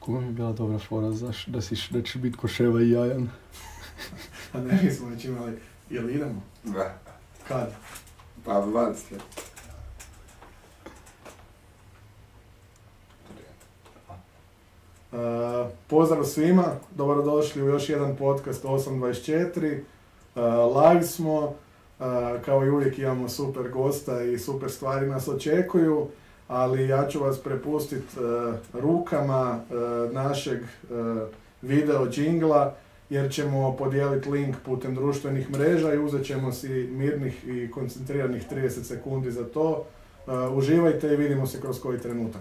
Kuma mi je bila dobra fora da ćeš biti ko Ševa i Jajan. A ne, mi smo već imali, jel idemo? Da. Kad? Pa van ste. Pozdrav svima, dobrodošli u još jedan podcast 824. Live smo, kao i uvijek imamo super gosta i super stvari nas očekuju, ali ja ću vas prepustiti rukama našeg video džingla, jer ćemo podijeliti link putem društvenih mreža i uzet ćemo si mirnih i koncentriranih 30 sekundi za to. Uživajte i vidimo se kroz koji trenutak.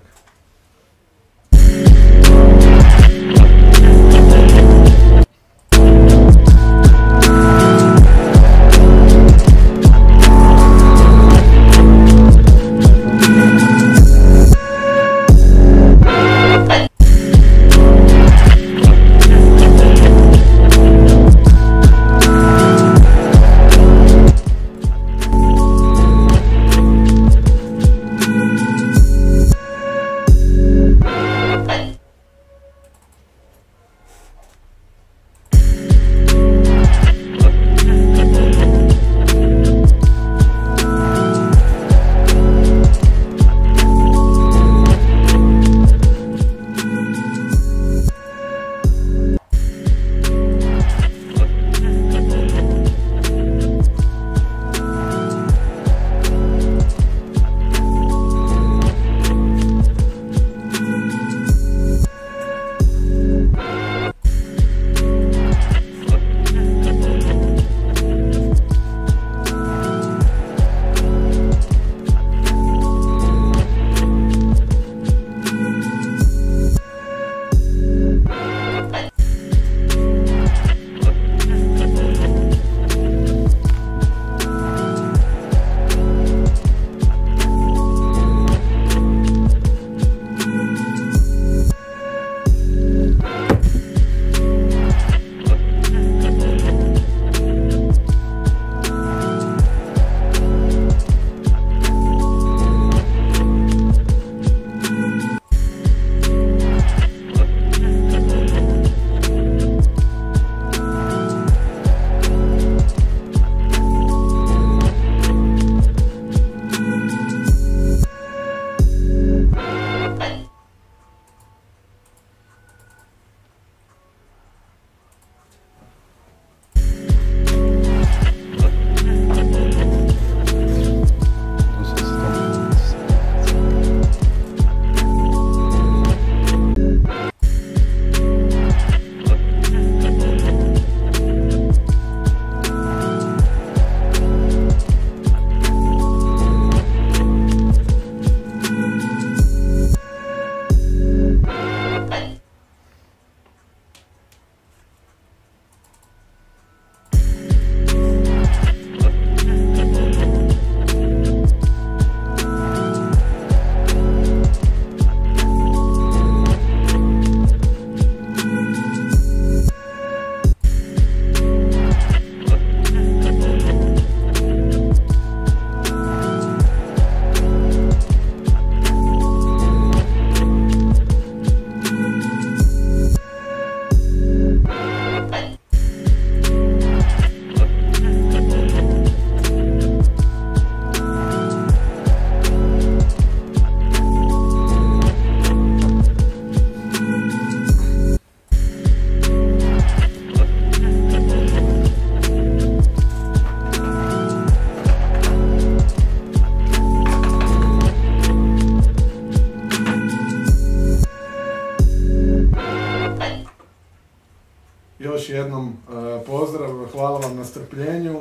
Još jednom pozdrav, hvala vam na strpljenju.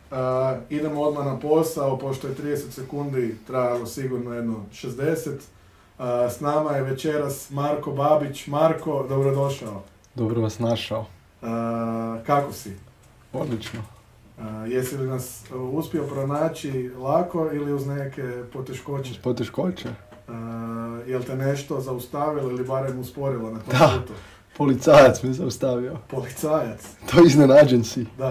Idemo odmah na posao, pošto je 30 sekundi trajalo sigurno jedno 60. S nama je večeras Marko Babić. Marko, dobrodošao. Dobro vas našao. Kako si? Odlično. Jesi li nas uspio pronaći lako ili uz neke poteškoće? Uz poteškoće? Jel te nešto zaustavilo ili barem usporilo na tom putu? Policajac me zaustavio. Policajac? To iznenađen si. Da.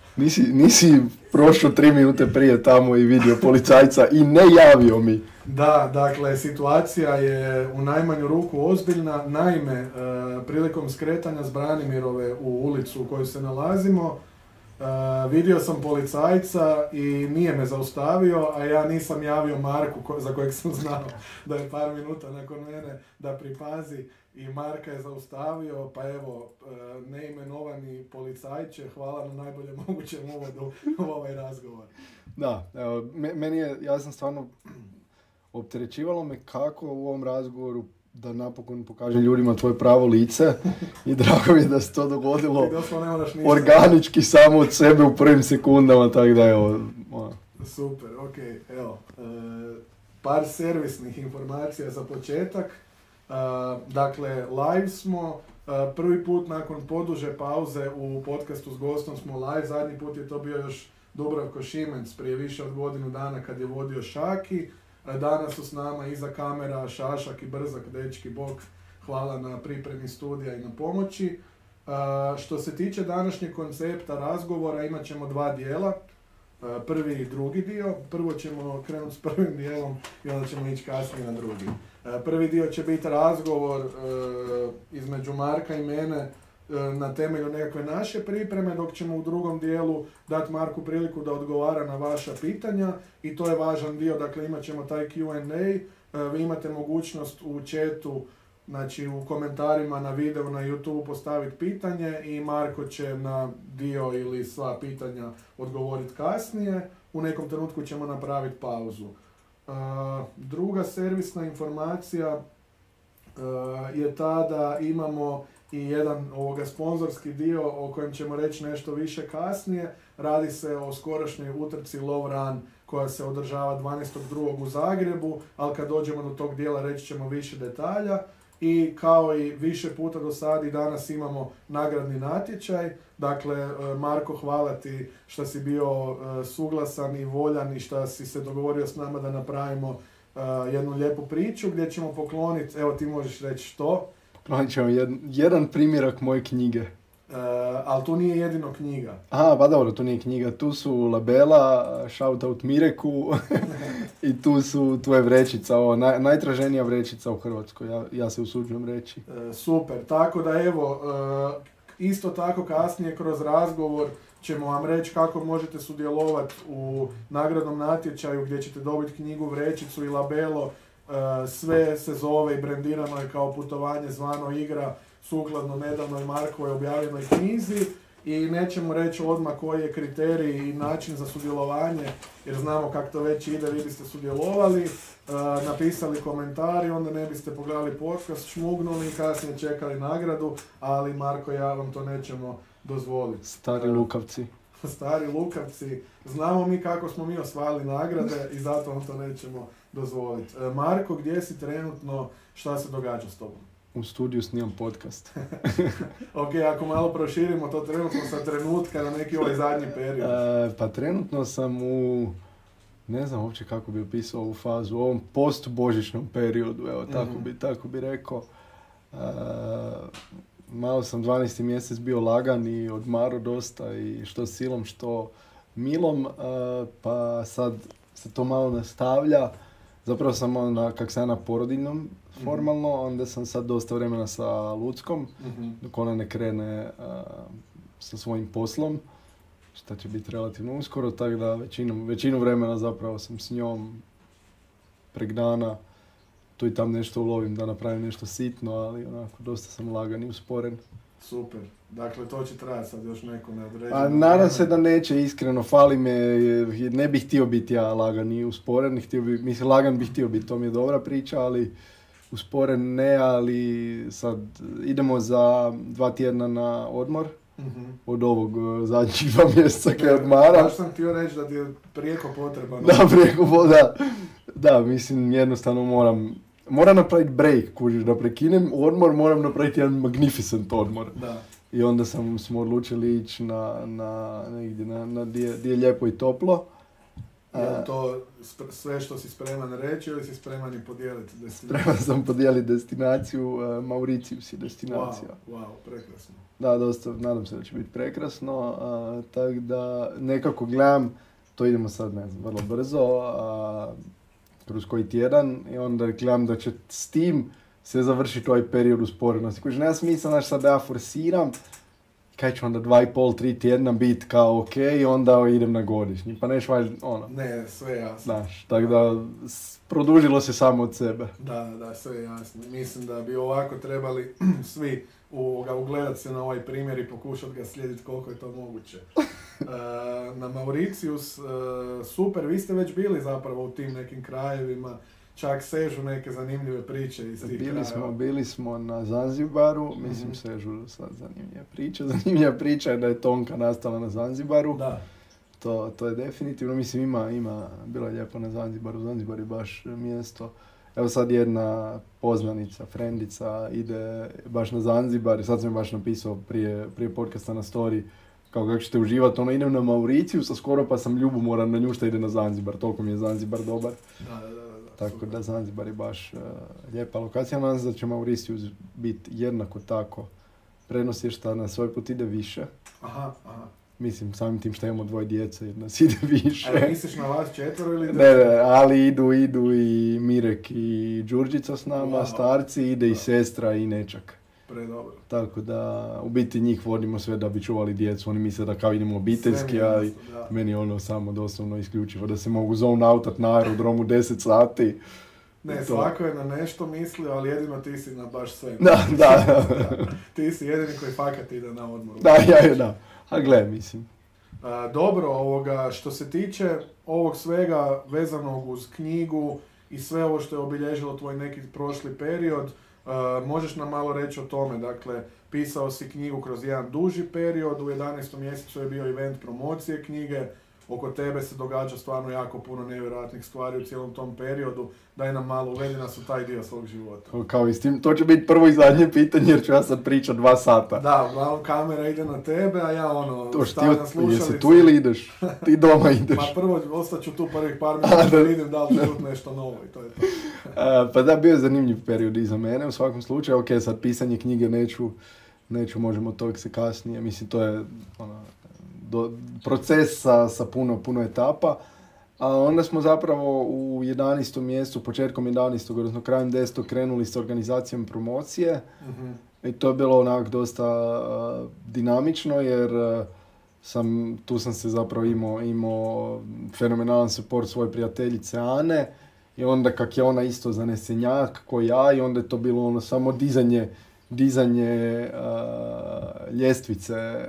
Nisi prošao 3 minute prije tamo i vidio policajca i ne javio mi. Da, dakle, situacija je u najmanju ruku ozbiljna. Naime, prilikom skretanja s Branimirove u ulicu u kojoj se nalazimo, vidio sam policajca i nije me zaustavio, a ja nisam javio Marku, za kojeg sam znao da je par minuta nakon mene, da pripazi, i Marka je zaustavio, pa evo, neimenovani policajče, hvala na najboljem mogućem uvodu u ovaj razgovor. Da, evo, meni je, ja sam stvarno, opterećivalo me kako u ovom razgovoru da napokon pokažem ljudima tvoje pravo lice i drago mi je da se to dogodilo organički samo od sebe u prvim sekundama, tako da evo. Super, ok, evo, par servisnih informacija za početak. Dakle, live smo, prvi put nakon poduže pauze u podcastu s gostom smo live, zadnji put je to bio još Dubravko Šimenc prije više od godinu dana kad je vodio Šaki. Danas su s nama iza kamera Šašak i Brzak, dečki, bog, hvala na pripremi studija i na pomoći. Što se tiče današnjeg koncepta razgovora, imat ćemo 2 dijela, prvi i drugi dio. Prvo ćemo krenuti s prvim dijelom i onda ćemo ići kasnije na drugi. Prvi dio će biti razgovor između Marka i mene na temelju nekakve naše pripreme, dok ćemo u drugom dijelu dati Marku priliku da odgovara na vaša pitanja i to je važan dio, dakle imat ćemo taj Q&A, vi imate mogućnost u chatu, znači u komentarima na videu na YouTube postaviti pitanje i Marko će na dio ili sva pitanja odgovoriti kasnije, u nekom trenutku ćemo napraviti pauzu. Druga servisna informacija je ta da imamo i jedan sponzorski dio o kojem ćemo reći nešto više kasnije. Radi se o skorašnjoj utrci Low Run koja se održava 12.2. u Zagrebu, ali kad dođemo do tog dijela reći ćemo više detalja. I kao i više puta do sada i danas imamo nagradni natječaj. Dakle, Marko, hvala ti što si bio suglasan i voljan i što si se dogovorio s nama da napravimo jednu lijepu priču gdje ćemo pokloniti, evo ti možeš reći što. Poklonit ćemo jedan primjerak moje knjige. Ali tu nije jedino knjiga. Aha, pa dobro, tu nije knjiga. Tu su labela, shoutout Mireku i tu su tvoje vrećica, najtraženija vrećica u Hrvatskoj, ja se usuđujem reći. Super, tako da evo, isto tako kasnije kroz razgovor ćemo vam reći kako možete sudjelovati u nagradnom natječaju gdje ćete dobiti knjigu, vrećicu i labelo. Sve se zove i brendirano je kao putovanje zvano igra sukladno nedavnoj Markovoj objavljenoj knjizi i nećemo reći odmah koji je kriterij i način za sudjelovanje jer znamo kako to već ide, vi biste sudjelovali, napisali komentari, onda ne biste pogledali podcast, šmugnuli i kasnije čekali nagradu, ali Marko i ja vam to nećemo dozvoliti. Stari lukavci. Stari lukavci, znamo mi kako smo mi osvajali nagrade i zato vam to nećemo dozvoliti. Marko, gdje si trenutno, šta se događa s tobom? U studiju snimam podcast. Ok, ako malo proširimo to trenutno sa trenutka na neki ovaj zadnji period. Pa trenutno sam ne znam uopće kako bi opisao ovu fazu, u ovom post-božićnom periodu, evo, tako bi rekao. Malo sam 12. mjesec bio lagan i odmarao dosta i što silom, što milom, pa sad se to malo nastavlja. Zapravo sam kak sam na porodiljnom formalno, onda sam sad dosta vremena sa Luckom, dok ona ne krene sa svojim poslom, što će biti relativno uskoro, tako da većinu vremena zapravo sam s njom prek dana, tu i tam nešto ulovim da napravim nešto sitno, ali onako dosta sam lagan i usporen. Super, dakle to će trajati sad još neko neodređeno. A nadam se da neće, iskreno, fali me, ne bih htio biti ja lagan i usporen, lagan bih htio biti, to mi je dobra priča, ali usporen ne, ali sad idemo za 2 tjedna na odmor. Od ovog zadnjih 2 mjeseca kaj odmara. Baš sam htio reći da ti je prijeko potreban. Da, mislim jednostavno moram napraviti break, kužiš, da prekinem odmor, moram napraviti jedan magnificent odmor. Da. I onda smo odlučili ići negdje gdje je lijepo i toplo. Je li to sve što si spreman reći ili si spreman i podijeliti destinaciju? Spreman sam podijeliti destinaciju, Mauricius je destinacija. Wow, prekrasno. Da, dosta, nadam se da će biti prekrasno, tako da nekako gledam, to idemo sad, ne znam, vrlo brzo, kroz koji tjedan, i onda gledam da će s tim se završiti ovaj period usporenosti. Koji nema smisla, znaš, sad da ja forsiram, kaj će onda 2,5-3 tjedna biti kao ok, i onda idem na godišnji, pa neš valjda, ono. Ne, sve jasno. Znaš, tako da produžilo se samo od sebe. Da, sve jasno. Mislim da bi ovako trebali svi ugledati se na ovaj primjer i pokušati ga slijediti koliko je to moguće. Na Mauricius, super, vi ste već bili zapravo u tim nekim krajevima, čak sežu neke zanimljive priče iz tih krajeva. Bili smo na Zanzibaru, mislim sežu sad zanimljiva priča. Zanimljiva priča je da je Tonka nastala na Zanzibaru. Da. To je definitivno, mislim ima, bilo je lijepo na Zanzibaru, Zanzibar je baš mjesto. Evo sad jedna poznanica, frendica ide baš na Zanzibar i sad sam baš napisao prije podcasta na story kao kako ćete uživati, idem na Mauricius, a skoro pa sam ljubomoran na nju što ide na Zanzibar, toliko mi je Zanzibar dobar. Da, tako super. Da Zanzibar je baš lijepa lokacija, nadam se da će Mauricius biti jednako tako. Prenosi šta na svoj put ide više. Aha. Mislim, samim tim što imamo 2 djece, jer nas ide više. Ali misliš na vas 4 ili? Ne, ali idu i Mirek i Đurđica s nama, Wow. Starci, ide i sestra i nečak. Predobro. Tako da, u biti njih vodimo sve da bi čuvali djecu, oni misle da kao idemo obiteljski, ali meni je samo doslovno isključivo da se mogu zone outat na aerodromu 10 sati. Ne, svako je na nešto mislio, ali jedino ti si na baš sve. Da. Ti si jedini koji fakat ide na odmor. Da. A gle, mislim. Dobro, što se tiče ovog svega vezanog uz knjigu i sve ovo što je obilježilo tvoj neki prošli period, možeš nam malo reći o tome. Dakle, pisao si knjigu kroz jedan duži period, u 11. mjesecu je bio event promocije knjige, oko tebe se događa stvarno jako puno nevjerojatnih stvari u cijelom tom periodu. Daj nam malo, uvedi nas u taj dio svog života. Kao i s tim, to će biti prvo i zadnje pitanje jer ću ja sad pričat 2 sata. Da, uglavnom kamera ide na tebe, a ja stavljam slušalice. Jesi tu ili ideš? Ti doma ideš? Pa prvo ostaću tu prvih par minuta da vidim da li ću čut nešto novo i to je to. Pa da, bio je zanimljiv period i za mene u svakom slučaju. Ok, sad pisanje knjige neću, možemo to se kasnije. Mislim, to je proces sa puno etapa. A onda smo zapravo u 11. mjesecu, početkom 11. odnosno krajem 10. krenuli s organizacijom promocije. Mm-hmm. I to je bilo onak dosta dinamično jer tu sam se zapravo imao fenomenalan support svoje prijateljice Ane. I onda kak je ona isto zanesenjak ko ja i onda je to bilo samo dizanje ljestvice,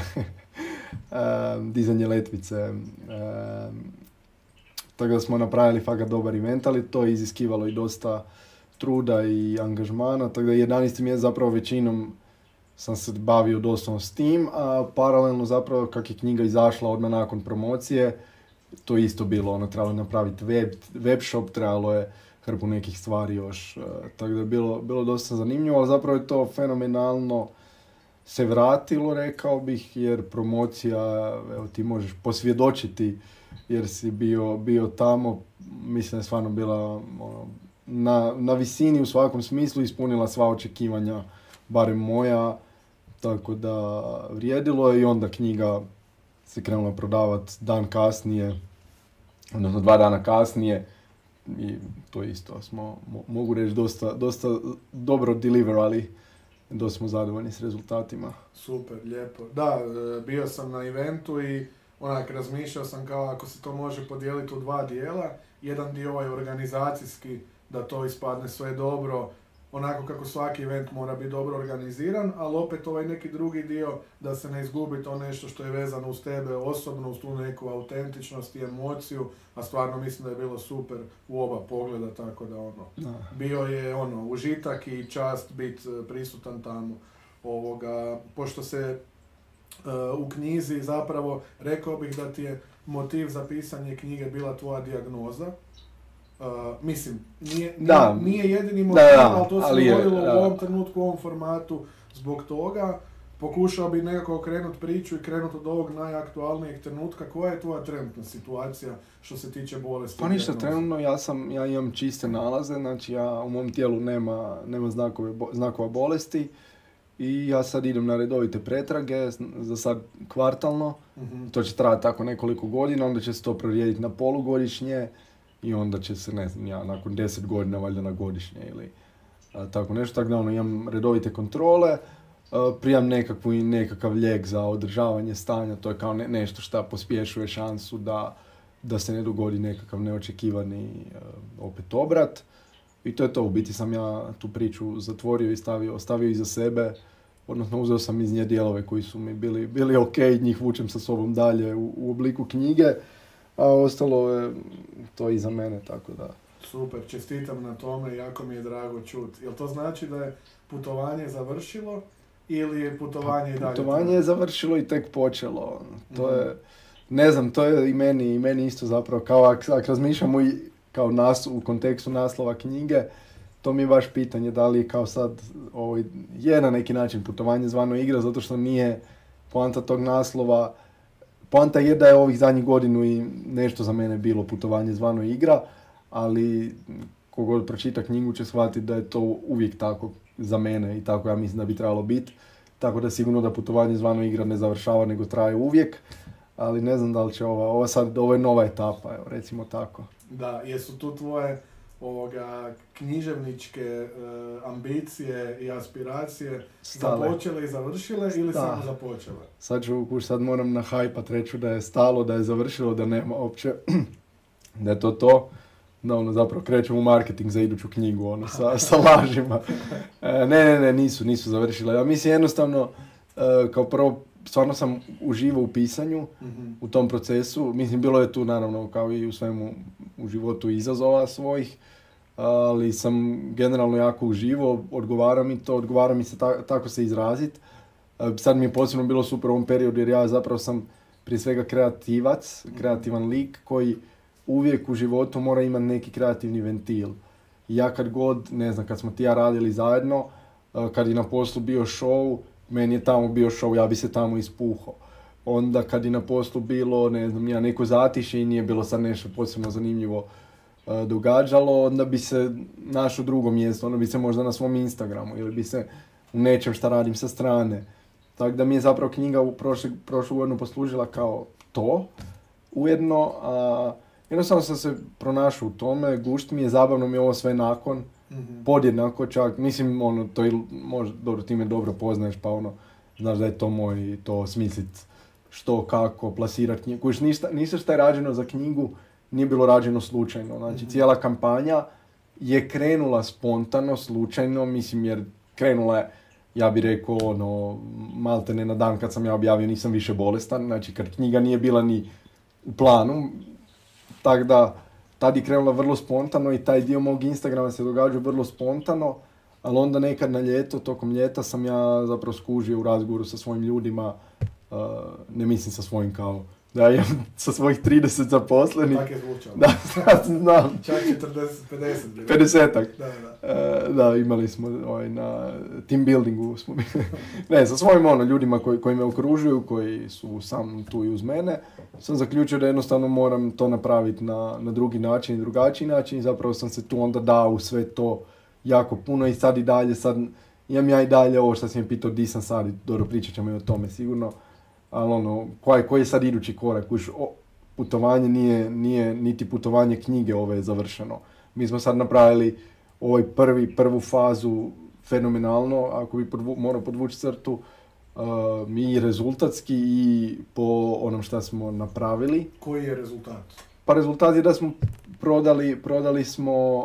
dizanje letvice. Tako da smo napravili fakat dobar event, ali to je iziskivalo i dosta truda i angažmana, tako da 11. mjesec zapravo većinom sam se bavio doslovno s tim, a paralelno zapravo kak je knjiga izašla odmah nakon promocije, to isto bilo, trebalo napraviti web shop, trebalo je hrpu nekih stvari još, tako da je bilo dosta zanimljivo, ali zapravo je to fenomenalno se vratilo, rekao bih, jer promocija, evo ti možeš posvjedočiti, jer si bio tamo, mislim da je stvarno bila na visini u svakom smislu, ispunila sva očekivanja, barem moja, tako da vrijedilo je i onda knjiga se krenula prodavati dan kasnije, odnosno 2 dana kasnije i to isto smo, mogu reći, dosta dobro deliverali, dosta smo zadovoljni s rezultatima. Super, lijepo. Da, bio sam na eventu i razmišljao sam kao ako se to može podijeliti u 2 dijela. Jedan dio je organizacijski, da to ispadne sve dobro, onako kako svaki event mora biti dobro organiziran, ali opet ovaj neki drugi dio da se ne izgubi to nešto što je vezano uz tebe osobno, uz tu neku autentičnost i emociju, a stvarno mislim da je bilo super u oba pogleda, tako da bio je užitak i čast biti prisutan tamo. Pošto se u knjizi zapravo, rekao bih da ti je motiv za pisanje knjige bila tvoja dijagnoza. Mislim, nije jedini motiv, ali to se dogodilo u ovom trenutku, u ovom formatu zbog toga. pokušao bi nekako okrenuti priču i krenuti od ovog najaktualnijeg trenutka. Koja je tvoja trenutna situacija što se tiče bolesti? Pa ništa, trenutno ja imam čiste nalaze, znači u mom tijelu nema znakova bolesti i ja sad idem na redovite pretrage, za sad kvartalno. To će trajati tako nekoliko godina, onda će se to prorijediti na polugodišnje i onda će se, ne znam, ja nakon 10 godina valjda na godišnje ili tako nešto. Tako da imam redovite kontrole, prijam nekakav lijek za održavanje stanja, to je kao nešto što pospješuje šansu da se ne dogodi nekakav neočekivani opet obrat. I to je to, u biti sam ja tu priču zatvorio i ostavio iza sebe, odnosno uzeo sam iz nje dijelove koji su mi bili ok, njih vučem sa sobom dalje u obliku knjige, a ostalo je to iza mene, tako da. Super, čestitam na tome, jako mi je drago čuti. Jel to znači da je putovanje završilo ili je putovanje i dalje? Putovanje je završilo i tek počelo. To je, ne znam, to je i meni isto zapravo, kao ako razmišljamo i kao u kontekstu naslova knjige, to mi je baš pitanje da li kao sad ovo je na neki način putovanje zvano igra, zato što nije poanta tog naslova. Poanta je da je ovih zadnjih godinu i nešto za mene bilo putovanje zvano igra, ali kogod pročita knjigu će shvatiti da je to uvijek tako za mene i tako ja mislim da bi trebalo biti. Tako da sigurno da putovanje zvano igra ne završava nego traje uvijek, ali ne znam da li će ovo je nova etapa, evo, recimo tako. Da, jesu tu tvoje književničke ambicije i aspiracije započele i završile ili samo započele? Sad moram nahajpat, reću da je stalo, da je završilo, da nema uopće, da je to. Da, zapravo krećemo u marketing za iduću knjigu, sa lažima. Ne, nisu završile. Ja mislim jednostavno, kao prvo, stvarno sam uživao u pisanju, u tom procesu. Mislim, bilo je tu naravno kao i u svemu u životu izazova svojih, ali sam generalno jako uživao, odgovara mi se tako se izraziti. Sad mi je posebno bilo super u ovom periodu jer ja zapravo sam prije svega kreativan lik koji uvijek u životu mora imati neki kreativni ventil. I ja kad god, ne znam, kad smo ti ja radili zajedno, kad je na poslu bio show, meni je tamo bio show, ja bi se tamo ispuhao. Onda kad je na poslu bilo, ne znam, neko zatišje i nije bilo sad nešto posebno zanimljivo događalo, onda bi se našao drugo mjesto, onda bi se možda na svom Instagramu ili bi se u nečem šta radim sa strane. Tako da mi je zapravo knjiga u prošlu godinu poslužila kao to. Ujedno, jednostavno sam se pronašao u tome, gušt mi je, zabavno mi je ovo sve nakon, podjednako čak, mislim, to je, dobro, ti me dobro poznaješ, pa znaš da je to moj, to smislit što, kako, plasirati knjigu. Ništa što je rađeno za knjigu nije bilo rađeno slučajno, znači cijela kampanja je krenula spontano, slučajno, mislim, jer krenula je, ja bih rekao, malte ne na dan kad sam ja objavio nisam više bolestan, znači kad knjiga nije bila ni u planu, tako da tad je krenula vrlo spontano i taj dio mog Instagrama se događa vrlo spontano, ali onda nekad na ljeto, tokom ljeta sam ja zapravo skužio u razgovoru sa svojim ljudima, ne mislim sa svojim kao, da imam sa svojih 30 zaposlenih. Tako je zvučalo. Da, znam. Čak 40, 50. 50-ak. Da. Da, imali smo na team buildingu smo bili. Ne, sa svojim ljudima koji me okružuju, koji su sam tu i uz mene, sam zaključio da jednostavno moram to napraviti na drugi način i drugačiji način i zapravo sam se tu onda dao u sve to jako puno i sad i dalje, imam ja i dalje ovo što sam je pitao di sam sad, dobro pričat ćemo i o tome sigurno, ali koji je sad idući korak, putovanje nije niti putovanje knjige ove je završeno. Mi smo sad napravili prvu fazu fenomenalno, ako bi morao podvući crtu, i rezultatski i po onom što smo napravili. Koji je rezultat? Pa rezultat je da smo prodali smo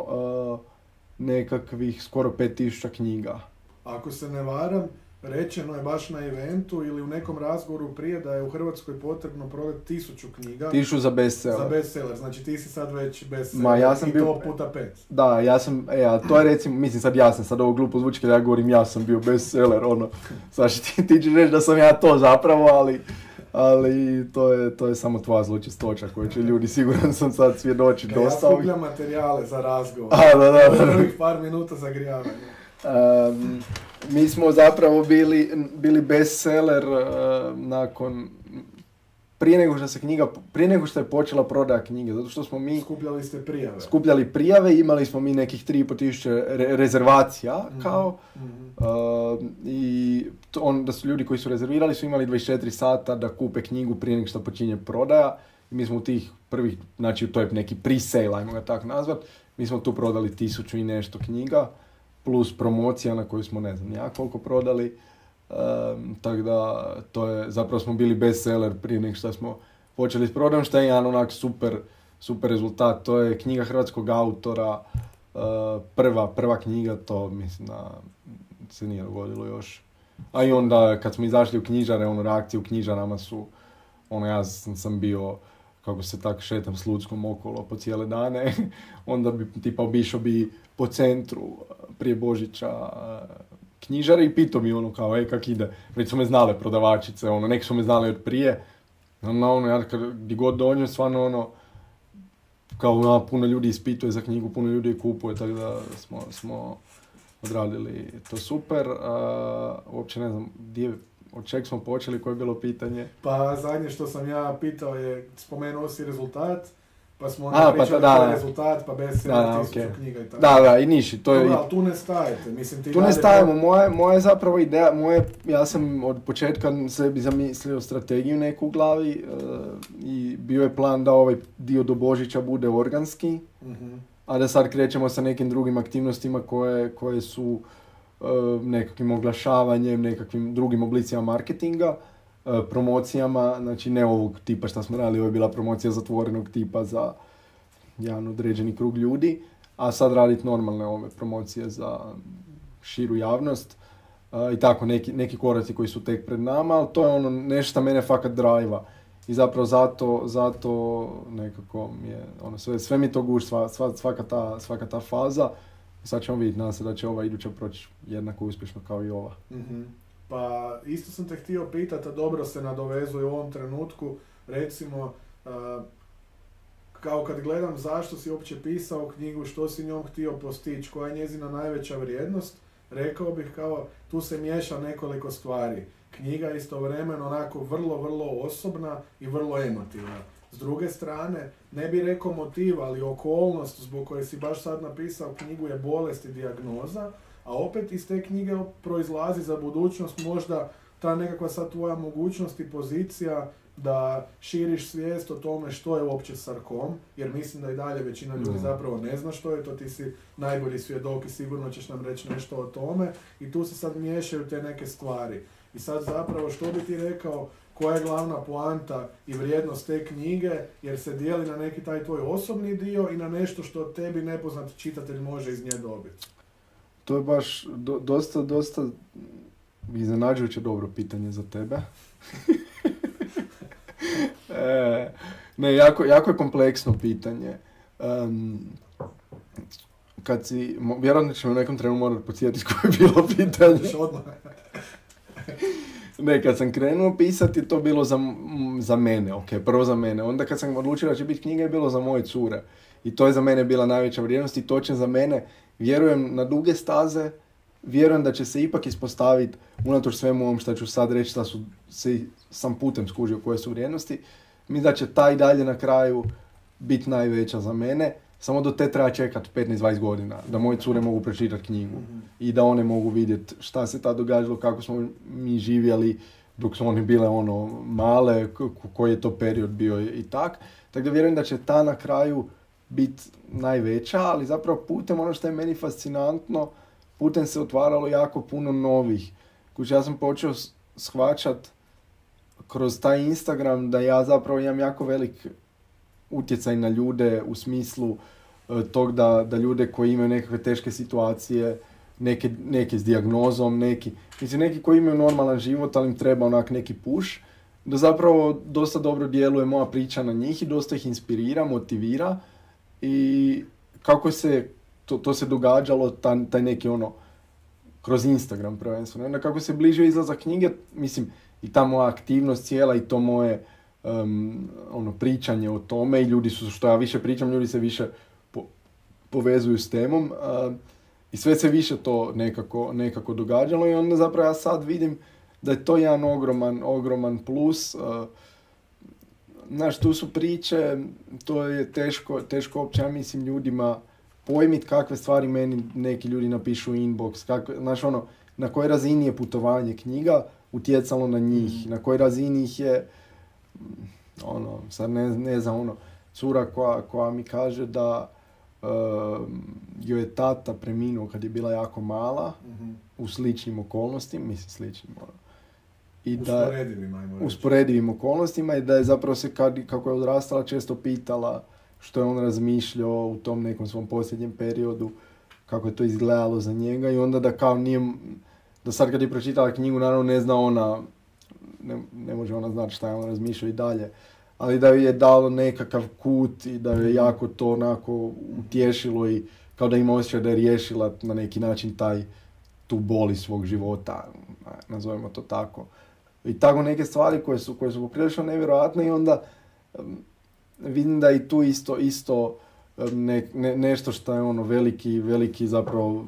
nekakvih skoro 5000 knjiga. Ako se ne varam, rečeno je baš na eventu ili u nekom razgovoru prije da je u Hrvatskoj potrebno prodati 1000 knjiga. 1000 za bestseller. Za bestseller, znači ti si sad već bestseller ja sam i to puta 5. Da, ja sam, a to je recimo, mislim sad ovo glupo zvuči kada ja govorim ja sam bio bestseller, znači ti ćeš reći da sam ja to zapravo, ali to je samo tvoja zločestoća koju će ljudi, siguran sam sad svjedočiti dosta. Ja skupljam materijale za razgovor. Da. Prvih par minuta zagrijavanja. mi smo zapravo bili bestseller prije nego što je počela prodaja knjige, zato što smo mi skupljali prijave, imali smo mi nekih 3.500 rezervacija, i onda su ljudi koji su rezervirali su imali 24 sata da kupe knjigu prije nego što počinje prodaja. I mi smo u tih prvih, znači to je neki pre-sale, ajmo ga tako nazvat, mi smo tu prodali 1000 i nešto knjiga, plus promocija na koju smo ne znam ja koliko prodali. Tako da, zapravo smo bili bestseller prije nego što smo počeli s prodajom, što je jedan onak super rezultat. To je knjiga hrvatskog autora, prva knjiga, to mislim da se nije dogodilo još. A i onda kad smo izašli u knjižare, reakcije u knjižarama su, ja sam bio, kako se tak šetam s Luckom okolo po cijele dane, onda bi tipa obišao bi po centru prije Božića knjižare i pitao mi kao, kak ide. Već su me znale prodavačice, neki su me znali od prije. Ja gdje god dođem, stvarno kao puno ljudi ispituje za knjigu, puno ljudi je kupuje, tako da smo odradili to super. Uopće ne znam, od čeg smo počeli, koje je bilo pitanje? Pa zadnje što sam ja pitao je, spomenuo si rezultat, pa smo onda pričali koji je rezultat, pa bestseller 1000 knjiga i tako. Da, i niši. Ali tu ne stajete. Mislim, tu ne stajemo. Moja zapravo ideja, ja sam od početka sebi zamislio strategiju neku u glavi i bio je plan da ovaj dio do Božića bude organski, a da sad krećemo sa nekim drugim aktivnostima koje su nekakvim oglašavanjem, nekakvim drugim oblicima marketinga, promocijama, znači ne ovog tipa što smo radili, ovo je bila promocija zatvorenog tipa za jedan određeni krug ljudi, a sad raditi normalne ove promocije za širu javnost i tako neki koraci koji su tek pred nama, ali to je nešto što mene fakat drive-a i zapravo zato nekako mi je, sve mi to guši, svaka ta faza. Sad ćemo vidjeti, nadam se da će ova iduća proći jednako uspješno kao i ova. Pa isto sam te htio pitati, a dobro se nadovezuje u ovom trenutku, recimo, kao kad gledam zašto si uopće pisao knjigu, što si njom htio postići, koja je njezina najveća vrijednost, rekao bih kao tu se miješa nekoliko stvari. Knjiga je istovremeno onako vrlo osobna i vrlo emotivna. S druge strane, ne bi rekao motiv, ali okolnost zbog koje si baš sad napisao knjigu je bolest i dijagnoza, a opet iz te knjige proizlazi za budućnost možda ta nekakva sad tvoja mogućnost i pozicija da širiš svijest o tome što je uopće sarkom, jer mislim da i dalje većina ljudi zapravo ne zna što je to, ti si najbolji svjedok i sigurno ćeš nam reći nešto o tome i tu se sad miješaju te neke stvari. I sad zapravo što bi ti rekao, koja je glavna poanta i vrijednost te knjige, jer se dijeli na neki taj tvoj osobni dio i na nešto što tebi nepoznat čitatelj može iz nje dobiti? To je baš dosta iznenađujuće dobro pitanje za tebe. Jako je kompleksno pitanje. Kad si, vjerojatno ćemo u nekom trenu morati podsjetiti koje je bilo pitanje. Ne, kad sam krenuo pisati, to bilo za mene, prvo za mene. Onda kad sam odlučio da će biti knjiga, je bilo za moje cure. I to je za mene bila najveća vrijednost i točno za mene. Vjerujem na duge staze, vjerujem da će se ipak ispostaviti, unatoč svemu ovom što ću sad reći, da sam putem skužio koje su vrijednosti. Mislim da će ta i dalje na kraju biti najveća za mene. Samo do te treba čekati 15-20 godina, da moje cure mogu pročitati knjigu i da one mogu vidjeti šta se tad događalo, kako smo mi živjeli dok su one bile male, koji je to period bio i tak. Tako da vjerujem da će ta na kraju biti najveća, ali zapravo putem ono što je meni fascinantno, putem se otvaralo jako puno novih. Kući ja sam počeo shvaćati kroz taj Instagram da ja zapravo imam jako velik utjecaj na ljude u smislu tog da ljude koji imaju nekakve teške situacije, neke s dijagnozom, neki koji imaju normalan život, ali im treba onak neki push, da zapravo dosta dobro djeluje moja priča na njih i dosta ih inspirira, motivira i kako se to se događalo, taj neki kroz Instagram prvenstveno. Onda kako se bliže izlazak knjige, mislim, i ta moja aktivnost cijela i to moje pričanje o tome i ljudi su, što ja više pričam, ljudi se više povezuju s temom. I sve se više to nekako događalo i onda zapravo ja sad vidim da je to jedan ogroman plus. Znaš, tu su priče, to je teško uopće, ja mislim, ljudima pojmit kakve stvari meni neki ljudi napišu u inbox, znaš, ono, na kojoj razini je putovanje knjiga utjecalo na njih, na kojoj razini ih je, ono, sad ne znam, ono, cura koja mi kaže da joj je tata preminuo kad je bila jako mala, u sličnim okolnostima, mislim sličnim, ono. Usporedivim okolnostima i da je zapravo se kako je odrastala često pitala što je on razmišljao u tom nekom svom posljednjem periodu, kako je to izgledalo za njega i onda da kao nije, da sad kad je pročitala knjigu, naravno ne zna ona, ne može ona znati šta je on razmišljao i dalje, ali da joj je dalo nekakav kut i da je jako to onako utješilo i kao da ima osjećaj da je riješila na neki način tu bol iz svog života, nazovemo to tako. I tako neke stvari koje su poprilično nevjerojatne i onda vidim da i tu isto nešto što je ono veliki zapravo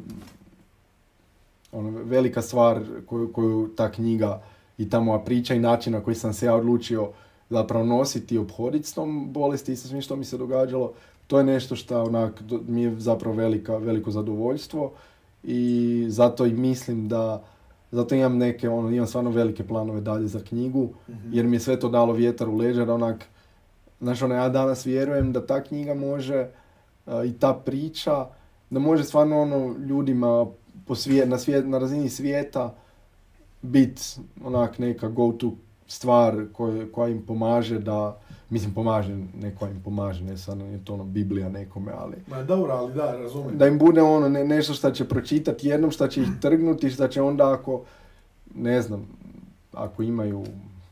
ono, velika stvar koju ta knjiga i ta moja priča i način na koji sam se ja odlučio zapravo nositi i obhoditi s tom bolesti i sa svim što mi se događalo, to je nešto što onak mi je zapravo veliko zadovoljstvo i zato i mislim da zato imam imam stvarno velike planove dalje za knjigu, jer mi je sve to dalo vjetar u leđa, da onak, znaš, ja danas vjerujem da ta knjiga može i ta priča, da može stvarno ono ljudima na razini svijeta biti onak neka go-to stvar koja im pomaže da, mislim pomaže, ne sad je to ono Biblija nekome, ali... Ma dobro, ali da, razumijem. Da im bude ono nešto što će pročitati jednom, što će ih trgnuti, što će onda ako, ne znam, ako imaju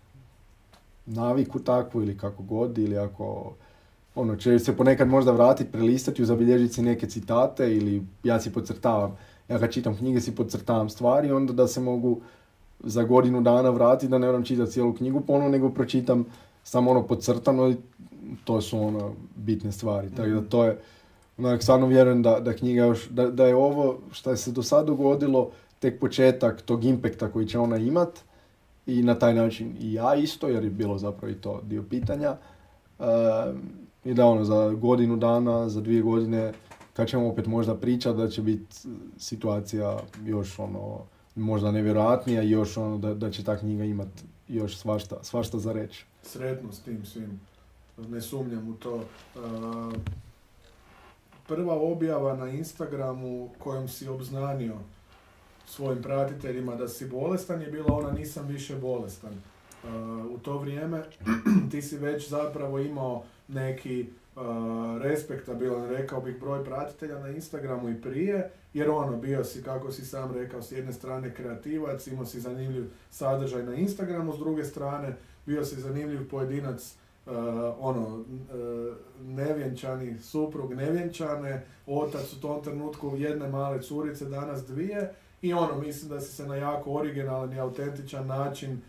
naviku takvu ili kako god, ili ako ono, će se ponekad možda vratiti, prelistati, zabilježiti si neke citate ili ja si podcrtavam. Ja kad čitam knjige si podcrtavam stvari, onda da se mogu za godinu dana vratiti, da ne moram čitati cijelu knjigu ponovno, nego pročitam samo ono podcrtano i to su ono bitne stvari. Tako da to je, onak, stvarno vjerujem da knjiga još, da je ovo što je se do sad dogodilo tek početak tog impekta koji će ona imat i na taj način i ja isto, jer je bilo zapravo i to dio pitanja. I da ono, za godinu dana, za 2 godine, kad ćemo opet možda pričati, da će biti situacija još ono, možda nevjerojatnija i još ono, da će ta knjiga imati još svašta za reći. Sretno s tim svim, ne sumnjam u to. Prva objava na Instagramu kojom si obznanio svojim pratiteljima da si bolestan je bila ona nisam više bolestan. U to vrijeme ti si već zapravo imao neki respektabilan, rekao bih, broj pratitelja na Instagramu i prije, jer ono, bio si, kako si sam rekao, s jedne strane kreativac, imao si zanimljiv sadržaj na Instagramu, s druge strane bio si zanimljiv pojedinac, nevjenčani suprug nevjenčane, otac u tom trenutku jedne male curice, danas 2, i ono, mislim da si se na jako originalan i autentičan način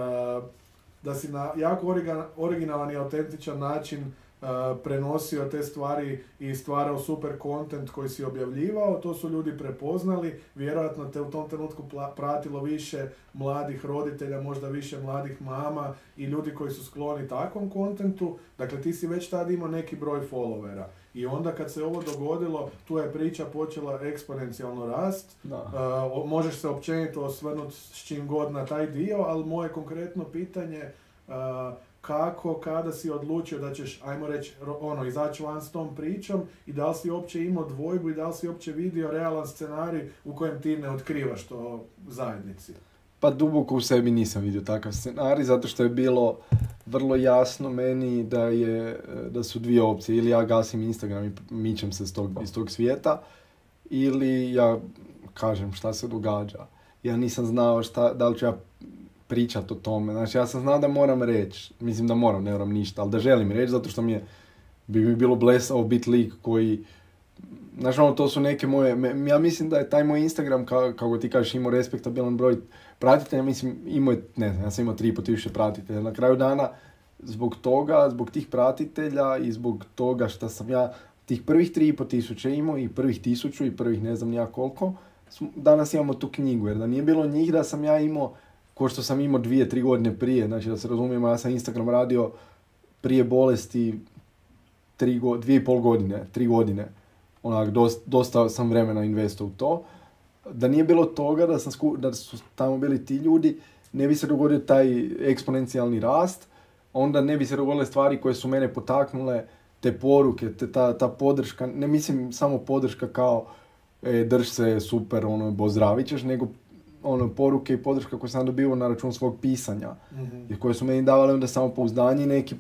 prenosio te stvari i stvarao super content koji si objavljivao. To su ljudi prepoznali, vjerojatno te u tom trenutku pratilo više mladih roditelja, možda više mladih mama i ljudi koji su skloni takvom kontentu. Dakle, ti si već tad imao neki broj followera. I onda kad se ovo dogodilo, tu je priča počela eksponencijalno rast. Možeš se općenito osvrnuti s čim god na taj dio, ali moje konkretno pitanje, kako, kada si odlučio da ćeš, ajmo reći, izaći van s tom pričom i da li si uopće imao dvojbu i da li si uopće vidio realan scenarij u kojem ti ne otkrivaš to zajednici? Pa duboko u sebi nisam vidio takav scenarij, zato što je bilo vrlo jasno meni da su 2 opcije. Ili ja gasim Instagram i mičem se iz tog svijeta, ili ja kažem šta se događa. Ja nisam znao da li ću ja pričati o tome. Znači, ja sam znao da moram reći. Mislim da moram, ne moram ništa, ali da želim reći, zato što bi mi bilo blesavo biti lik koji... Znači, to su neke moje... Ja mislim da je taj moj Instagram, kako ti kažeš, imao respektabilan broj pratitelja. Mislim, ja sam imao 3.500 pratitelja. Na kraju dana, zbog tih pratitelja i zbog toga što sam ja tih prvih 3.500 imao i prvih 1000 i prvih ne znam nija koliko, danas imamo tu knjigu, jer da nije bilo njih da sam ja imao, ko što sam imao 2-3 godine prije, znači da se razumijemo, ja sam Instagram radio prije bolesti 2,5 godine, 3 godine, onak, dosta sam vremena investirao u to. Da nije bilo toga, da su tamo bili ti ljudi, ne bi se dogodio taj eksponencijalni rast, onda ne bi se dogodile stvari koje su mene potaknule, te poruke, ta podrška, ne mislim samo podrška kao drž se super, pozdravit ćeš, nego poruke i podrška koje sam dobio na račun svog pisanja, i koje su meni davale onda samopouzdanje i neki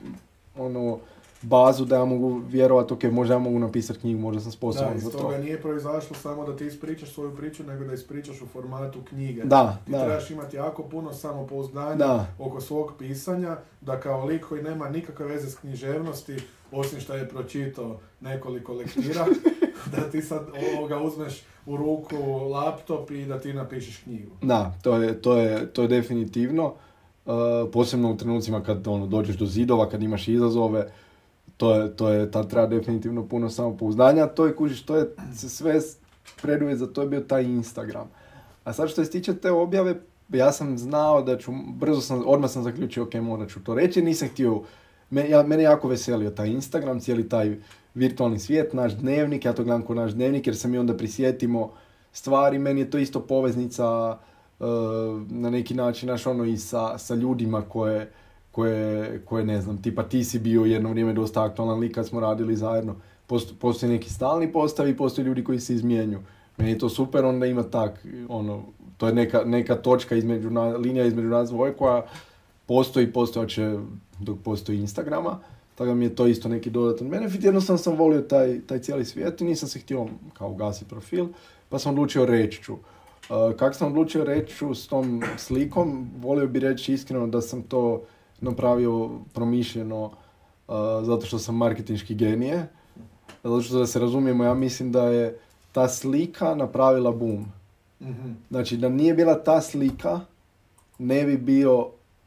bazu da ja mogu vjerovati, ok, možda ja mogu napisati knjigu, možda sam sposoban za to. Da, iz toga nije proizašlo samo da ti ispričaš svoju priču, nego da ispričaš u formatu knjige. Ti trebaš imati jako puno samopouzdanja oko svog pisanja, da kao lik koji nema nikakve veze s književnosti, osim što je pročitao nekoliko lektira, da ti sad uzmeš u ruku laptop i da ti napišeš knjigu. Da, to je definitivno. Posebno u trenucima kad dođeš do zidova, kad imaš izazove, tad treba definitivno puno samopouzdanja. To je, kužiš, to je sve preduvjet za to je bio taj Instagram. A sad što se tiče te objave, ja sam znao da ću, odmah sam zaključio, ok, morat ću to reći, nisam htio, mene jako veselio taj Instagram, cijeli taj virtualni svijet, naš dnevnik, ja to gledam kao naš dnevnik, jer se mi onda prisjetimo stvari, meni je to isto poveznica na neki način, i sa ljudima koje ne znam, tipa ti si bio jedno vrijeme dosta aktualan lik kad smo radili zajedno, postoji neki stalni postav i postoje ljudi koji se izmijenju. Meni je to super, onda ima to je neka točka linija između nas dvoje koja postojaće dok postoji Instagrama, tako da mi je to isto neki dodatan benefit. Jednostavno sam volio taj cijeli svijet i nisam se htio kao ugasiti profil, pa sam odlučio reći ću. Kako sam odlučio reći ću s tom slikom, volio bi reći iskreno da sam to napravio promišljeno zato što sam marketinški genije. Zato što da se razumijemo, ja mislim da je ta slika napravila boom. Mm-hmm. Znači, da nije bila ta slika, ne bi bio...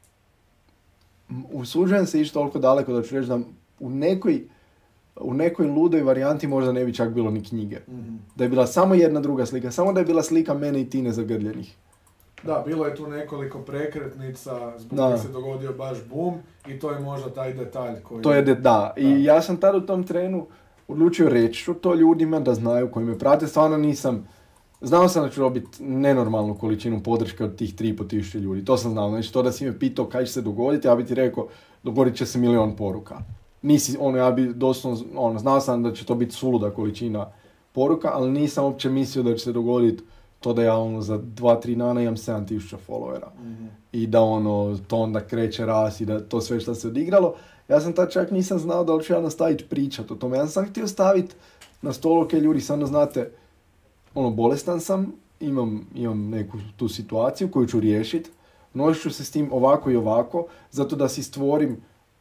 Usuđujem se ići toliko daleko da ću reći da u nekoj ludoj varijanti možda ne bi čak bilo ni knjige. Mm-hmm. Da je bila samo jedna druga slika, samo da je bila slika mene i Tine zagrljenih. Da, bilo je tu nekoliko prekretnica zbog kojih se dogodio baš boom i to je možda taj detalj koji... Da, i ja sam tada u tom trenu odlučio reći to ljudima da znaju koji me prate. Stvarno nisam... Znao sam da ću dobiti nenormalnu količinu podrške od tih 3.500 ljudi. To sam znao. Znači to da si me pitao kaj će se dogoditi, ja bi ti rekao dogodit će se 1.000.000 poruka. Ja bi doslovno, znao sam da će to biti suluda količina poruka, ali nisam uopće mislio da će se dogoditi to da ja za 2-3 dana imam 7.000 followera. Mm-hmm. I da to onda kreće rast i da to sve što se odigralo. Ja sam tad čak nisam znao da li ću ja nastaviti pričati o tome. Ja sam htio staviti na stolu, ok, ljudi, samo znate, bolestan sam, imam neku tu situaciju koju ću riješiti, nosit ću se s tim ovako i ovako, zato da si stvorim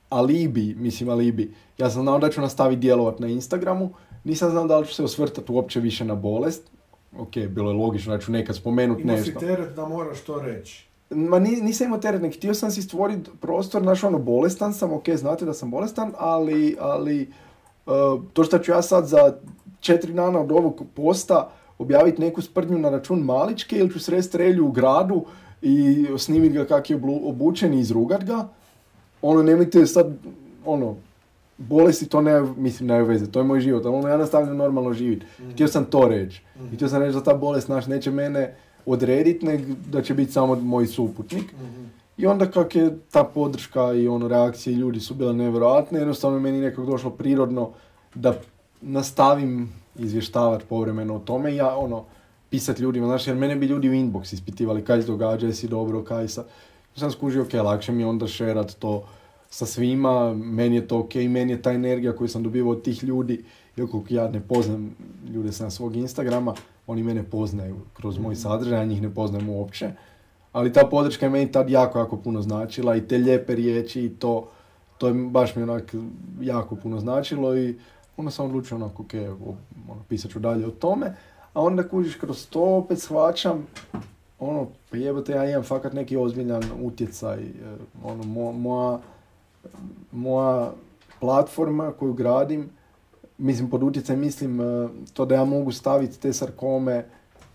alibi. Ja sam znao da ću nastaviti djelovati na Instagramu, nisam znao da li ću se osvrtati uopće više na bolest. Ok, bilo je logično da ću nekad spomenuti nešto. Imao si teret da moraš to reći. Ma nisam imao teret, nek htio sam si stvoriti prostor, bolestan sam, ok, znate da sam bolestan, ali to što ću ja sad za 4 dana od ovog posta objaviti neku sprdnju na račun Maličke ili ću sresti Strelju u gradu i snimiti ga kak je obučen i izrugat ga, nemojte sad, bolesti to nema veze, to je moj život, ali ja nastavljam normalno živjeti. Mm-hmm. Htio sam to reći. Mm-hmm. Htio sam reći da ta bolest neće mene odrediti, nego da će biti samo moj suputnik. Mm-hmm. I onda kak je ta podrška i reakcije ljudi su bile nevjerojatne, jednostavno meni nekako došlo prirodno da nastavim izvještavati povremeno o tome i ja pisati ljudima, jer mene bi ljudi u inbox ispitivali kaj se događa, jesi dobro, kaj sa... Sam skužio, ok, lakše mi je onda šerat to sa svima, meni je to ok, meni je ta energija koju sam dobivao od tih ljudi, iako ja ne poznam ljude sa svog Instagrama, oni mene poznaju kroz moj sadržaj, ja njih ne poznajem uopće, ali ta podrška je meni tad jako puno značila i te lijepe riječi i to je baš mi jako puno značilo i onda sam odlučio ok, pisat ću dalje o tome, a onda kužiš kroz to opet shvaćam, pa jebote, ja imam fakat neki ozbiljan utjecaj, moja platforma koju gradim mislim pod utjecaj mislim to da ja mogu staviti te sarkome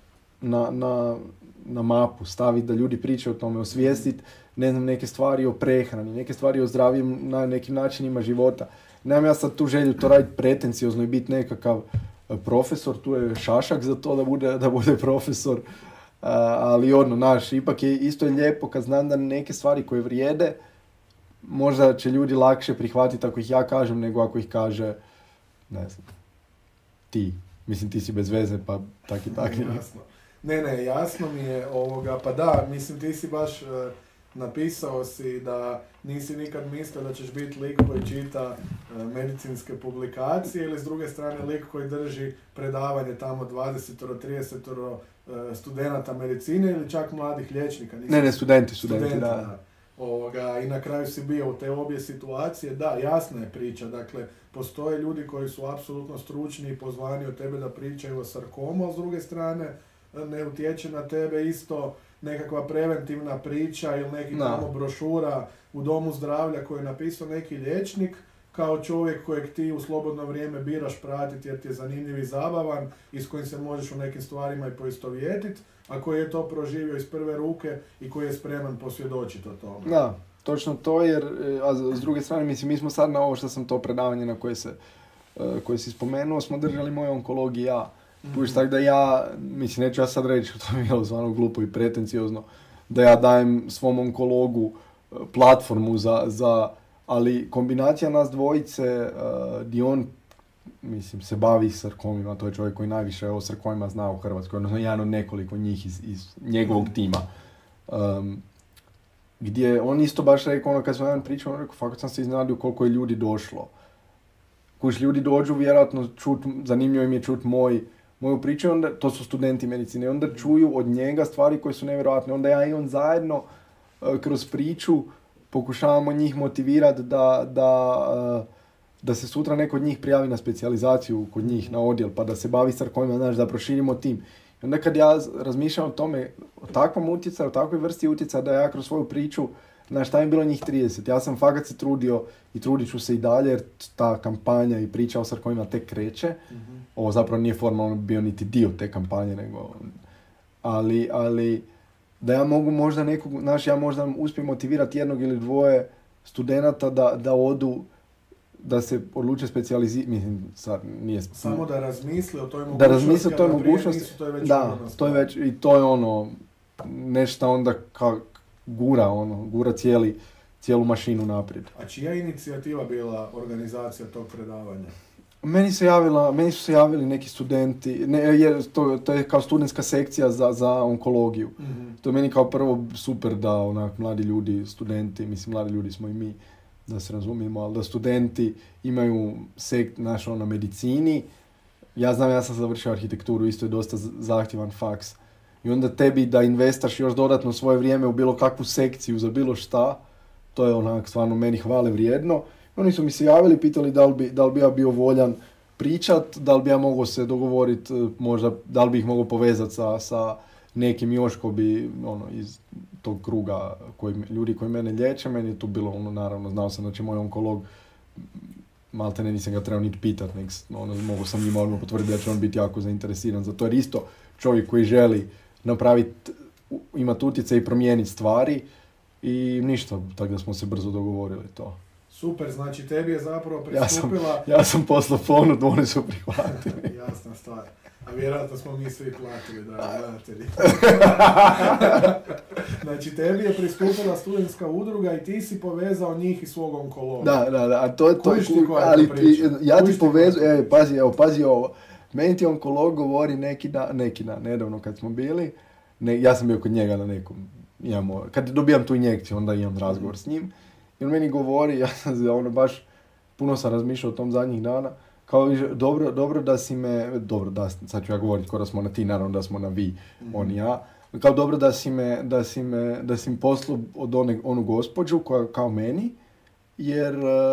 na mapu, staviti da ljudi pričaju o tome, osvijestiti, ne znam, neke stvari o prehrani, neke stvari o zdravim na nekim načinima života. Nemam ja sad tu želju to raditi pretenciozno i biti nekakav profesor, tu je Šašak za to da bude profesor, ali ipak je isto lijepo kad znam da neke stvari koje vrijede, možda će ljudi lakše prihvatiti ako ih ja kažem nego ako ih kaže, ne znam, ti. Mislim, ti si bez veze, pa tak i tak. Jasno. Ne, jasno mi je pa da, mislim, ti si baš napisao si da nisi nikad mislio da ćeš biti lik koji čita medicinske publikacije ili s druge strane lik koji drži predavanje tamo 20-30 studenata medicine ili čak mladih liječnika. Ne, studenti, da. I na kraju si bio u te obje situacije. Da, jasna je priča. Dakle, postoje ljudi koji su apsolutno stručni i pozvani od tebe da pričaju o sarkomu, a s druge strane ne utječe na tebe isto nekakva preventivna priča ili neki tamo brošura u domu zdravlja koju je napisao neki liječnik kao čovjek kojeg ti u slobodno vrijeme biraš pratiti jer ti je zanimljiv i zabavan i s kojim se možeš u nekim stvarima i poistovjetiti, a koji je to proživio iz prve ruke i koji je spreman posvjedočiti o tome. Da, točno to, jer a s druge strane, mislim, mi smo sad na ovo što sam to predavanje na koje si spomenuo, smo držali moje onkologije ja. Puš, tako da ja, mislim, neću ja sad reći, to mi je bilo zvano glupo i pretenciozno, da ja dajem svom onkologu platformu ali kombinacija nas dvojice, gdje on, mislim, se bavi sarkomima, to je čovjek koji najviše o sarkomima zna u Hrvatskoj, odnosno jedan od nekoliko njih iz njegovog tima. Gdje on isto baš rekao, kad smo jedan pričao, on rekao, fakat sam se iznenadio koliko je ljudi došlo. Kuš, ljudi dođu, vjerojatno zanimljivo im je čut moju priču, onda, to su studenti medicine, onda čuju od njega stvari koje su nevjerojatne. Onda ja i on zajedno kroz priču pokušavamo njih motivirati da se sutra neko od njih prijavi na specijalizaciju kod njih na odjel, pa da se bavi sarkomima, znaš, da proširimo tim. I onda kad ja razmišljam o tome, o takvom utjecaju, o takvoj vrsti utjecaja, da ja kroz svoju priču, znaš, šta je bilo njih 30. Ja sam fakat se trudio i trudit ću se i dalje, jer ta kampanja i priča o sarkomima tek kreće. Ovo zapravo nije formalno bio niti dio te kampanje, nego... Ali da ja mogu možda nekog, znaš, ja možda uspijem motivirati jednog ili dvoje studenata da odu, da se odluče specijalizirati, mislim, sad nije... Samo da razmisle o toj mogućnosti. Da razmisle o toj mogućnosti, da, to je već, i to je nešto onda gura cijelu mašinu naprijed. A čija je inicijativa bila organizacija tog predavanja? Meni su se javili neki studenti, jer to je kao studentska sekcija za onkologiju. Mm-hmm. To je meni kao prvo super da mladi ljudi, studenti, mislim mladi ljudi smo i mi, da se razumijemo, ali da studenti imaju na medicini. Ja znam, ja sam završio arhitekturu, isto je dosta zahtjevan faks. I onda tebi da investaš još dodatno svoje vrijeme u bilo kakvu sekciju za bilo šta, to je stvarno meni hvale vrijedno. Oni su mi se javili, pitali da li bi ja bio voljan pričat, da li bi ja mogao se dogovoriti, možda da li bi ih mogao povezati sa nekim još ko bi iz tog kruga ljudi koji mene liječe. Meni je tu bilo, naravno, znao sam da će moj onkolog, maltene nisam ga trebao niti pitat, mogu sam njima odmah potvrditi da će on biti jako zainteresiran za to, jer isto čovjek koji želi napraviti, imati utjecaj i promijeniti stvari i ništa, tako da smo se brzo dogovorili to. Super, znači tebi je zapravo pristupila... Ja sam poslao ponudu, oni su prihvatili. Jasna stvar. A vjerojatno smo mi svi platili, dragi gledatelji. Znači tebi je pristupila studentska udruga i ti si povezao njih i svog onkologa. Da, a to je to. Ali ja ti povezujem, pazi ovo. Meni ti onkolog govori neki dan, nedavno kad smo bili, ja sam bio kod njega na nekom, kad dobijam tu injekciju, onda imam razgovor s njim. I on meni govori, ja sam baš puno sam razmišljao o tom zadnjih dana, kao dobro da si me, sad ću ja govoriti kao da smo na ti, naravno da smo na vi, on i ja, kao dobro da si mi poslao od onu gospođu koja kao meni, jer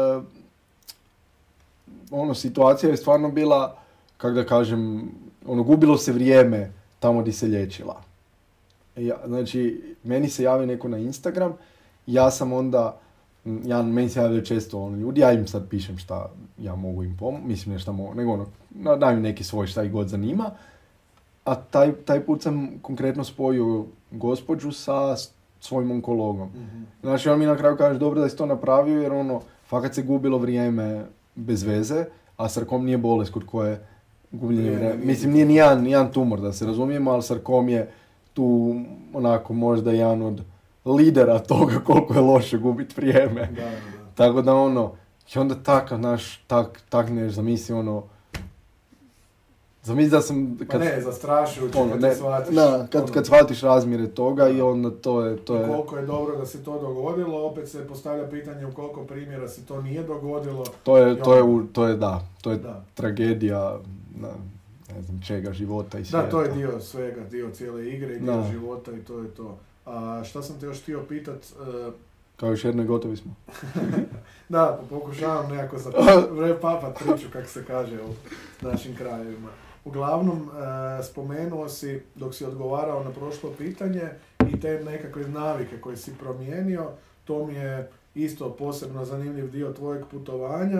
situacija je stvarno bila, kako da kažem, gubilo se vrijeme tamo gdje se liječila. Znači, meni se javi neko na Instagram, ja sam onda meni se javljaju često ono, ljudi, ja im sad pišem šta ja mogu im pomoći, mislim ne šta mogu, nego ono, daj mi neki svoj šta ih god zanima. A taj put sam konkretno spojio gospođu sa svojim onkologom. Mhm. Znači on mi na kraju kaže, dobro da si to napravio, jer ono, fakat se gubilo vrijeme bez veze, a sarkom nije bolest kod koje gubljenje vrijeme. Mislim, nije nijedan tumor, da se razumijemo, ali sarkom je tu onako možda jedan od lidera toga koliko je loše gubiti vrijeme. Da. Tako da ono, i onda tak ne zamisli ono, zamisli da sam... Pa ne, zastrašujući kad ne, shvatiš. Da, kad shvatiš razmjere toga i onda to je... I koliko je dobro da se to dogodilo, opet se postavlja pitanje u koliko primjera se to nije dogodilo. To je tragedija, ne znam čega, života i svijeta. Da, to je dio svega, dio cijele igre i dio života i to je to. A šta sam te još htio pitat... Kao još jedno i gotovi smo. Da, pokušavam nekako papat priču, kako se kaže u našim krajevima. Uglavnom, spomenuo si, dok si odgovarao na prošlo pitanje, i te nekakve navike koje si promijenio, to mi je isto posebno zanimljiv dio tvojeg putovanja.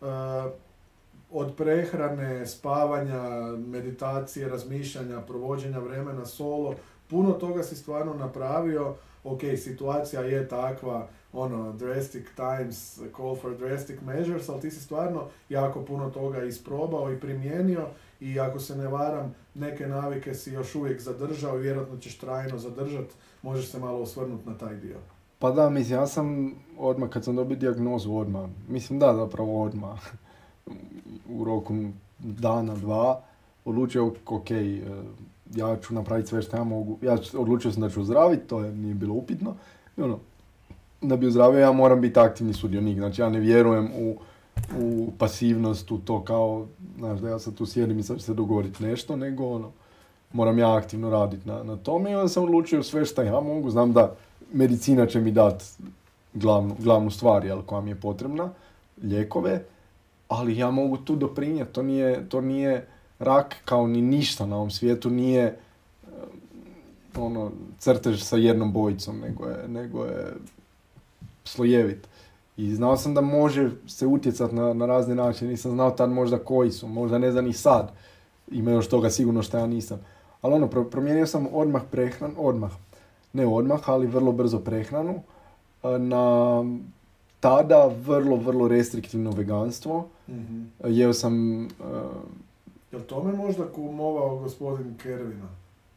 Od prehrane, spavanja, meditacije, razmišljanja, provođenja vremena solo, puno toga si stvarno napravio. Ok, situacija je takva, ono, drastic times, call for drastic measures, ali ti si stvarno jako puno toga isprobao i primijenio i ako se ne varam, neke navike si još uvijek zadržao i vjerojatno ćeš trajno zadržati, možeš se malo osvrnuti na taj dio. Pa da, mislim, ja sam odmah, kad sam dobio dijagnozu odmah, zapravo odmah, u roku dana, dva, odlučio, ok, ja ću napraviti sve što ja mogu. Odlučio sam da ću ozdraviti, to nije bilo upitno. I ono, da bi ozdravio, ja moram biti aktivni sudionik. Znači, ja ne vjerujem u pasivnost, u to kao, znaš, da ja sad tu sjedim i sad ću se dogovoriti nešto, nego ono, moram ja aktivno raditi na tome. I onda sam odlučio sve što ja mogu. Znam da medicina će mi dati glavnu stvar, koja mi je potrebna, lijekove, ali ja mogu tu doprinijeti. To nije rak kao ni ništa na ovom svijetu, nije crtež sa jednom bojicom, nego je slojevit. I znao sam da može se utjecati na razne načine, nisam znao tad možda koji su, možda ne znam ni sad. Ima još toga sigurno što ja nisam. Ali promijenio sam ali vrlo brzo prehranu na tada vrlo, vrlo restriktivno veganstvo. Mm-hmm. Jeo sam... Jel tome možda kumovao gospodin Kervina?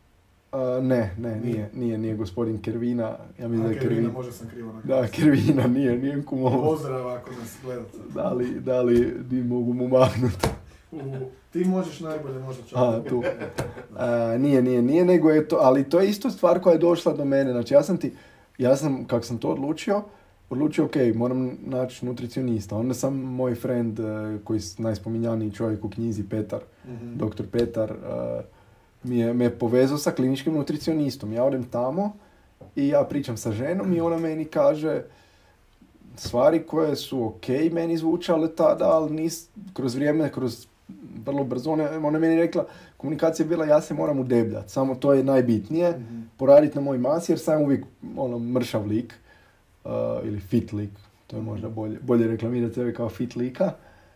Nije gospodin Kervina. Ja mislim da je Kervina, možda sam krivo nakon. Da, Kervina nije kumovao. Pozdrav ako nas gledate. Da li mogu mu mahnuti? Ti možeš najbolje, možda čak. Tu. Nije, nego je to, ali to je isto stvar koja je došla do mene. Znači ja sam kako sam to odlučio, ok, moram naći nutricionista. Onda sam moj friend, koji je najspominjaniji čovjek u knjizi, Petar, dr. Petar, me povezao sa kliničkim nutricionistom. Ja odem tamo i ja pričam sa ženom i ona meni kaže stvari koje su ok, meni zvučale tada, ali kroz vrijeme, vrlo brzo, ona meni rekla, komunikacija je bila, ja se moram udebljati, samo to je najbitnije, poraditi na mojoj masi, jer sam uvijek mršav lik, ili fit lik, to je možda bolje reklamirati sebe kao fit lika.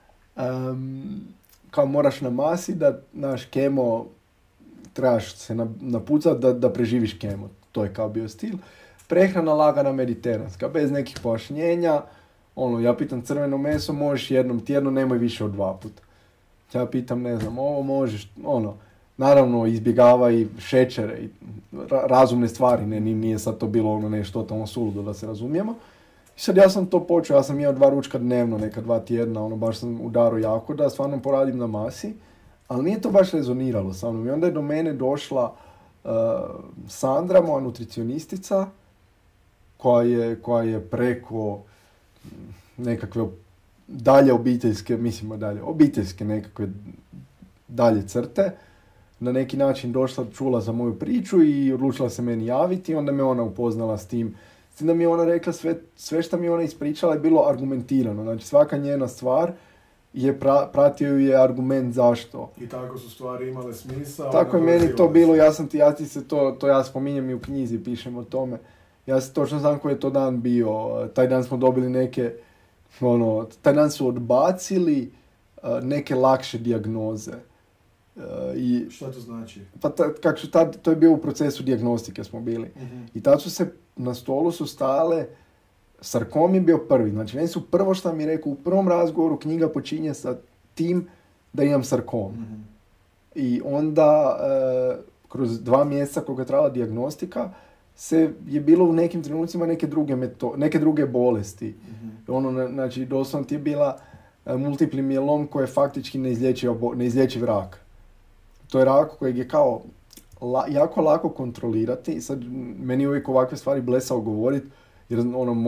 Kao moraš na masi da naš kemo, trebaš se napucati da preživiš kemo, to je kao bio stil. Prehrana lagana mediteranska, bez nekih pojašnjenja, ja pitam crveno meso, možeš jednom tjedno, nemoj više od 2 puta. Ja pitam, ne znam, ovo možeš, naravno izbjegavaj šećere i razumne stvari, nije sad to bilo nešto totalno suludo, da se razumijemo. I sad ja sam to počeo, ja sam jeo 2 ručka dnevno, neka 2 tjedna, baš sam udarao jako da stvarno poradim na masi, ali nije to baš rezoniralo sa mnom. I onda je do mene došla Sandra, moja nutricionistica, koja je preko nekakve dalje obiteljske nekakve dalje crte, na neki način došla, čula za moju priču i odlučila se meni javiti i onda me ona upoznala s tim. S tim da mi je ona rekla sve što mi ona ispričala je bilo argumentirano. Znači svaka njena stvar pratio ju je argument zašto. I tako su stvari imale smisla. Tako je meni to bilo, ja ti se to ja spominjem i u knjizi, pišem o tome. Ja se točno znam koji je to dan bio. Taj dan smo dobili neke, taj dan su odbacili neke lakše dijagnoze. Šta to znači? Pa kako su tad, to je bio u procesu dijagnostike smo bili. I tad su se, na stolu su stajale, sarkom je bio prvi. Znači, meni su prvo što mi je rekao, u prvom razgovoru knjiga počinje sa tim da imam sarkom. I onda, kroz 2 mjeseca koliko je trajala dijagnostika, je bilo u nekim trenucima neke druge bolesti. Znači, doslovno ti je bila multipli mielom koji je faktički neizlječiv rak. To je rak kojeg je kao jako lako kontrolirati. Sad, meni je uvijek ovakve stvari blesao govoriti, jer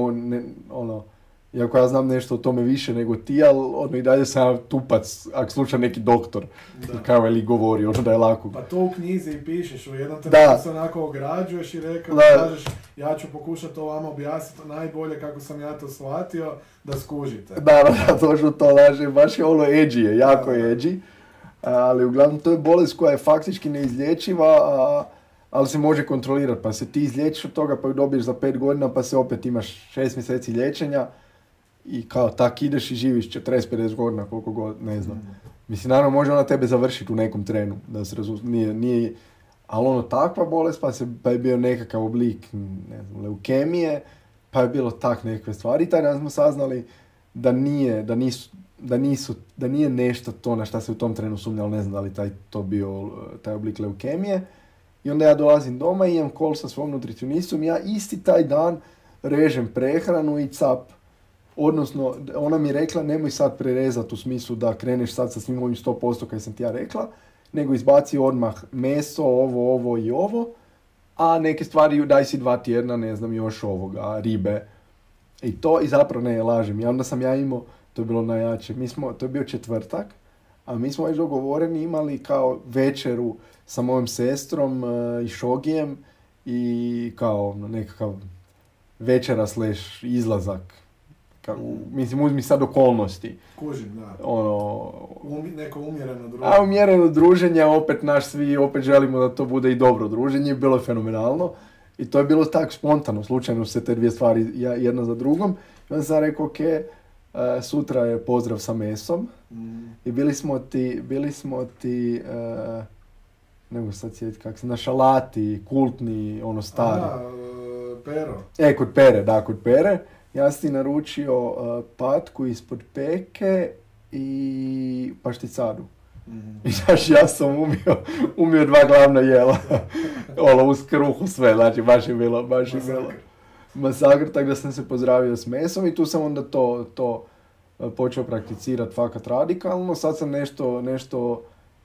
iako ja znam nešto o tome više nego ti, ali i dalje sam tupac, ako sluša neki doktor, kao ili govori, da je lako. Pa to u knjizi i pišeš, u jednom trenutku se onako ograđuješ i kažeš, ja ću pokušati to vama objasniti najbolje kako sam ja to shvatio, da skužite. Da, točno to laže, baš je edgy, jako edgy, ali uglavnom to je bolest koja je faktički neizlječiva, ali se može kontrolirati, pa se ti izliječiš od toga, pa ju dobiješ za 5 godina, pa se opet imaš 6 mjeseci liječenja i kao tak ideš i živiš 40-50 godina, koliko god, ne znam. Mislim, naravno može ona tebe završiti u nekom trenu, da se nije, ali takva bolest, pa je bio nekakav oblik, ne znam, leukemije, pa je bilo tak nekakve stvari. I taj dan smo saznali da nije nešto to na šta se u tom trenu sumnjalo, ne znam da li to bio taj oblik leukemije. I onda ja dolazim doma i imam call sa svom nutricionistom i ja isti taj dan režem prehranu i cap. Odnosno, ona mi je rekla nemoj sad prerezati u smislu da kreneš sad sa svim ovim 100% kaj sam ti ja rekla, nego izbaci odmah meso, ovo i ovo, a neke stvari daj si 2 tjedna, ne znam, još ovoga, ribe. I zapravo ne lažem. I onda sam ja imao, to je bilo najjače, to je bio četvrtak, a mi smo već dogovoreni imali kao večeru sa mojom sestrom i šogijem i kao nekakav večera / izlazak. Mislim, uzmi sad okolnosti. Kužim, da. Neko umjereno druženje. A umjereno druženje, opet svi opet želimo da to bude i dobro druženje. Bilo je fenomenalno. I to je bilo tako spontano. Slučajno se te dvije stvari jedna za drugom. I onda sam rekao, sutra je pozdrav sa mesom. I bili smo ti nego sad sjetiti kako se, na šalati, kultni, stari. Pero. Kod Pere. Ja sam ti naručio patku ispod peke i pašticadu. I ja sam umio 2 glavna jela. Uz kruhu sve, znači baš je bilo masakr, tako da sam se pozdravio s mesom i tu sam onda to počeo prakticirati fakat radikalno. Sad sam nešto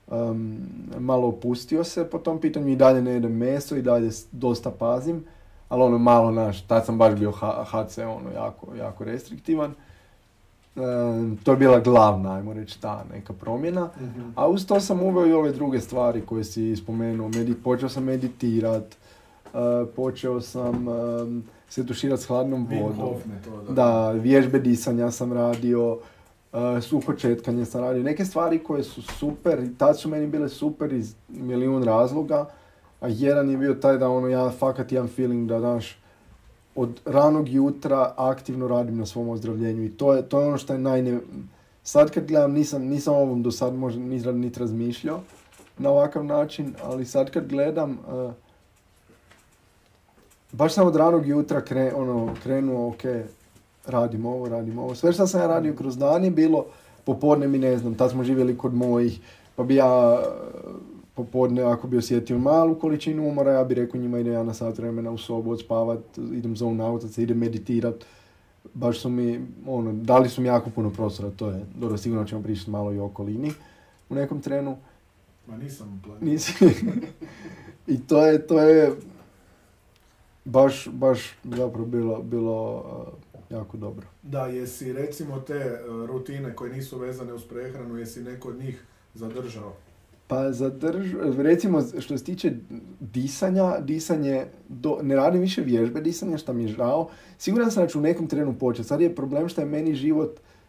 malo opustio se po tom pitanju i dalje ne jedem meso i dalje dosta pazim. Ali malo tad sam baš bio HC, jako restriktivan. To je bila glavna, ajmo reći, ta neka promjena. A uz to sam uveo i ove druge stvari koje si spomenuo. Počeo sam meditirat, počeo sam se tuširati s hladnom vodom. Da, vježbe disanja sam radio, suho četkanje sam radio. Neke stvari koje su super, i tad su meni bile super iz milijun razloga. A jedan je bio taj da ja fakat imam feeling da od ranog jutra aktivno radim na svom ozdravljenju i to je ono što je Sad kad gledam, nisam ovom do sad možda niti razmišljao na ovakav način, ali sad kad gledam, baš sam od ranog jutra krenuo, radim ovo. Sve što sam ja radio kroz dan je bilo, popodne mi ne znam, tad smo živjeli kod mojih, pa bi ja popodne, ako bi osjetio malu količinu umora, ja bi rekao njima idem ja na sat vremena u sobu odspavat, idem zone out, idem meditirat. Baš su mi, dali su mi jako puno prostora, to je, dobro, sigurno ćemo pričati malo i o okolini u nekom trenu. Ma nisam planirao. I to je baš zapravo bilo jako dobro. Da, jesi recimo te rutine koje nisu vezane uz prehranu, jesi neko od njih zadržao? Pa recimo što se tiče disanje, ne radim više vježbe disanja, što mi je žao. Siguran sam da ću u nekom trenu početi. Sad je problem što je meni život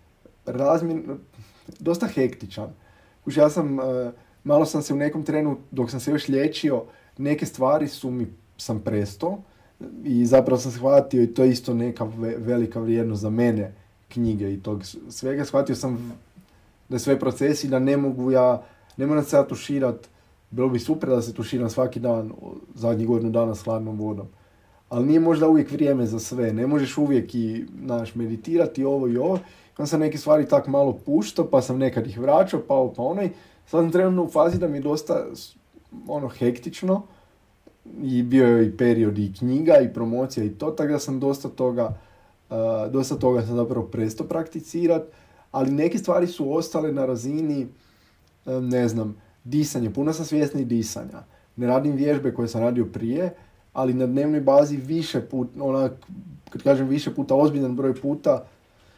dosta hektičan. Ja malo sam se u nekom trenu, dok sam se još liječio, neke stvari sam prestao. I zapravo sam shvatio, i to je isto neka velika vrijednost za mene, knjige i tog svega. Shvatio sam da je sve procesi, da ne moram se ja tuširat. Bilo bi super da se tuširam svaki dan, zadnjih godinu dana s hladnom vodom. Ali nije možda uvijek vrijeme za sve. Ne možeš uvijek meditirati ovo i ovo. Onda sam neke stvari tak malo puštao, pa sam nekad ih vraćao, pa ovo, pa onaj. Sad sam trenutno u fazi da mi je dosta hektično. I bio je i period i knjiga i promocija i to, tako da sam dosta toga sam zapravo prestao prakticirati. Ali neke stvari su ostale na razini, ne znam, disanje. Puno sam svjesni disanja. Ne radim vježbe koje sam radio prije, ali na dnevnoj bazi više puta, kad kažem više puta, ozbiljan broj puta,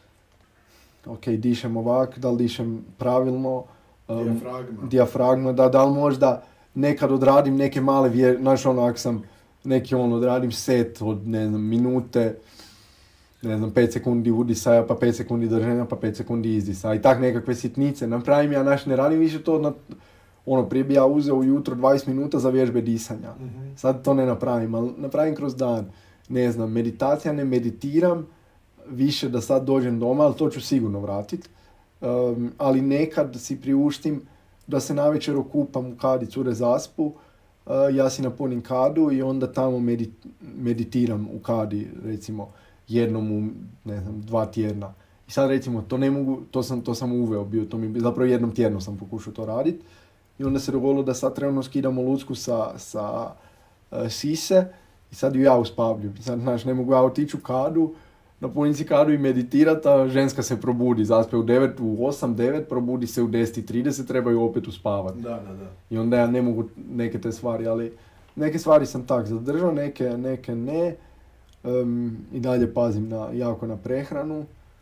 dišem ovak, da li dišem pravilno, dijafragma, da li možda nekad odradim neke male vježbe, znaš ako sam odradim set od, ne znam, minute, ne znam, 5 sekundi udisaja, pa 5 sekundi drženja, pa 5 sekundi izdisaja i tak nekakve sitnice. Napravim ja, ne radim više to, prije bi ja uzeo ujutro 20 minuta za vježbe disanja. Mm-hmm. Sad to ne napravim, ali napravim kroz dan. Ne znam, meditacija ne meditiram više da sad dođem doma, ali to ću sigurno vratiti. Ali nekad si priuštim da se navečer okupam u kadi, cure zaspu, ja si napunim kadu i onda tamo meditiram u kadi, recimo, jednom u, ne znam, 2 tjedna. I sad recimo, to ne mogu, to sam uveo bio, zapravo jednom tjedno sam pokušao to raditi. I onda se dogodilo da sad trenutno skidamo lucku sa sise i sad ju ja uspavljam. Sad, znaš, ne mogu ja otići u kadu, napunim si kadu i meditirati, a ženska se probudi. Zaspe u 8-9, probudi se u 10:30, trebaju opet uspavati. Da. I onda ja ne mogu neke te stvari, ali neke stvari sam tak zadržao, neke ne. I dalje pazim jako na prehranu.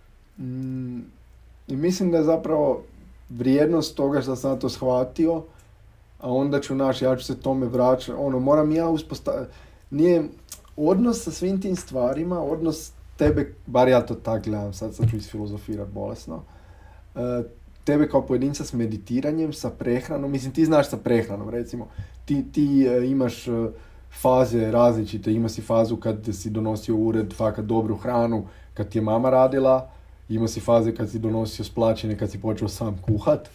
I mislim da je zapravo vrijednost toga što sam to shvatio, a onda ja ću se tome vraćati, moram ja uspostaviti, nije odnos sa svim tim stvarima, odnos tebe, bar ja to tak gledam, sad ću isfilozofirati bolesno, tebe kao pojedinca s meditiranjem, sa prehranom, mislim ti znaš sa prehranom, recimo, ti imaš faze različite, ima si fazu kad si donosio u ured fakat dobru hranu, kad ti je mama radila, imao si faze kad si donosio splačine, kad si počeo sam kuhat.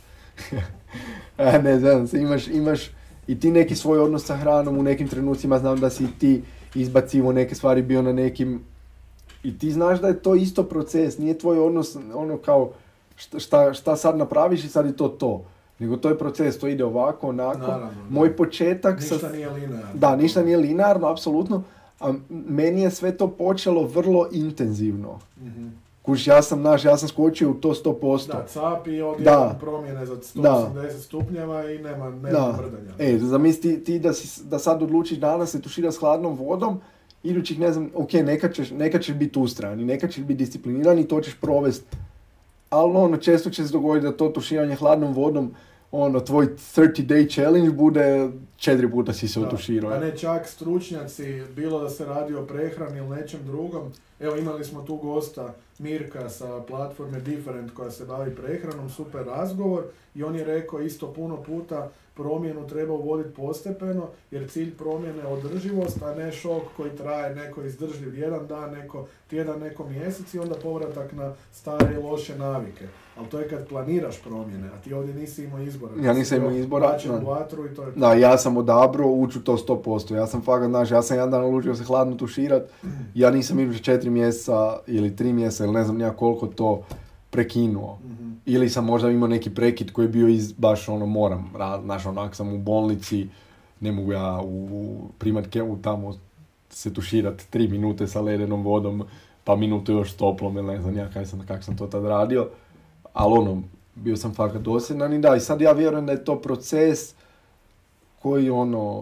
Ne znam, imaš i ti neki svoj odnos sa hranom, u nekim trenucima znam da si ti izbacivo neke stvari, bio na nekim... I ti znaš da je to isto proces, nije tvoj odnos kao šta sad napraviš i sad je to. Nego to je proces, to ide ovako, onako. Naravno, moj početak... Ništa nije linearno. Da, ništa nije linearno, apsolutno. A meni je sve to počelo vrlo intenzivno. Mm-hmm. Kuš, ja sam skočio u to 100%. Da, cap i odjednom promjene za 180 stupnjeva i nema mrdanja. Zamisli ti da sad odlučiš danas se tušira s hladnom vodom, idućih, ne znam, neka ćeš biti ustran i neka ćeš biti discipliniran i to ćeš provesti. Ali često će se dogoditi da to tuširanje hladnom vodom, tvoj 30-day challenge bude 4 puta si se otuširao. A ne čak stručnjaci, bilo da se radi o prehrani ili nečem drugom. Evo, imali smo tu gosta Mirka sa platforme Different koja se bavi prehranom, super razgovor i on je rekao isto puno puta promjenu treba uvoditi postepeno jer cilj promjene je održivost, a ne šok koji traje neko izdržljiv jedan dan, neko tjedan, neko mjesec i onda povratak na stare i loše navike. Ali to je kad planiraš promjene, a ti ovdje nisi imao izbora. Ja nisam imao izbora. Vatru i to je to. Da, ja sam odabrao ući u to 100%. Ja sam fakat, ja sam jedan dan odlučio se hladno tuširat. Ja nisam iduće 4 mjeseca ili 3 mjeseca ili ne znam nija koliko to prekinuo. Mm-hmm. Ili sam možda imao neki prekid koji je bio baš moram, onak sam u bolnici, ne mogu ja primat tamo se tuširat 3 minute sa ledenom vodom, pa minutu još s toplom, ili ne znam ja kak sam to tad radio. Ali bio sam fakat dosljedan i i sad ja vjerujem da je to proces koji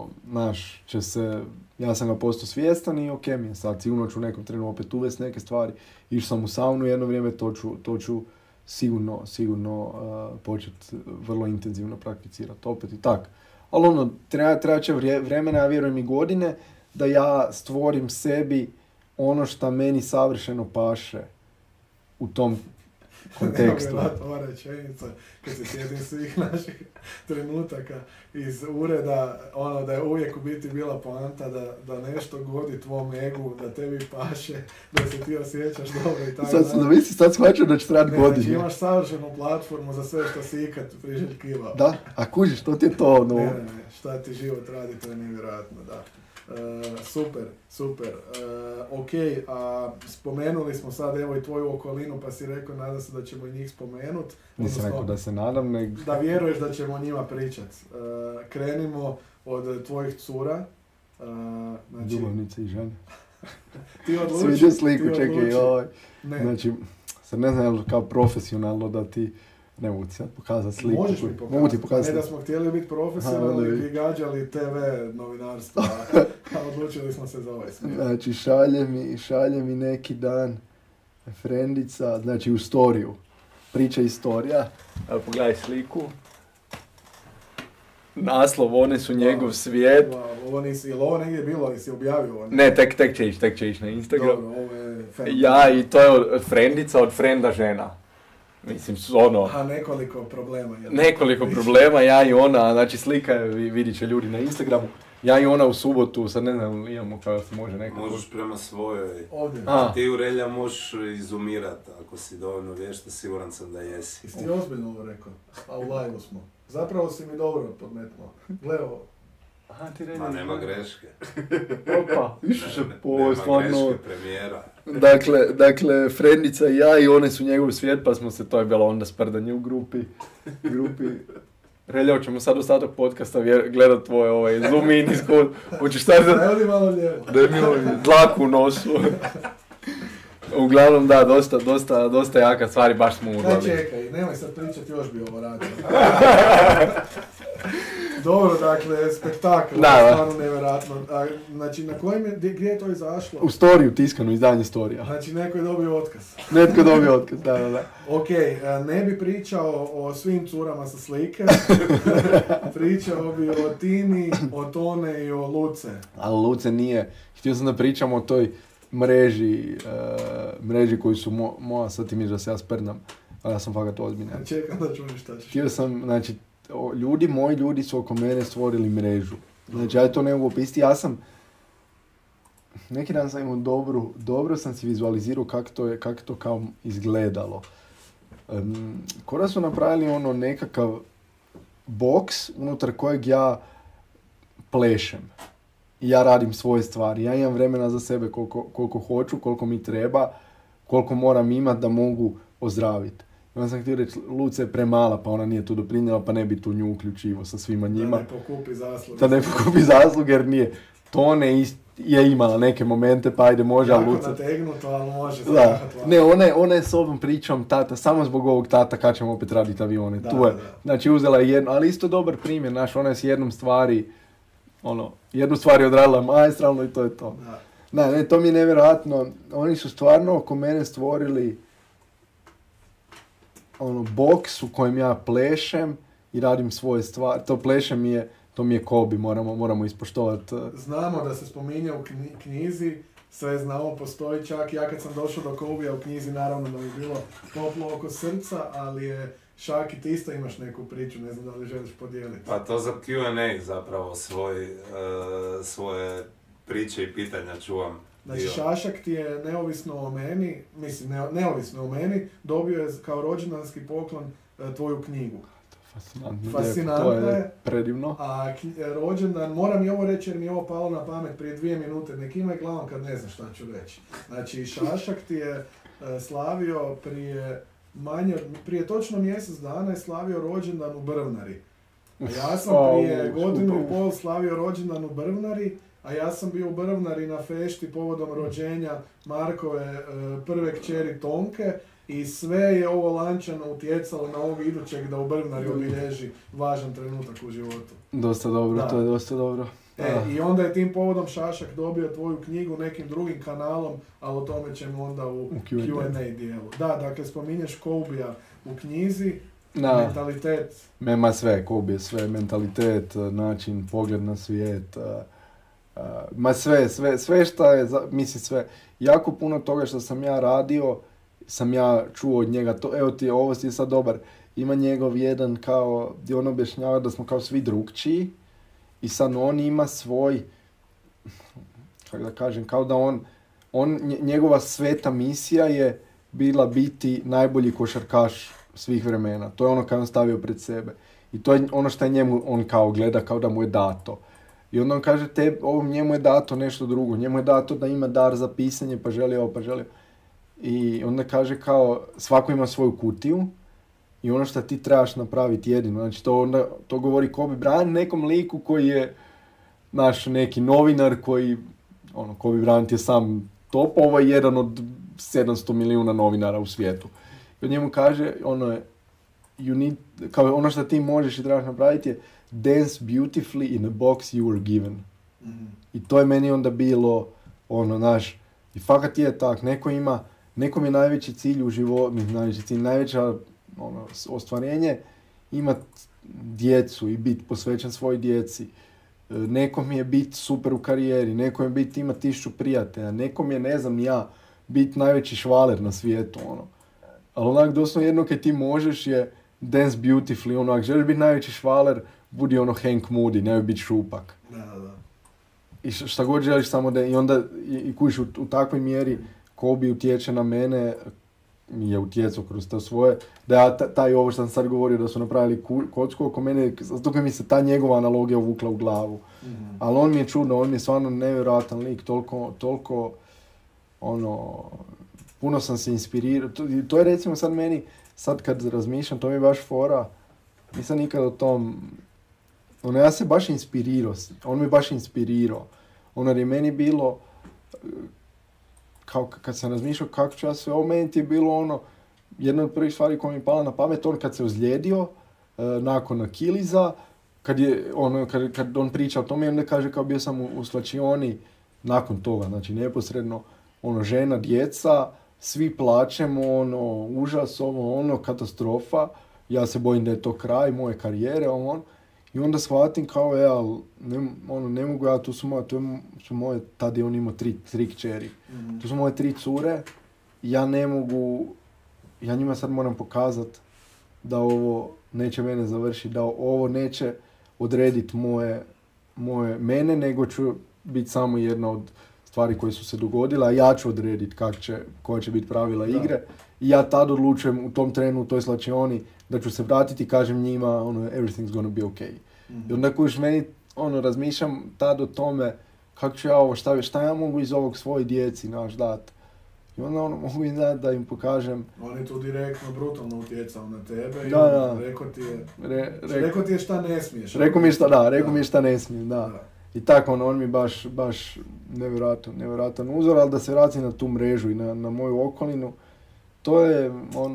će se, ja sam ga postao svjestan i ok mi je sad, sigurno ću u nekom trenu opet uvesti neke stvari. Išao sam u saunu jedno vrijeme, to ću sigurno početi vrlo intenzivno prakticirati opet i tak. Ali treba će vremena, ja vjerujem i godine, da ja stvorim sebi ono što meni savršeno paše u tom kontekstu. Nevjerojatno ova rečenica, kad se sjedim svih naših trenutaka iz ureda, ono da je uvijek u biti bila poanta da nešto godi tvom egu, da tebi paše, da se ti osjećaš dobro i tako dalje. Sad shvaćam da će trajati godine. Znači imaš savršenu platformu za sve što si ikad priželjkivao. Da, a kužiš, to ti je to, no. Ne, šta ti život radi, to je nevjerojatno, da. Super. Ok, a spomenuli smo sad evo i tvoju okolinu, pa si rekao, nadam se da ćemo i njih spomenuti. Nisam rekao da se nadam, Da vjeruješ da ćemo o njima pričat. Krenimo od tvojih cura. Znači, ljubavnice i žene. Ti odluči. Sviđa sliku, čekaj, Ne. znači, sad ne znam je li kao profesionalno da ti, ne mogu ti sad pokazati sliku. Možeš mi pokazati. Mogu ti pokazati. Ne da smo htjeli biti profesionalni i gađali TV novinarstvo, a odlučili smo se za ovaj smjer. Znači, šalje mi neki dan frendica, znači u storiju. Priča istorija. Evo, pogledaj sliku. Naslov, one su njegov svijet. Ovo nisi, jel ovo negdje bilo, ali si objavio ovo? Ne, tek će ići na Instagram. Dobro, ovo je Ja, i to je frendica od frenda žena. Mislim, ono... A nekoliko problema. Nekoliko problema, ja i ona, znači slika je, vidit će ljudi na Instagramu. Ja i ona u subotu, sad ne znam, imamo kao se može nekako... Možeš prema svojoj. Ovdje. Ti Urelja možeš izumirat, ako si dovoljno vješta, siguran sam da jesi. Jesi ti ozbiljno ovo rekao? A u live smo. Zapravo si mi dobro podmetnuo. Gle ovo. Aha, ti reći. Ma nema greške. Opa, više se Nema stvarno... greške premijera. Dakle, frendica i ja i one su njegov svijet, pa smo se, to je bilo onda sprdanje u grupi. Relja, ćemo sad ostatak podcasta gledat tvoje zoom in iz kod. Hoćeš sad da... Ne odi malo lijevo. Da mi dlaku u nosu. Uglavnom da, dosta jaka stvari, baš smo udali. Čekaj, nemoj sad pričati, još bi ovo radio. Dobro, dakle, spektakl, stvarno nevjerojatno. Znači, na kojem je, gdje je to izašlo? U storiju, tiskano, izdanje storija. Znači, neko je dobio otkaz. Netko dobio otkaz, da. Ok, ne bi pričao o svim curama sa slike, pričao bi o Tini, o Tone i o Luce. Ali Luce nije, htio sam da pričamo o toj mreži koju su moja, sad ti misliš da se ja sprdam, ali ja sam fakat ozbiljan. Čekam da čuješ šta ćeš. Htio sam, znači, moji ljudi su oko mene stvorili mrežu. Znači, ja to ne mogu opisati, ja sam, neki dan sam imao dobro sam si vizualizirao kako to kao izgledalo. Kora su napravili nekakav boks unutar kojeg ja plešem. I ja radim svoje stvari. Ja imam vremena za sebe koliko hoću, koliko mi treba, koliko moram imati da mogu ozdraviti. Onda sam htio reći, Luce je premala, pa ona nije tu doprinjela, pa ne bi tu nju uključivo sa svima njima. Da ne pokupi zasluge. Jer nije. Tone je imala neke momente, pa ajde može, jako Luce... Jako nategnuto, ali može. Da. Ne, ona je s ovom pričom tata, samo zbog ovog tata kad ćemo opet raditi avione. Tu je. Znači uzela je jednu, ali isto dobar primjer, ona je s jednom stvari, jednu stvar je odradila maestralno i to je to. Ne, to mi je nevjerojatno. Oni su stvarno oko mene stvorili boks u kojem ja plešem i radim svoje stvari. To plešem to mi je Kobi, moramo ispoštovati. Znamo da se spominje u knjizi, sve znamo, postoji čak. Ja kad sam došao do Kobija u knjizi, naravno da mi je bilo toplo oko srca, ali je Šaki, ti isto imaš neku priču, ne znam da li želiš podijeliti. Pa to za Q&A zapravo svoje priče i pitanja čuvam. Znači Šašak ti je neovisno o meni, dobio je kao rođendanski poklon tvoju knjigu. Fascinantno je. Predivno. A rođendan, moram i ovo reći jer mi je ovo palo na pamet prije 2 minute, nek imaj glavom kad ne znaš šta ću reći. Znači Šašak ti je slavio prije točno mjesec dana je slavio rođendan u Brvnari. A ja sam prije godinu i pol slavio rođendan u Brvnari, a ja sam bio u Brvnari na fešti povodom rođenja Markove prve kćeri Tonke i sve je ovo lančano utjecalo na ovog idućeg da u Brvnari obilježi važan trenutak u životu. Dosta dobro, to je dosta dobro. I onda je tim povodom Šašak dobio tvoju knjigu nekim drugim kanalom, ali o tome ćemo onda u Q&A dijelu. Da, dakle, spominješ Kobija u knjizi, mentalitet. Ma sve, Kobe, sve, mentalitet, način, pogled na svijet, sve šta je, mislim sve, jako puno toga što sam ja radio sam ja čuo od njega, evo ti, ovo ti je sad dobar, ima njegov jedan kao, gdje on objašnjava da smo kao svi drugčiji i sad on ima svoj, kako da kažem, kao da njegova sveta misija je bila biti najbolji košarkaš svih vremena. To je ono kad on stavio pred sebe. I to je ono što je njemu, on kao gleda kao da mu je dato. I onda on kaže, njemu je dato nešto drugo. Njemu je dato da ima dar za pisanje, pa želi ovo, pa želi. I onda kaže kao, svako ima svoju kutiju i ono što ti trebaš napraviti jedino. Znači to govori Kobe Bryant nekom liku koji je naš neki novinar koji, Kobe Bryant je sam top, ovo je jedan od 700 milijuna novinara u svijetu. I on njemu kaže, ono što ti možeš i trebaš napraviti je dance beautifully in a box you were given. Mm-hmm. I to je meni onda bilo, i fakat je tak, nekom je najveći cilj u životu, najveća ostvarenje, imati djecu i biti posvećen svojoj djeci. Nekom je biti super u karijeri, nekom je biti imati 1000 prijatelja, nekom je, ne znam ja, biti najveći švaler na svijetu, Ali doslovno jedno kad ti možeš je dance beautifully, ako želiš biti najveći švaler, budi Hank Moody, ne biti šupak. Da. I šta god želiš samo da, i onda i kužiš u takvoj mjeri Kobe utječe na mene, mi je utjecao kroz to svoje, da ja taj ovo što sam sad govorio da su napravili kocku oko mene, zato mi se ta njegova analogija uvukla u glavu. Mm-hmm. Ali on mi je čudno, on mi je stvarno nevjerojatan lik, toliko puno sam se inspirirao. To je recimo sad meni, sad kad razmišljam, to mi je baš fora, nisam nikad o tom, ja se baš inspirirao, on mi baš inspirirao. Jer je meni bilo, kao kad sam razmišljao kako ću ja sve, meni ti je bilo jedna od prvih stvari koja mi je pala na pamet, kad se ozlijedio, nakon Akiliza, kad on priča o tome, onda kaže kao bio sam u slačioni nakon toga, znači neposredno, žena, djeca, svi plačemo, užas, katastrofa, ja se bojim da je to kraj moje karijere, i onda shvatim kao, ne mogu ja, tu su moje, tad je on imao tri kćeri, mm-hmm. Tu su moje 3 cure, ja ne mogu, ja njima sad moram pokazati da ovo neće mene završiti, da ovo neće odrediti mene, nego ću biti samo jedna od stvari koje su se dogodile, a ja ću odrediti koja će biti pravila igre. I ja tad odlučujem u tom trenu, u toj slačioni, da ću se vratiti i kažem njima, everything's gonna be okay. Mm-hmm. I onda kojiš meni, razmišljam tad o tome, kako ću ja ovo, šta ja mogu iz ovog svojoj djeci, dat. I onda mogu im dati da im pokažem. On je tu direktno, brutalno utjecao na tebe i rekao ti je šta ne smiješ. Rekao mi je šta ne smijem, da. I tako, on mi baš nevjerojatan uzor, ali da se vratim na tu mrežu i na moju okolinu, to je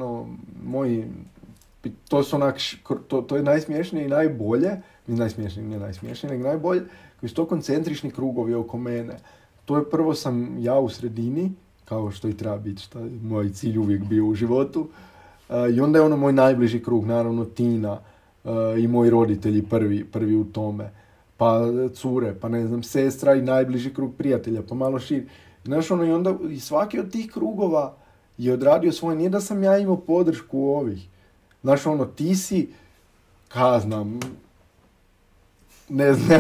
to je najsmiješnije i najbolje, nije najsmiješnije, nego najbolje, koji su to koncentrični krugovi oko mene. To je prvo sam ja u sredini, kao što i treba biti, što je moj cilj uvijek bio u životu, i onda je moj najbliži krug, naravno Tina i moji roditelji prvi u tome. Pa cure, pa ne znam, sestra i najbliži krug prijatelja, pa malo širi. Znaš, i onda i svaki od tih krugova je odradio svoje, nije da sam ja imao podršku ovih. Znaš, ti si, znam, ne znam,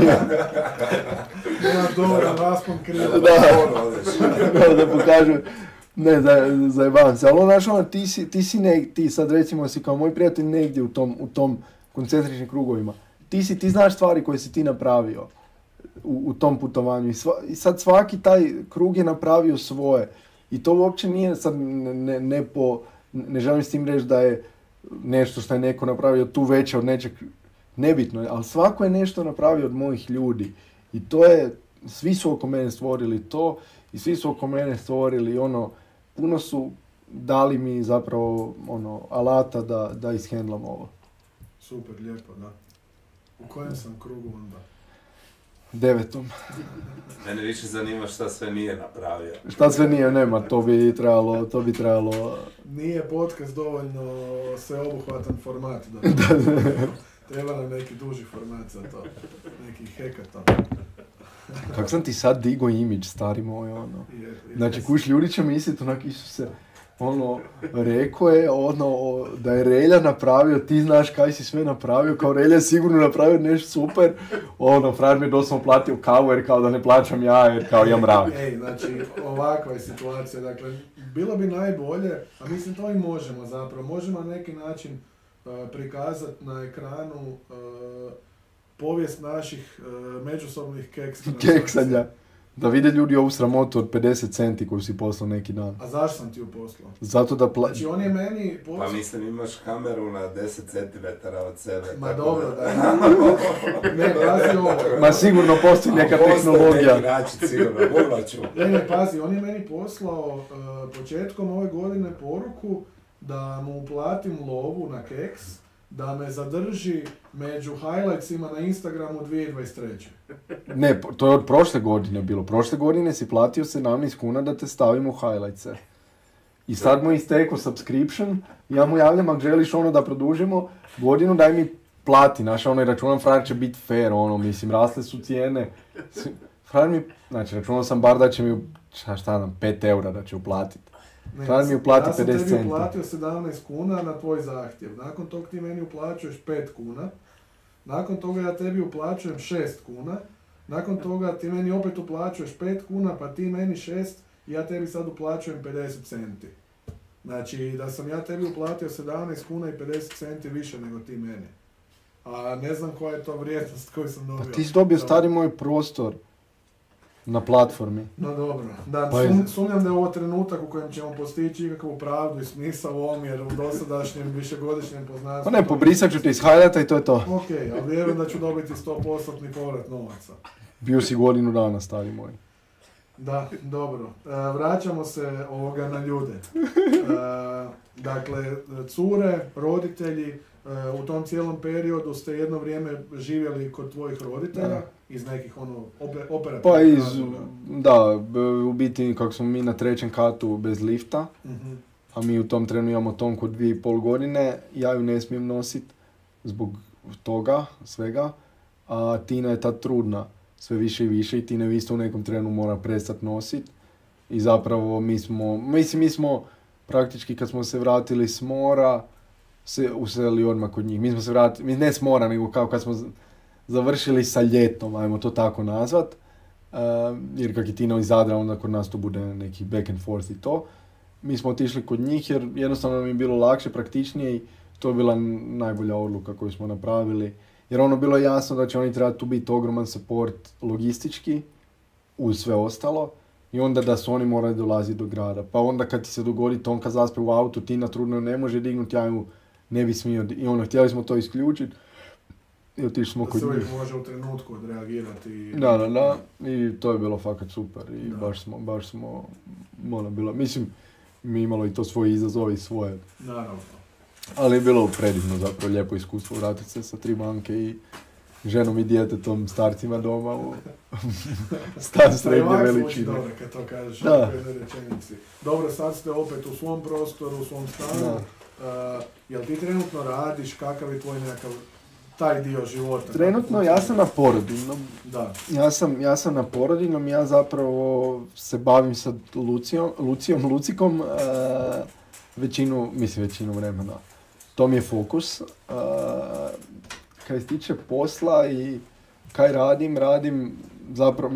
ja dobro, raspon krivo. Da pokažem, ne, zajebavam se, ali znaš, ti sad recimo si kao moj prijatelj negdje u tom koncentričnim krugovima. Ti znaš stvari koje si ti napravio u tom putovanju i sad svaki taj krug je napravio svoje i to uopće nije sad ne želim s tim reći da je nešto što je neko napravio tu veće od nečeg, nebitno je, ali svako je nešto napravio od mojih ljudi i to je, svi su oko mene stvorili to i svi su oko mene stvorili puno su dali mi zapravo alata da ishendlam ovo. Super, lijepo, da. U kojem sam krugu onda? 9. Mene više zanima šta sve nije napravio. Šta sve nije, nema, to bi trebalo... Nije podcast dovoljno sveobuhvatan format, da. Treba nam neki duži format za to, neki hackathon. Kako sam ti sad digo imidž, stari moj, Znači, kuš, ljudi će misliti, Isuse, ono, rekao je, da je Relja napravio, ti znaš kaj si sve napravio, kao Relja je sigurno napravio nešto super, frajer mi je doslovno platio kavu jer kao da ne plaćam ja, jer kao ja mrak. Znači, ovakva je situacija, dakle, bilo bi najbolje, a mislim to i možemo zapravo, možemo na neki način prikazati na ekranu povijest naših međusobnih keksanja. Da vide ljudi ovu sramotu od 50 centi koju si poslao neki dan. A zašto sam ti ju poslao? Zato da Znači on je meni Pa mislim imaš kameru na 10 cm od sebe. Ma dobro, da. Ne, pazi ovo. Ma sigurno postoji neka tehnologija. Postoji neki način, sigurno, vrlo ću. Ne, pazi, on je meni poslao početkom ove godine poruku da mu uplatim lovu na keks, da me zadrži među highlightsima na Instagramu 2023. Ne, to je od prošle godine bilo. Prošle godine si platio 17 kuna da te stavim u highlightse. I sad mu je istekao subscription, ja mu javljam, ako želiš da produžimo godinu, daj mi plati, računam, frajer će biti fair, mislim, rasle su cijene. Frajer mi, računao sam bar da će mi, 5 eura da će uplatiti. Frajer mi uplati 50 centi. Ja sam tebi uplatio 17 kuna na tvoj zahtjev, nakon toga ti meni uplaćuješ 5 kuna, nakon toga ja tebi uplaćujem 6 kuna, nakon toga ti meni opet uplaćuješ 5 kuna, pa ti meni 6 i ja tebi sad uplaćujem 50 centi. Znači, da sam ja tebi uplatio 17 kuna i 50 centi više nego ti meni. A ne znam koja je to vrijednost koju sam dobio. Pa ti si dobio stari moj prostor na platformi. No dobro. Da, Pa sumnjam da je ovo trenutak u kojem ćemo postići ikakvu pravdu i smisao u ovom, jer u dosadašnjem višegodišnjem poznanstvu... Pa ne, pobrisat ću te iz highlighta i to je to. Ok, ali vjerujem da ću dobiti 100% povrat novaca. Bio si godinu dana, stari moj. Da, dobro. Vraćamo se na ljude. Dakle, cure, roditelji, u tom cijelom periodu ste jedno vrijeme živjeli kod tvojih roditelja, iz nekih operativnih razloga. U biti kako smo mi na 3. katu bez lifta, a mi u tom trenu imamo Tonku 2,5 godine, ja ju ne smijem nositi zbog toga svega, a Tina je tad trudna sve više i više i Tina ju isto u nekom trenu mora prestati nositi. I zapravo mi smo praktički kad smo se vratili s mora, se uselili odmah kod njih. Mi smo se vratili, ne s mora, nego kao kad smo završili sa ljetom, ajmo to tako nazvat. Jer kak je Tina iz Zadra, onda kod nas to bude neki back and forth i to. Mi smo otišli kod njih jer jednostavno nam je bilo lakše, praktičnije i to je bila najbolja odluka koju smo napravili. Jer bilo je jasno da će oni trebati tu biti ogroman support logistički uz sve ostalo. I onda da su oni morali dolaziti do grada. Pa onda kad ti se dogodi Tonka zaspe u autu, Tina trudno ne može dignuti, ja ju ne bi smio. I htjeli smo to isključiti. I otišli smo kod njih. Da se uvijek može u trenutku odreagirati. Da. I to je bilo fakat super. I baš smo bilo. Mislim, mi imalo i to svoje izazove i svoje. Naravno. Ali je bilo predivno zapravo, lijepo iskustvo vratiti se sa 3 banke i ženom i djetetom, starcima doma u stan srednje veličine. Dobro kad to kažeš u jednoj rečenici. Dobro, sad ste opet u svom prostoru, u svom stanu. Jel ti trenutno radiš, kakav je tvoj nekakav taj dio života? Trenutno ja sam na porodiljnom. Da. Ja sam na porodiljnom, ja zapravo se bavim sa Lucikom većinu vremena. To mi je fokus. Kaj se tiče posla i kaj radim zapravo,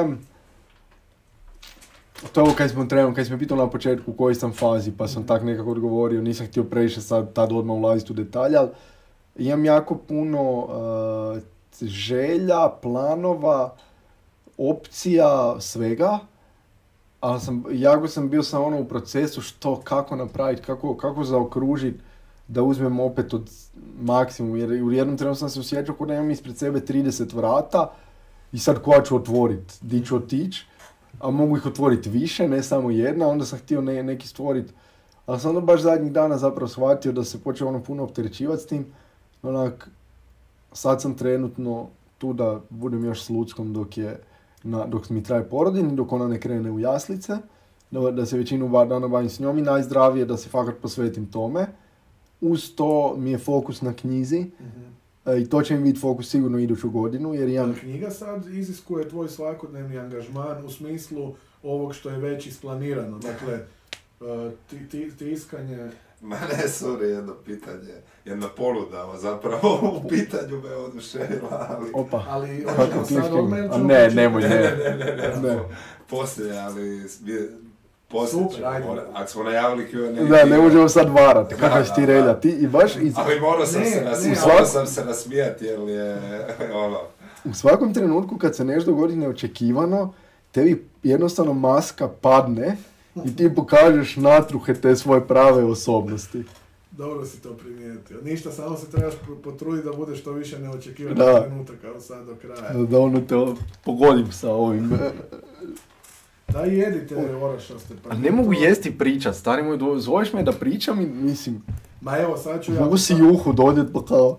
to je ovo kaj smo pitali na početku u kojoj sam fazi, pa sam tak nekako odgovorio, nisam htio previše sad tad odmah ulaziti u detalje, ali imam jako puno želja, planova, opcija, svega, ali jako sam bio sam u procesu kako napraviti, kako zaokružiti, da uzmem opet od maksimum, jer u jednom trenutku sam se osjećao kao da imam ispred sebe 30 vrata i sad koja ću otvoriti, di ću otići, a mogu ih otvoriti više, ne samo jedna, onda sam htio neki stvoriti, ali sam onda baš zadnjih dana zapravo shvatio da se počeo puno opterećivati s tim, sad sam trenutno tu da budem još s Luckom dok mi traje porodiljni, dok ona ne krene u jaslice, da se većinu dana bavim s njom i najzdravije da se fakat posvetim tome. Uz to mi je fokus na knjizi i to će mi biti fokus sigurno iduću godinu. Jer knjiga sad iziskuje tvoj svakodnevni angažman u smislu ovog što je već isplanirano. Dakle, tiskanje... Ma ne, sorry, jedno pitanje, jedna ponuda, zapravo u pitanju me oduševila, ali... Opa. Ali hoćemo sad odmah ili ćemo Ne, početi? nemoj, ne. Ne. Poslije, ali... Poslije Super, ćemo, ajde. ako smo najavili Q&A... Da, ne možemo sad varati, kako si ti da. relja, ti i baš Ali morao sam se nasmijati, jer je, ono... u svakom trenutku kad se nešto dogodi neočekivano, tebi jednostavno maska padne i ti pokažeš natruhe te svoje prave osobnosti. Dobro si to primijetio. Ništa, samo se trebaš potruditi da budeš što više neočekivan Da. trenutak, kao sad do kraja. Da ono te pogodim sa ovim. Da jedite orašaste. A ne mogu jesti i pričat, stari moj, zoveš me da pričam i mislim, Ma evo, sad ću ja... mogu si juhu dodjet pa kao...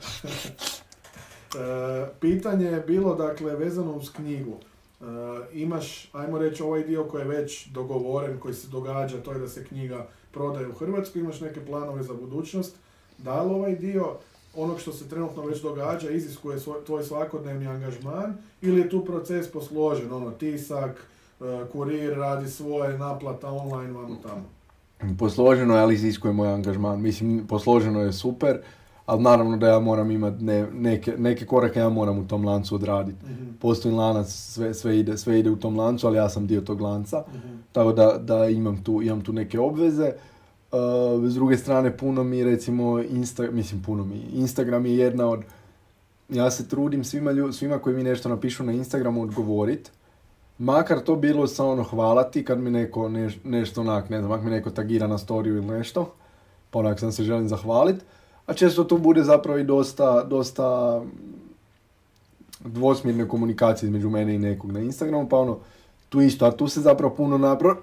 Pitanje je bilo, dakle, vezano uz knjigu. Imaš, ajmo reći, ovaj dio koji je već dogovoren, koji se događa, to je da se knjiga prodaje u Hrvatskoj, imaš neke planove za budućnost. Da li ovaj dio onog što se trenutno već događa iziskuje tvoj svakodnevni angažman ili je tu proces posložen, ono, tisak, kurir radi svoje, naplata online, vamo tamo? Posloženo je, ali iziskuje moj angažman. Mislim, posloženo je super, ali naravno da ja moram imati neke korake ja moram u tom lancu odraditi. Mm-hmm. Postoji lanac, sve ide u tom lancu, ali ja sam dio tog lanca. Mm-hmm. Tako da imam tu neke obveze. S druge strane, puno mi, recimo, Instagram je jedna od... Ja se trudim svima koji mi nešto napišu na Instagramu odgovorit. Makar to bilo samo ono hvala ti kad mi neko nešto onak, ne znam, ako mi neko tagira na storiju ili nešto, pa onak sam se želim zahvalit. A često to bude zapravo i dosta dvosmjerne komunikacije između mene i nekog na Instagramu, pa ono, tu isto, a tu se zapravo puno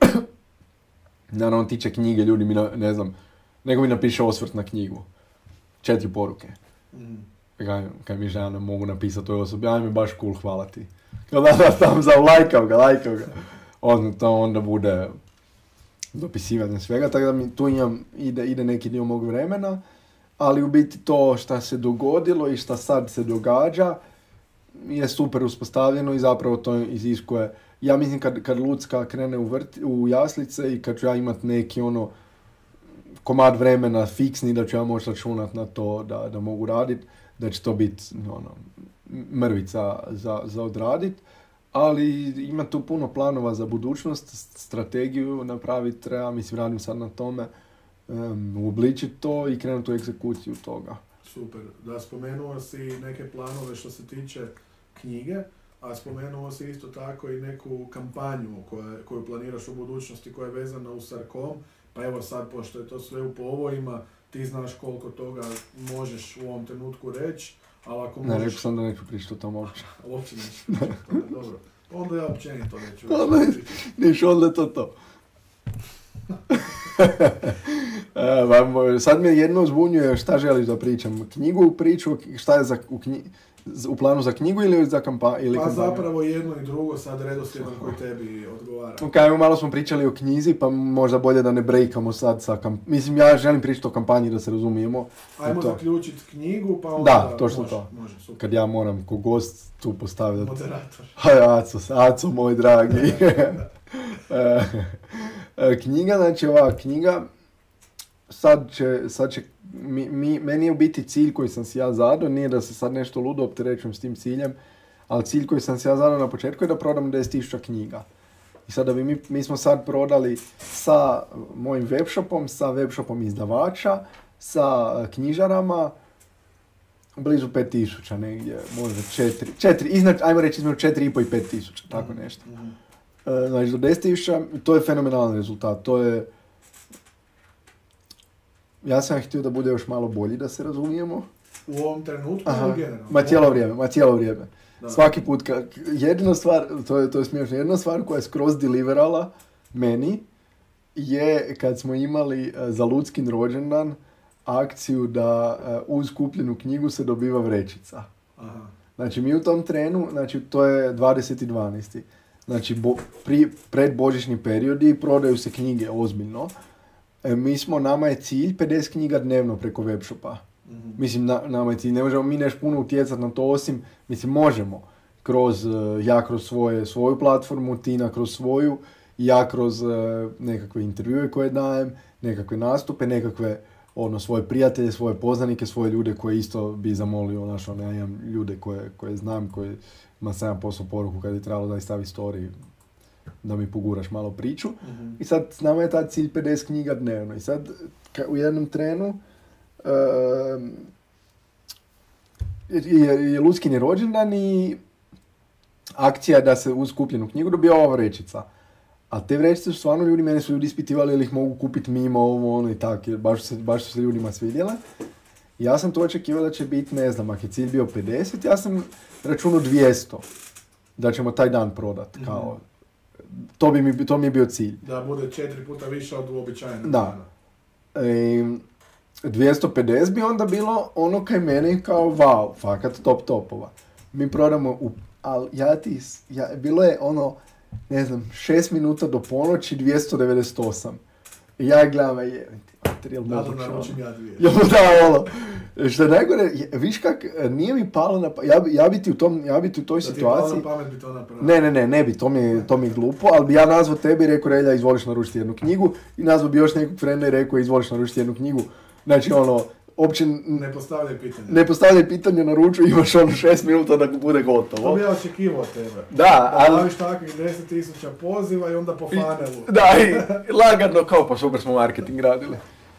naravno tiče knjige, ljudi mi, ne znam, nego mi napiše osvrt na knjigu. 4 poruke. Kaj mi žena mogu napisati toj osobi, aj mi baš cool, hvala ti. Da, tam lajkam ga. Onda bude dopisivanje svega, tako da mi tu ide neki dio mog vremena, ali u biti to šta se dogodilo i šta sad se događa je super uspostavljeno i zapravo to iziskuje. Ja mislim kad Lucka krene u jaslice i kad ću ja imat neki ono komad vremena fiksni, da ću ja moći računat na to da mogu radit, da će to biti ono, mrvica za odradit, ali ima tu puno planova za budućnost, strategiju napraviti treba, mislim radim sad na tome, uobličiti to i krenuti u egzekuciju toga. Super, da spomenuo si neke planove što se tiče knjige, a spomenuo si isto tako i neku kampanju koju planiraš u budućnosti koja je vezana uz Sarkom, pa evo sad pošto je to sve u povojima, ti znaš koliko toga možeš u ovom trenutku reći, ali ako možeš... Ne, rekao sam da neću pričati o tom uopće. Uopće neću pričati o tome, dobro. Onda ja općenito neću. Niš, onda je to. Sad me jedno zbunjuje šta želiš da pričam. Priču, šta je u planu za knjigu ili za kampanju? Pa zapravo jedno i drugo, sad redoslijedom koji tebi odgovara. Ok, malo smo pričali o knjizi, pa možda bolje da ne brejkamo sad sa Mislim, ja želim pričati o kampanji, da se razumijemo. Ajmo zaključiti knjigu, pa onda... Da, točno to. Može, super. Kad ja moram ko gost tu postavljati... Moderator. Aco moj dragi. Knjiga, znači ova knjiga, sad će meni je u biti cilj koji sam si ja zadao, nije da se sad nešto ludo opterećujem s tim ciljem, ali cilj koji sam si ja zadao na početku je da prodam 10.000 knjiga. I sad da bi mi smo sad prodali sa mojim webshopom, sa webshopom izdavača, sa knjižarama, blizu 5.000 negdje, možda 4, ajmo reći između 4.500 i 5.000, tako nešto. Znači do 10.000, to je fenomenalan rezultat, to je... Ja sam htio da bude još malo bolji, da se razumijemo. U ovom trenutku ili generalno? Ma cijelo vrijeme. Da. Svaki put, jedina stvar, to je smiješno, jedna stvar koja je skroz deliverala meni je kad smo imali za Luckin rođendan akciju da uz kupljenu knjigu se dobiva vrećica. Aha. Znači mi u tom trenu, znači to je 20.12. Znači pred božićni periodi prodaju se knjige ozbiljno. Nama je cilj 50 knjiga dnevno preko webshopa. Mm-hmm. Mislim, nama je cilj, ne možemo mi nešto puno utjecati na to, osim, mislim, možemo. Ja kroz svoju platformu, Tina kroz svoju, i ja kroz nekakve intervjue koje dajem, nekakve nastupe, nekakve svoje prijatelje, svoje poznanike, svoje ljude koje isto bi zamolio, ja imam ljude koje znam, ima 7% poruku kad je trebalo da stavi story da mi poguraš malo priču. I sad s nama je taj cilj 50 knjiga dnevno. I sad u jednom trenu je Luckin rođendan i akcija da se uz kupljenu knjigu dobija ova vrećica. A te vrećice su stvarno mene su ljudi ispitivali ili ih mogu kupiti mimo ovo i tako, jer baš su se ljudima svidjele. I ja sam to očekivao da će biti, ne znam, ako je cilj bio 50, ja sam računao 200 da ćemo taj dan prodat, kao. To mi je bio cilj. Da bude 4 puta više od uobičajenog dana. 250 bi onda bilo ono kaj meni kao wow, fakat topova. Mi prodamo, ali bilo je ono, ne znam, 6 minuta do ponoći 298. I ja gledam, materijal moguće. Da, naručim ja 200. Da, što je najgore, viš kak, nije mi palo na ja bi ti u toj situaciji... Da ti je palo na pamet bi to napravio. Ne bi, to mi je glupo, ali bi ja nazvao tebi i rekao, Relja, izvoliš naručiti jednu knjigu, i nazvao bi još nekog frenda i rekao, izvoliš naručiti jednu knjigu. Znači, uopće... Ne postavljaj pitanje, naručuj, imaš 6 minuta da bude gotovo. To bi ja očekivao od tebe. Da, ali... Daviš takvih 10.000 poziva i onda po fanelu. Da, i lagano, kao pa super smo marketing radili.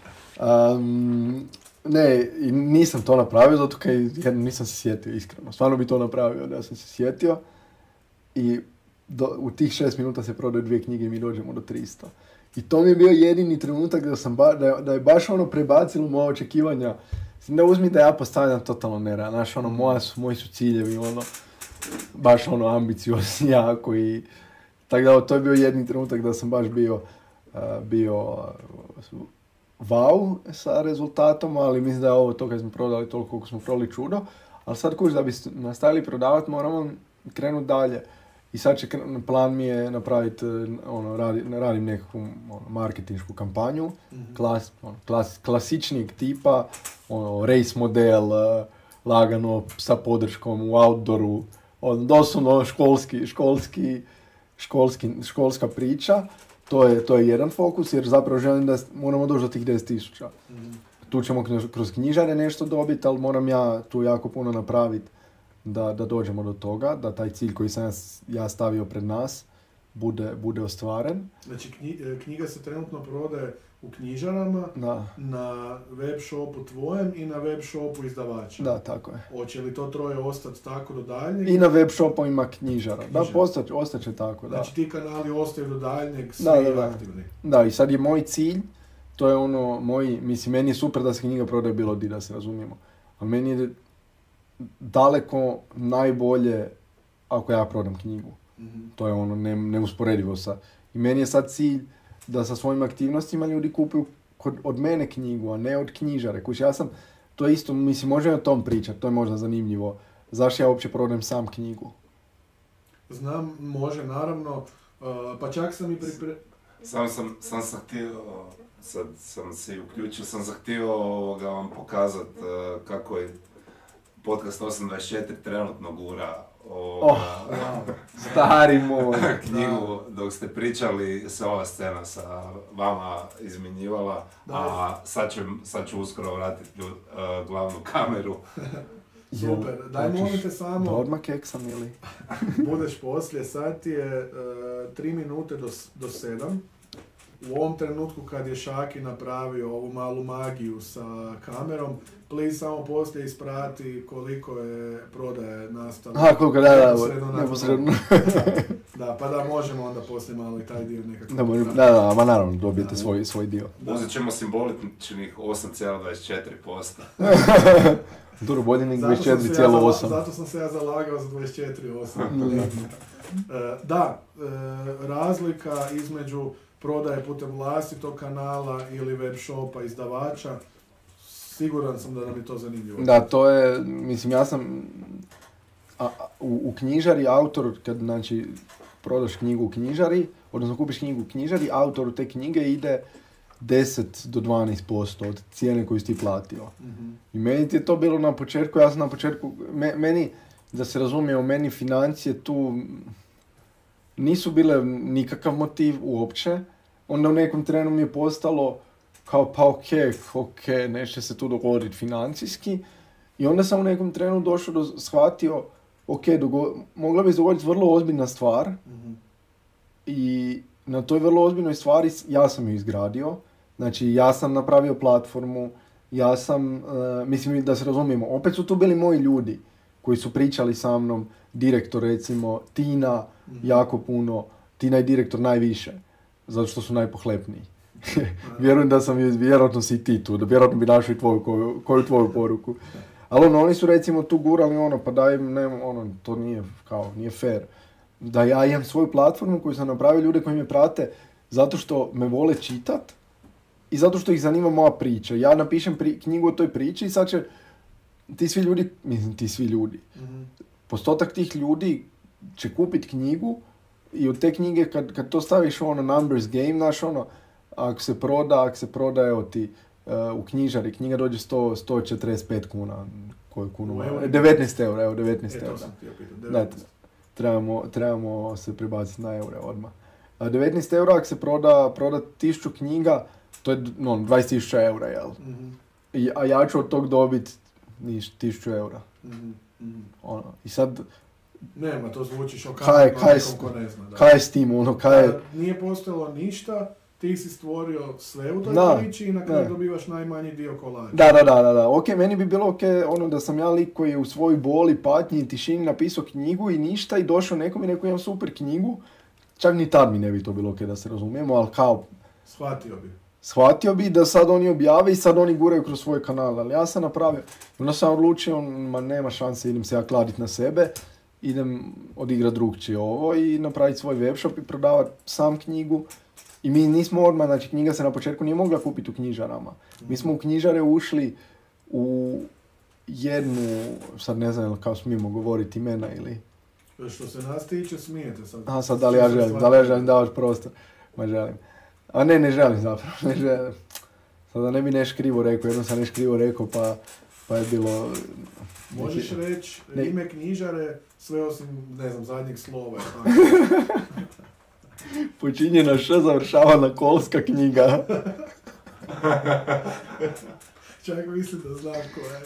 Ne, i nisam to napravio, zato kaj nisam se sjetio, iskreno. Stvarno bi to napravio, da sam se sjetio. I u tih 6 minuta se prodaju 2 knjige i mi dođemo do 300. I to mi je bio jedini trenutak da je baš prebacilo moja očekivanja. Da uzmi da ja postavljam totalno nerealno. Znaš, moji su ciljevi, baš ambiciozni jako i... Tako da to je bio jedini trenutak da sam baš bio wow sa rezultatom, ali mislim da je ovo to kad smo prodali toliko koliko smo prodali čudo. Ali sad da bi nastavili prodavati moramo krenuti dalje. I sad plan mi je napraviti, radim nekakvu marketinšku kampanju, klasičnijeg tipa, race model, lagano sa podrškom u outdooru, doslovno školska priča. To je jedan fokus, jer zapravo želim da moramo doći do tih 10.000. Tu ćemo kroz knjižare nešto dobiti, ali moram ja tu jako puno napraviti da dođemo do toga, da taj cilj koji sam ja stavio pred nas bude ostvaren. Znači knjiga se trenutno prodaje u knjižarama, na web shopu tvojem i na web shopu izdavača. Da, tako je. Hoće li to troje ostati tako do daljnjeg? I na web shopovima knjižara. Da, ostaće tako, da. Znači ti kanali ostaju do daljnjeg, svi aktivni. Da, i sad je moj cilj, to je meni je super da se knjiga prodaje bilo di, da se razumijemo. Ali meni je daleko najbolje ako ja prodam knjigu. To je neusporedivo sa. I meni je sad cilj da sa svojim aktivnostima ljudi kupuju od mene knjigu, a ne od knjižare. To je isto, možemo o tom pričati, to je možda zanimljivo. Zašto ja uopće prodajem sam knjigu? Znam, može, naravno, pa čak sam i Sam sam htio, sad sam se uključio, sam htio vam pokazati kako je podcast 824 trenutno gura stari moj knjigu. Dok ste pričali, se ova scena sa vama izmjenjivala, a sad ću uskoro vratiti glavnu kameru. Super, daj molim te samo... Da odmah keksam ili... budeš poslije, sad ti je 3 minute do 7. U ovom trenutku kad je Šaki napravio ovu malu magiju sa kamerom, please samo poslije isprati koliko je prodaje nastalo. Koliko neposredno. Da, pa da možemo onda poslije malo i taj dio nekako. Da, ma naravno dobijete svoj dio. Uzet ćemo simboličnih 8,24%. Dobro, bolje nek 24,8. Zato sam se ja zalagao za 24,8. Da, razlika između prodaje putem vlastitog kanala ili web shopa izdavača, siguran sam da nam je to zanimljivo. Da, to je, ja sam u knjižari autor, kad prodaš knjigu u knjižari, odnosno kupiš knjigu u knjižari, autoru te knjige ide 10 do 12% od cijene koju si ti platio. I meni ti je to bilo na početku, ja sam na početku, meni, da se razumijemo, meni financije tu, nisu bile nikakav motiv uopće. Onda u nekom trenu mi je postalo kao pa ok, neće se tu dogoditi financijski. I onda sam u nekom trenu došao shvatio, ok, mogla bi se dogoditi vrlo ozbiljna stvar. I na toj vrlo ozbiljnoj stvari ja sam ju izgradio. Znači, ja sam napravio platformu, ja sam, mislim da se razumijemo, opet su tu bili moji ljudi koji su pričali sa mnom, direktor recimo, Tina, jako puno, Tina je direktor najviše, zato što su najpohlepniji. Vjerujem da sam, vjerojatno si ti tu, da vjerojatno bi našli koju tvoju poruku. Ali oni su recimo tu gurali pa daj, to nije fair. Da ja imam svoju platformu koju sam napravio, ljude koji me prate zato što me vole čitat i zato što ih zanima moja priča. Ja napišem knjigu o toj priči i sad će ti svi ljudi, postotak tih ljudi će kupiti knjigu i od te knjige kad to staviš numbers game, ako se proda, evo ti u knjižari, knjiga dođe 145 kuna, koju kunu? 19 eura, evo 19 eura. Trebamo se prebaciti na eure odmah. 19 eura ako se proda 1000 knjiga, to je 20.000 eura, jel? A ja ću od tog dobiti 1000 eura. I sad... Nema, to zvuči šokantno nekom ko ne zna. Kaj je s tim, Nije postojalo ništa, ti si stvorio sve u toj priči i na kraju dobivaš najmanji dio kolača. Da. Ok, meni bi bilo da sam ja lik koji je u svojoj boli, patnji i tišini napisao knjigu i ništa i došao nekom i rekao imam super knjigu. Čak ni tad mi ne bi to bilo da se razumijemo, ali kao... Shvatio bi da sad oni objave i sad oni guraju kroz svoj kanal, ali ja sam napravio. Onda sam odlučio, nema šanse, idem se ja kladiti na sebe, idem odigrati drugčije ovo i napraviti svoj webshop i prodavati sam knjigu. I mi nismo odmah, znači knjiga se na početku nije mogla kupiti u knjižarama. Mi smo u knjižare ušli u jednu, sad ne znam kao smijemo govoriti imena ili... Što se nas tiče, smijete sad. Aha, sad da li ja želim davati prostor? Ma želim. A ne želim zapravo, ne želim. Sada ne bi nešto krivo rekao, jednom sam nešto krivo rekao pa je bilo... Možeš reći ime knjižare, sve osim, ne znam, zadnjeg slova. Počinjena š, završava na kolska knjiga. Čak mislim da znam koja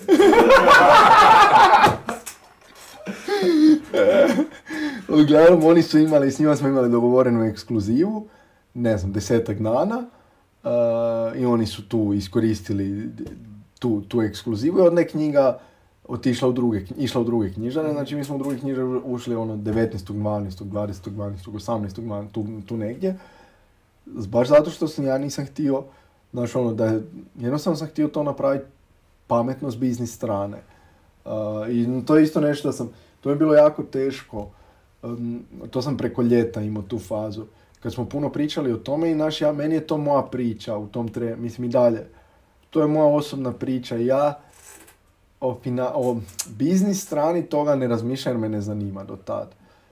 je. Uglavnom, oni su imali, s njima smo imali dogovorenu ekskluzivu, ne znam, 10 dana. I oni su tu iskoristili tu ekskluzivu i od ne knjiga išla u druge knjižare, znači mi smo u druge knjižare ušli 19. 12. 20. 12. 18. 12. Tu negdje. Baš zato što ja nisam htio, jednostavno sam htio to napraviti pametno s biznis strane. I to je isto nešto to je bilo jako teško. To sam preko ljeta imao tu fazu. Kad smo puno pričali o tome i meni je to moja priča u tom mislim i dalje. To je moja osobna priča. Ja o biznis strani toga ne razmišljam jer me ne zanima do tad.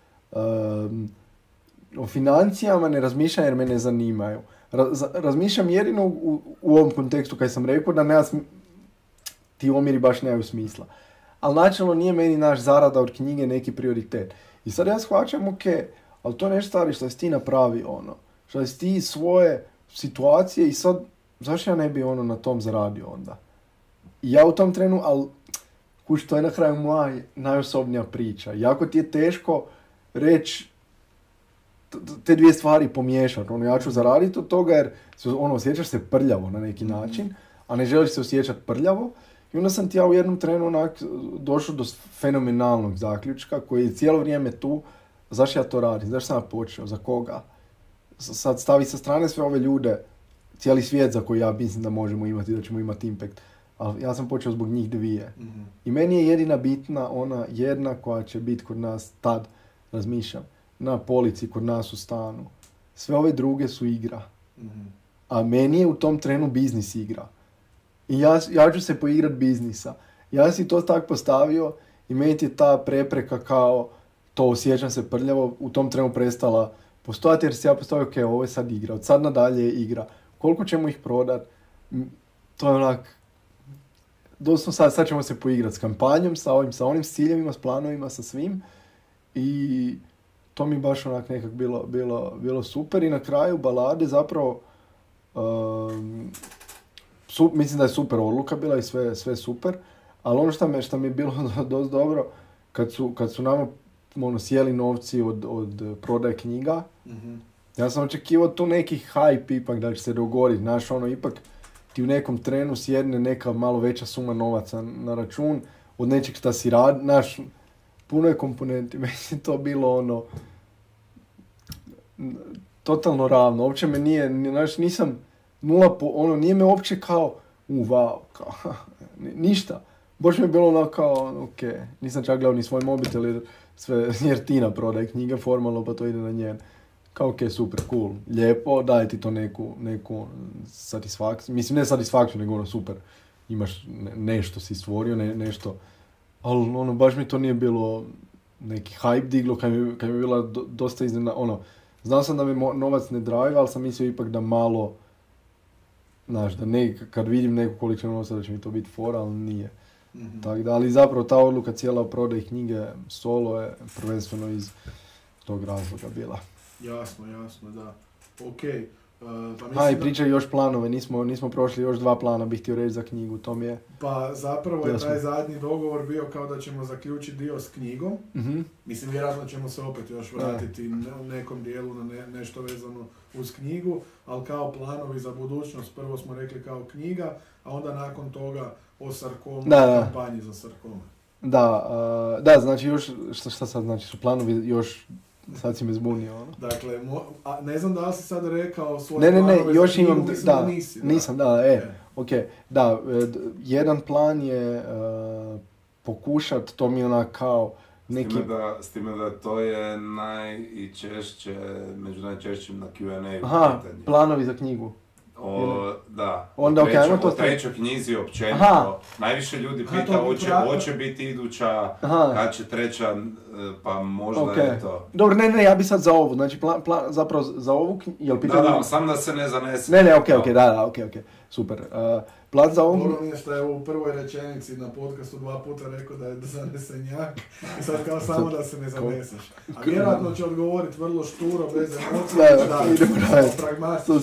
O financijama ne razmišljam jer me ne zanimaju. Razmišljam jedino u ovom kontekstu kad sam rekao da ti omjeri baš nemaju smisla. Ali načelno nije meni naš zarada od knjige neki prioritet. I sad ja shvaćam, ok, ali to je nešto stvari što si ti napravio, što si ti svoje situacije i sad, zašto ja ne bi na tom zaradio onda? I ja u tom trenu, ali to je na kraju moja najosobnija priča. Jako ti je teško reći te dvije stvari pomiješati. Ja ću zaraditi od toga jer osjećaš se prljavo na neki način, a ne želiš se osjećati prljavo. I onda sam ti ja u jednom trenu došao do fenomenalnog zaključka koji je cijelo vrijeme tu. Zašto ja to radim? Zašto sam ja počeo? Za koga? Sad stavi sa strane sve ove ljude, cijeli svijet za koji ja mislim da možemo imati, da ćemo imati impact. Ali ja sam počeo zbog njih dvije. Mm-hmm. I meni je jedina bitna ona jedna koja će biti kod nas tad, razmišljam, na polici, kod nas u stanu. Sve ove druge su igra. Mm-hmm. A meni je u tom trenu biznis igra. I ja ću se poigrat biznisa. Ja si to tako postavio i meni je ta prepreka kao to osjećam se prljavo u tom trenu prestala postojati jer si ja postavio ok, ovo je sad igra. Od sad nadalje je igra. Koliko ćemo ih prodat? To je onak... Doslovno sad ćemo se poigrati s kampanjom, sa onim ciljevima, s planovima, sa svim. I to mi baš onak nekak bilo super i na kraju balade zapravo mislim da je super odluka bila i sve super, ali ono što mi je bilo dosta dobro, kad su nama sjeli novci od prodaje knjiga, ja sam očekivao tu neki hype ipak da će se dogoditi, znaš, ipak ti u nekom trenu sjedne neka malo veća suma novaca na račun od nečeg šta si radi, znaš, puno je komponenti, meni to bilo totalno ravno, uopće me nije, znaš, nisam nije me uopće kao, wow, kao, ništa. Baš mi je bilo kao, ok, nisam čak gledao ni svoj mobitel jer Tina prodaje knjige formalno, pa to ide na njen. Kao, ok, super, cool, lijepo, daje ti to neku satisfakciju, mislim ne satisfakciju, nego super, imaš nešto si stvorio, nešto, ali baš mi to nije bilo neki hype diglo, kad mi je bila dosta znao sam da me novac ne drive, ali sam mislio ipak da malo, znaš, da kad vidim neku količinu novca da će mi to biti fora, ali nije. Mm-hmm. Tako da, ali zapravo ta odluka cijela o prodaji knjige solo je prvenstveno iz tog razloga bila. Jasno, da. Ok. I pričaj još planove, nismo prošli još 2 plana, bih htio reći za knjigu, to mi je... Pa zapravo je taj zadnji dogovor bio kao da ćemo zaključiti dio s knjigom. Mm-hmm. Mislim, vjerojatno ćemo se opet još vratiti u nekom dijelu na nešto vezano uz knjigu, ali kao planovi za budućnost, prvo smo rekli kao knjiga, a onda nakon toga o sarkomu, kampanji za sarkome. Da, znači još, šta sad znači, su planovi još... Sad si me zbunio. Dakle, ne znam da li si sad rekao svoje planove. Ne, još imam, nisam, ok. Da, jedan plan je pokušat, to mi je onak kao neki... S time da to je među najčešćim na Q&A. Aha, pitanje. Planovi za knjigu. Da, onda, o trećoj knjizi općenito. Najviše ljudi pita hoće biti iduća, kad će treća, pa možda je to. Dobro, ne, ja bi sad za ovu, znači zapravo za ovu knjigu, jel pitanje? Da, sam da se ne zanese. Ne, ok, super. Plan za ovu... Dobro mi je što je u prvoj rečenici na podcastu 2 puta rekao da je zanesenjak i sad kao samo da se ne zaneseš. A vjerojatno će odgovoriti vrlo šturo, bez emocija, pragmatično.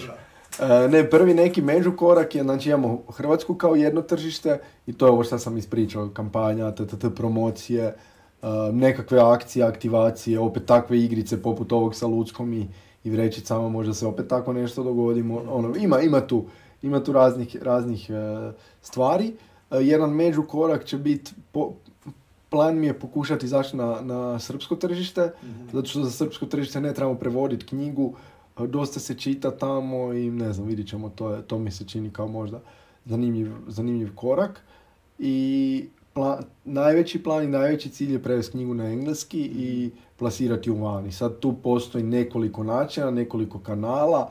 Prvi neki međukorak je, znači imamo Hrvatsku kao jedno tržište i to je ovo što sam ispričao, kampanja, promocije, nekakve akcije, aktivacije, opet takve igrice poput ovog sa Luckom i vrećicama, možda se opet tako nešto dogodimo. Ima tu raznih stvari. Jedan međukorak će biti, plan mi je pokušati izaći na srpsko tržište, zato što za srpsko tržište ne trebamo prevoditi knjigu, dosta se čita tamo i ne znam, vidit ćemo, to mi se čini kao možda zanimljiv korak. I najveći plan i najveći cilj je prevesti knjigu na engleski i plasirati u vani. Sad tu postoji nekoliko načina, nekoliko kanala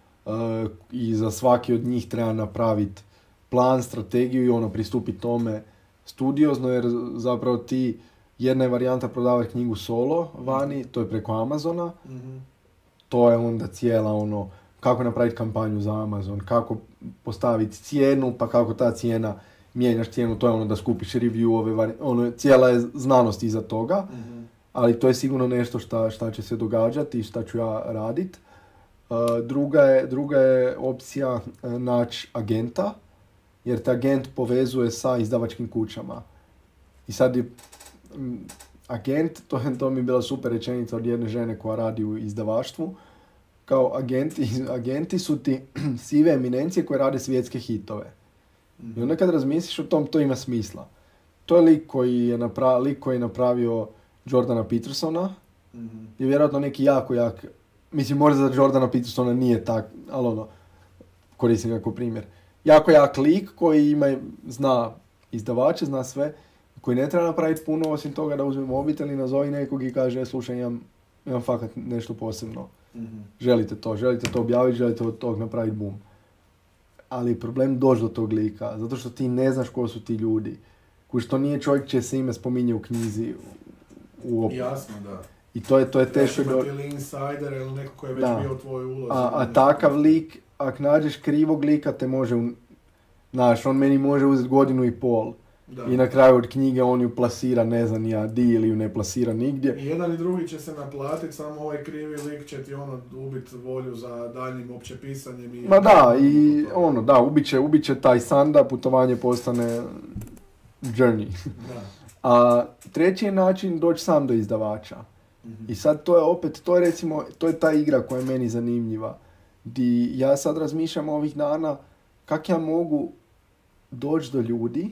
i za svaki od njih treba napraviti plan, strategiju i pristupiti tome studiozno, jer zapravo jedna je varijanta prodavati knjigu solo vani, to je preko Amazona. To je onda cijela kako napraviti kampanju za Amazon, kako postaviti cijenu, pa kako ta cijena, mijenjaš cijenu, to je da skupiš reviewove, cijela je znanost iza toga, ali to je sigurno nešto šta će se događati i šta ću ja raditi. Druga je opcija naći agenta, jer te agent povezuje sa izdavačkim kućama. I sad je agent, to mi je bila super rečenica od jedne žene koja radi u izdavaštvu, kao agenti su ti sive eminencije koje rade svjetske hitove. I onda kad razmisliš o tom, to ima smisla. To je lik koji je napravio Jordana Petersona, je vjerojatno neki jako jak, mislim možda za Jordana Petersona nije tak, ali koristim ga kao primjer. Jako jak lik koji zna izdavače, zna sve, koji ne treba napraviti puno osim toga da uzme mobitel i nazovi nekog i kaže slušaj, imam fakat nešto posebno. Želite to objaviti, želite od tog napraviti boom. Ali problem doći do tog lika, zato što ti ne znaš ko su ti ljudi. Koji što nije čovjek čije se ime spominje u knjizi. Jasno, da. I to je teško. Treba ili insider ili neko koji je već bio u tvojoj ulozi. A takav lik, ako nađeš krivog lika, te može, on meni može uzeti 1.5 godina Da. I na kraju od knjige on ju plasira, ne znam ja di, ili ju ne plasira nigdje. I jedan i drugi će se naplatiti, samo ovaj krivi lik će ti ubiti volju za daljnjim opće pisanjem. Ma da, i ubit će taj sanda, putovanje postane journey. Da. A treći je način doći sam do izdavača. Mhm. I sad to je opet, to je ta igra koja je meni zanimljiva. Di ja sad razmišljam ovih dana kako ja mogu doći do ljudi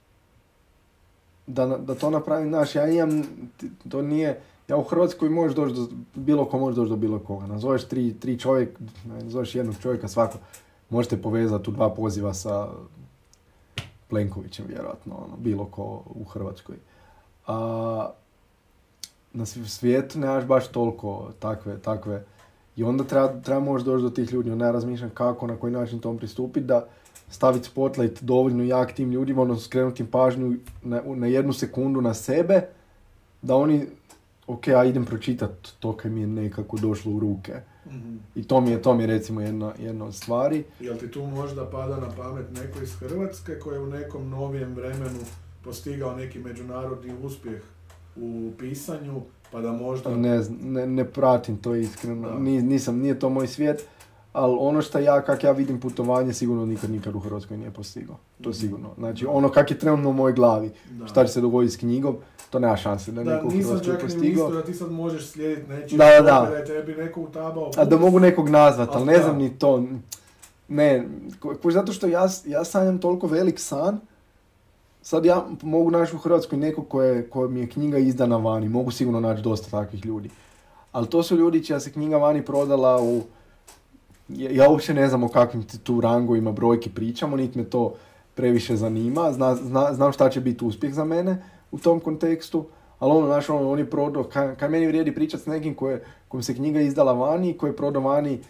da to napravim. Znaš, ja imam, to nije, ja u Hrvatskoj možeš doći do, bilo ko može doći do bilo koga. Nazoveš tri čovjek, nazoveš jednog čovjeka svako, možete povezati u 2 poziva sa Plenkovićem, vjerojatno, bilo ko u Hrvatskoj. A na svijetu nemaš baš toliko takve. I onda treba možda doći do tih ljudi. Onda ja razmišljam kako, na koji način tom pristupiti, da staviti spotlight dovoljno jak tim ljudima, odnosno skrenuti im pažnju na 1 sekundu na sebe, da oni, ok, ja idem pročitati to kaj mi je nekako došlo u ruke. Mm-hmm. I to mi je recimo jedna od stvari. Jel ti tu možda pada na pamet neko iz Hrvatske koji je u nekom novijem vremenu postigao neki međunarodni uspjeh u pisanju, pa da možda... Ne pratim to iskreno, nije to moj svijet, ali ono što kak ja vidim putovanje, sigurno nikad u Hrvatskoj nije postigao. To sigurno. Znači, ono kak je trenutno u mojoj glavi, šta će se dogoditi s knjigom, to nema šanse da neko u Hrvatskoj postigao. Da ti sad možeš slijediti nečim, da je tebi neko utabao. A da mogu nekog nazvat, ali ne znam ni to. Ne, zato što ja sanjam toliko velik san. Sad ja mogu naći u Hrvatskoj nekog koje mi je knjiga izdana vani. Mogu sigurno naći dosta takvih ljudi. Ali to su ljudi čija se knjiga vani prodala u... Ja uopće ne znam o kakvim tu rangovima brojki pričamo, niti me to previše zanima. Znam šta će biti uspjeh za mene u tom kontekstu. Ali on je prodao... Kaj meni vrijedi pričati s nekim kojim se knjiga izdala vani, koji je prodao vani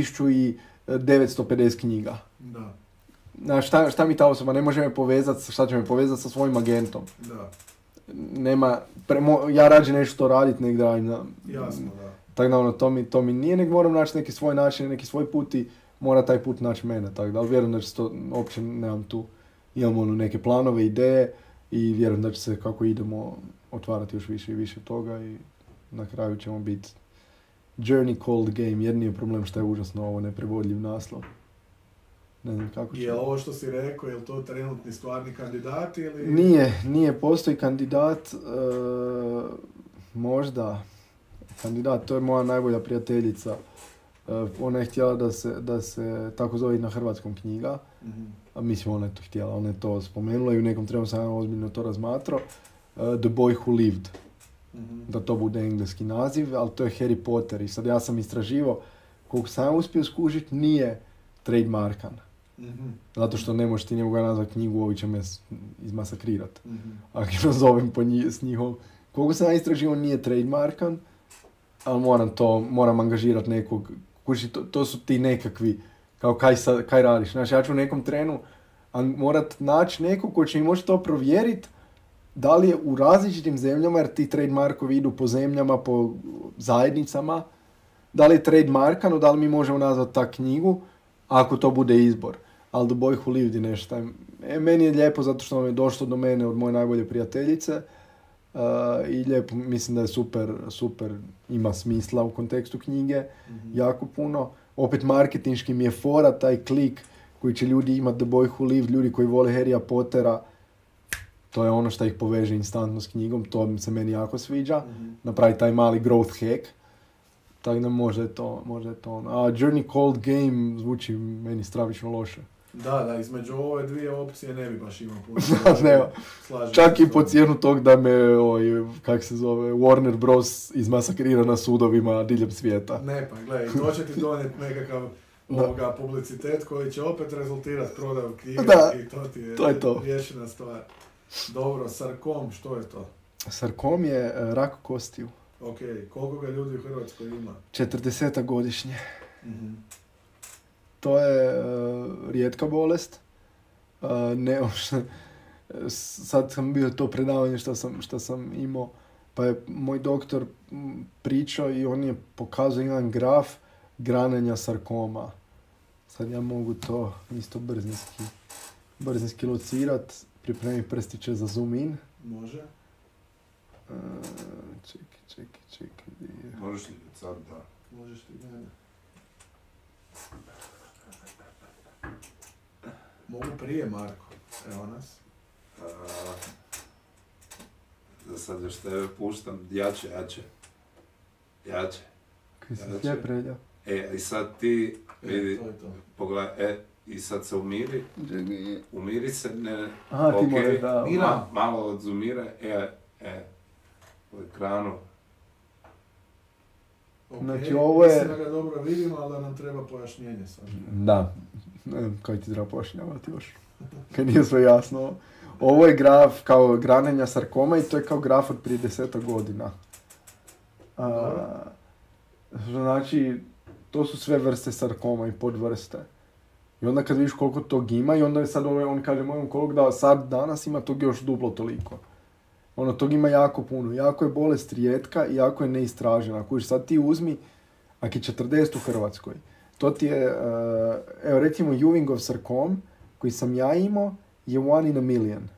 1950 knjiga. Da. Znaš, šta mi ta osoba, ne može me povezati, šta će me povezati sa svojim agentom? Da. Nema, ja rađe nešto raditi nek da radim. Jasno, da. Tako da to mi nije, nek moram naći neki svoj način, neki svoj put i mora taj put naći mene. Tako da, ali vjerujem da će to, uopće nemam tu, imamo neke planove, ideje i vjerujem da će se kako idemo otvarati još više i više toga i na kraju ćemo biti Journey Cold Game. Jedni je problem što je užasno ovo neprevodljiv naslov. Ne znam kako će. Je ovo što si rekao, je li to trenutni stvarni kandidat ili... Nije, postoji kandidat, možda kandidat, to je moja najbolja prijateljica. Ona je htjela da se tako zove na hrvatskom knjiga. Mm-hmm. A mislim, ona je to htjela, ona je to spomenula i u nekom trenutku sam ozbiljno to razmatrao. The Boy Who Lived. Mm-hmm. Da to bude engleski naziv, ali to je Harry Potter. I sad ja sam istraživao, koliko sam uspio skužiti, nije trademarkan. Mm-hmm. Zato što ne možeš ti njemu ga nazvati knjigu, ovi će me izmasakrirati. Mm-hmm. Ako je nazovem s njihom. Koliko sam istraživao, nije trademarkan, ali moram angažirati nekog. Kući, to su ti nekakvi, kao kaj radiš. Znači, ja ću u nekom trenu morat naći nekog ko će mi moći to provjeriti da li je u različitim zemljama, jer ti trademarkovi idu po zemljama, po zajednicama, da li je trademarkano, da li mi možemo nazvati ta knjigu, ako to bude izbor. Ali The Boy Who Lived je nešto. Meni je lijepo zato što vam je došlo do mene od moje najbolje prijateljice i lijepo, mislim da je super, ima smisla u kontekstu knjige, jako puno. Opet marketinški mi je fora, taj klik koji će ljudi imati The Boy Who Lived, ljudi koji vole Harrya Pottera, to je ono što ih poveže instantno s knjigom, to se meni jako sviđa. Napravi taj mali growth hack. Tako da možda je to ono. A Journey Cold Game zvuči meni stravično loše. Da, između ove dvije opcije ne bi baš imao puno. Čak i po cijenu tog da me, kak se zove, Warner Bros. Izmasakrira na sudovima diljem svijeta. Ne, pa gledaj, to će ti donijeti nekakav publicitet koji će opet rezultirati prodaju knjiga i to ti je to. Riješena stvar. Dobro, sarkom, što je to? Sarkom je rak kostiju. Ok, koliko ga ljudi u Hrvatskoj ima? 40 godišnje. Mm-hmm. To je rijetka bolest. Sad sam bio to predavanje što sam imao, pa je moj doktor pričao i on je pokazao jedan graf granenja sarkoma. Sad ja mogu to isto brzinski locirat. pripremi prstiće za zoom in. Može. Čekaj. Možeš li sad da... Možeš ti mene. Mogu prije, Marko. Evo nas. Da sad još tebe puštam, jače. Kaj se sve prelja? I sad ti vidi, To je to. pogledaj, i sad se umiri se, ne, Aha, ti ok, moraš da... Mira. malo odzumira, u ekranu. Ok, Znači, ovo je- mislim da ga dobro vidimo, ali da nam treba pojašnjenje sad. Da. Ne znam kaj ti treba pojašnjavati još. Kaj nije sve jasno. Ovo je graf kao granenja sarkoma i to je kao graf od prije 10 godina. Znači, to su sve vrste sarkoma i podvrste. I onda kad vidiš koliko tog ima i onda je sad on kaže moj onkolog da sad danas ima tog još duplo toliko. Ono, tog ima jako puno. Jako je bolest rijetka i jako je neistražena. Ako sad ti uzmi, ako je 40 u Hrvatskoj, to ti je, evo recimo Ewingov sarkom, koji sam ja imao, je 1 in a million.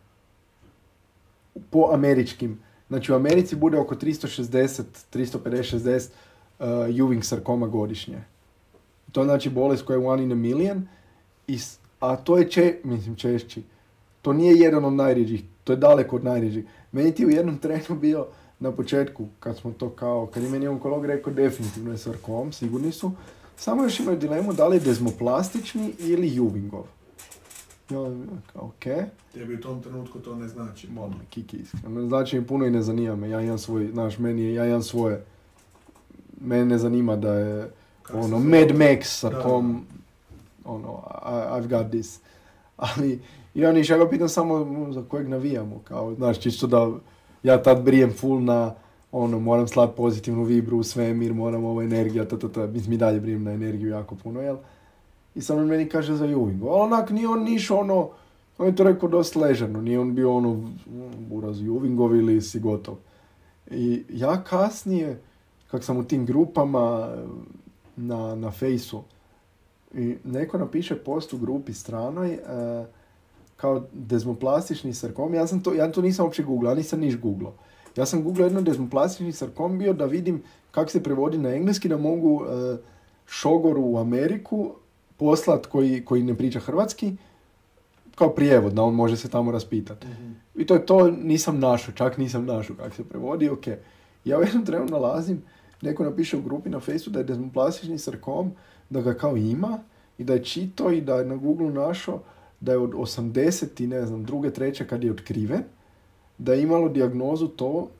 Po američkim. Znači u Americi bude oko 350-60 Ewing sarkoma godišnje. To je znači bolest koja je 1 in a million, a to je češći. To nije jedan od najrjeđih, to je daleko od najrjeđih. Meni ti u jednom trenu bio na početku, kad je meni onkolog rekao definitivno je sarkom, sigurni su, samo još imaju dilemu da li je dezmoplastični ili Ewingov. Ok. Tebi u tom trenutku to ne znači. Molim, kiki iskreno. Ne znači mi puno i ne zanima me. Ja imam svoje. Mene ne zanima da je Mad Max sarkom. I've got this. Ali, ja ga pitam samo za kojeg navijamo. Kao, znaš, čisto da ja tad brijem full na moram slati pozitivnu vibru u svemir, moram energija, mislim i dalje brijem na energiju jako puno, jel? I sad on meni kaže za Ewing. Ali onak nije on niš on je to rekao dosta ležerno, nije on bio buraz Ewingov ili si gotov. I ja kasnije, kak sam u tim grupama na Fejsu, i neko napiše post u grupi stranoj, kao dezmoplastični sarkom, ja to nisam uopće googlao, ja nisam niš googlao. Ja sam googlao jedno dezmoplastični sarkom bio da vidim kako se prevodi na engleski, da mogu šogoru u Ameriku poslat koji ne priča hrvatski, kao prijevod, da on može se tamo raspitati. Mm-hmm. I to nisam našao, čak nisam našao kako se prevodi, ok. Ja u jednom trenu nalazim, neko napiše u grupi na Facebooku da je dezmoplastični sarkom, da ga kao ima i da je čito i da je na Google našao da je od 80 i ne znam, druge, treće kad je otkriven, da je imalo dijagnozu to,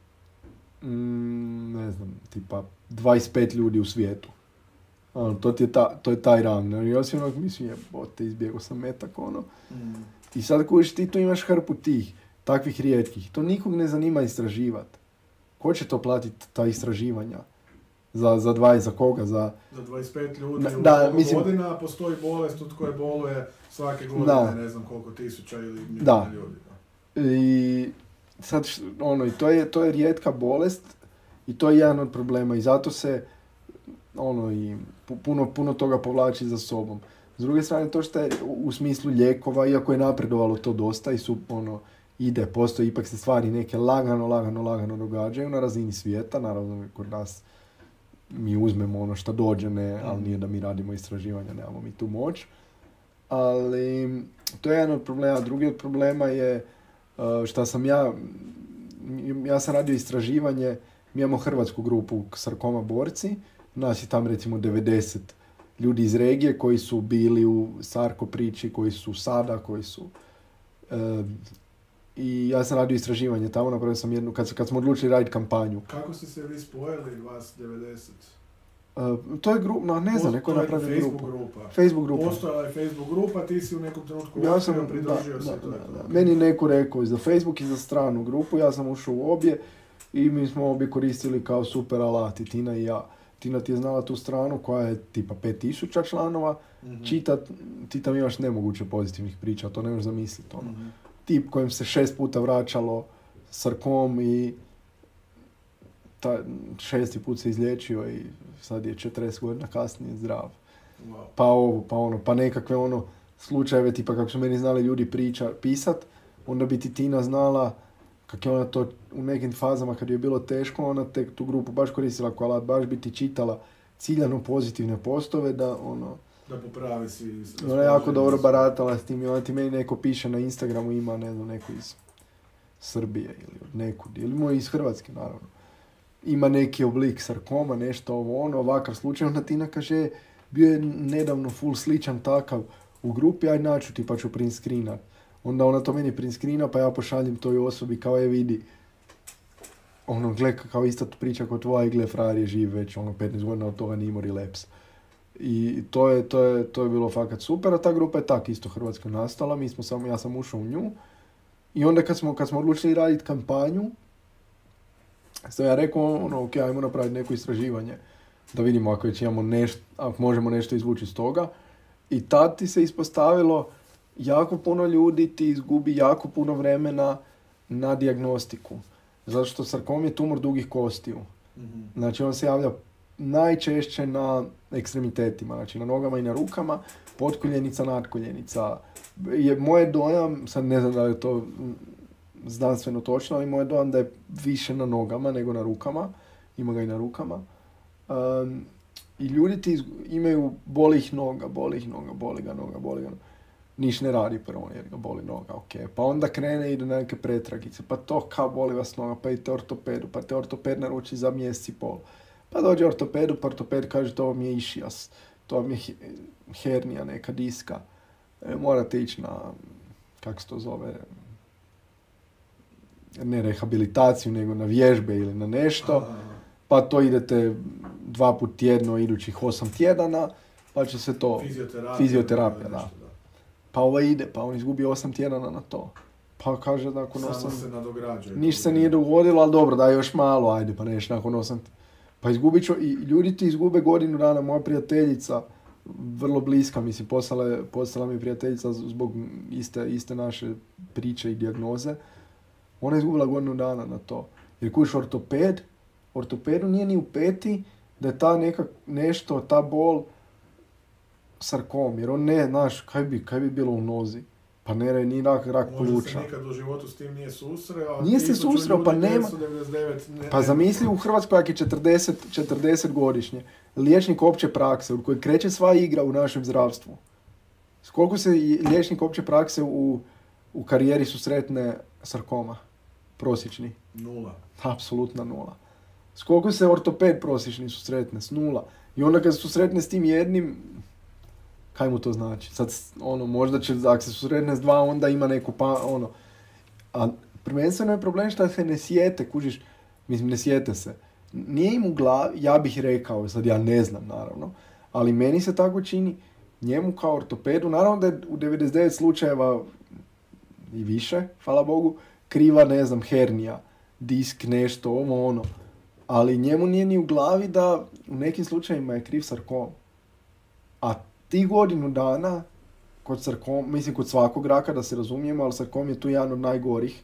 ne znam, tipa 25 ljudi u svijetu. To je taj rang. Ja si mislim, jebote, izbjegao sam metak, I sad kojiš ti tu imaš hrpu tih, takvih rijetkih. To nikog ne zanima istraživati. Ko će to platiti, ta istraživanja? Za 20, za koga? Za 25 ljudi godina postoji bolest od koje boluje svake godine, ne znam koliko tisuća ili milijuna ljudi. I sad, i to je rijetka bolest i to je jedan od problema i zato se i puno toga povlači za sobom. S druge strane, to što je u smislu lijekova, iako je napredovalo to dosta i postoji, ipak se stvari neke lagano događaju na razini svijeta, naravno kod nas mi uzmemo što dođe, ali nije da mi radimo istraživanja, nemamo mi tu moć. Ali to je jedan od problema. Drugi od problema je šta sam ja sam radio istraživanje, mi imamo hrvatsku grupu sarkoma borci, nas je tam recimo 90 ljudi iz regije koji su bili u sarko priči, koji su sada, koji su... I ja sam radio istraživanje tamo, napravio sam jednu, kad smo odlučili raditi kampanju. Kako ste se vi spojili, vas 90? To je grupa, ne znam, neko je napravio grupu. Facebook grupa. Postojala je Facebook grupa, ti si u nekom trenutku pridružio se. Meni neko rekao i za Facebook i za stranu grupu, ja sam ušao u obje i mi smo obje koristili kao super alati, Tina i ja. Tina ti je znala tu stranu koja je tipa 5000 članova, ti tam imaš nemoguće pozitivnih priča, to ne možeš zamisliti. Tip kojem se 6 puta vraćalo sarkom i 6. put se izliječio i sad je 40 godina kasnije zdrav. Wow. Pa ovo, pa ono, pa nekakve slučajeve tipa kako su meni znali ljudi pisat, onda bi ti Tina znala kako je ona to u nekim fazama kad je bilo teško, ona tek tu grupu baš koristila kao alat, baš bi ti čitala ciljano pozitivne postove da da popravi si... Ona je jako dobro baratala s tim i ona ti meni neko piše na Instagramu, ima ne znam, neko iz Srbije ili od nekud, ili moj iz Hrvatske naravno. Ima neki oblik sarkoma, nešto ovakav slučaj, onda Tina kaže, bio je nedavno full sličan takav u grupi, aj naću ti pa ću print screenat. Onda ona to meni print screena, pa ja pošaljem toj osobi kao vidi, gle, kao ista priča kod tvoja i gle, frajer je živ već 15 godina, od toga nije imao relapse. I to je bilo fakat super, a ta grupa je tak isto Hrvatska nastala, ja sam ušao u nju. I onda kad smo odlučili raditi kampanju, sam ja rekao, ok, ajmo napraviti neko istraživanje, da vidimo ako već imamo ako možemo nešto izvući iz toga. I tad ti se ispostavilo, jako puno ljudi ti izgubi jako puno vremena na dijagnostiku. Zato što sarkom je tumor dugih kostiju. Mm-hmm. Znači on se javlja najčešće na ekstremitetima, znači na nogama i na rukama, potkoljenica, nadkoljenica. Moj dojam, sad ne znam da je to znanstveno točno, ali moj dojam da je više na nogama nego na rukama. Ima ga i na rukama. I ljudi ti imaju boli ga noga. Niš ne radi prvo jer ga boli noga, ok. Pa onda ide na neke pretragice, pa to kao boli vas noga, pa idete ortopedu, pa te ortoped naruči za mjesec i pol. Pa dođe ortopedu, pa ortoped kaže to vam je išijas, to vam je hernija, neka diska. Morate ići na, kako se to zove, ne rehabilitaciju, nego na vježbe ili na nešto. Pa to idete 2 puta tjedno, idućih 8 tjedana, pa će se to... Fizioterapija, da. Pa pa on izgubi 8 tjedana na to. Pa kaže nakon 8... Samo se nadograđuje. Ništa se nije dogodilo, ali dobro, daj još malo, ajde, pa neš nakon 8... Pa izgubit ću, i ljudi ti izgube godinu dana. Moja prijateljica, vrlo bliska, mislim, poslala mi prijateljica zbog iste naše priče i dijagnoze. Ona je izgubila godinu dana na to. Jer kuš ortopedu nije ni u peti da je ta bol sarkom, jer on ne, znaš, kaj bi bilo u nozi? Pa ne, ni rak pluća. Možda se nikad u životu s tim nije susreo. Nije se susreo, pa nema. Pa zamisli u Hrvatskoj, jak je 40 godišnje, liječnik opće prakse, u kojoj kreće sva igra u našem zdravstvu. S koliko se liječnik opće prakse u karijeri susretne sarkoma? Prosječni? 0. Apsolutna 0. S koliko se ortoped prosječni susretne? S 0. I onda kad se susretne s tim jednim, kaj mu to znači? Sad, možda će, ako se susretne s 2, onda ima neku A prvenstveno je problem što se ne sjete, kužiš, mislim, ne sjete se. Nije im u glavi, ja bih rekao, sad ja ne znam, naravno, ali meni se tako čini, njemu kao ortopedu, naravno da je u 99 slučajeva i više, hvala Bogu, kriva, ne znam, hernija, disk, nešto, ali njemu nije ni u glavi da u nekim slučajevima je kriv sarkom. A ti godinu dana kod sarkom, mislim kod svakog raka da se razumijemo, ali sarkom je tu jedan od najgorih.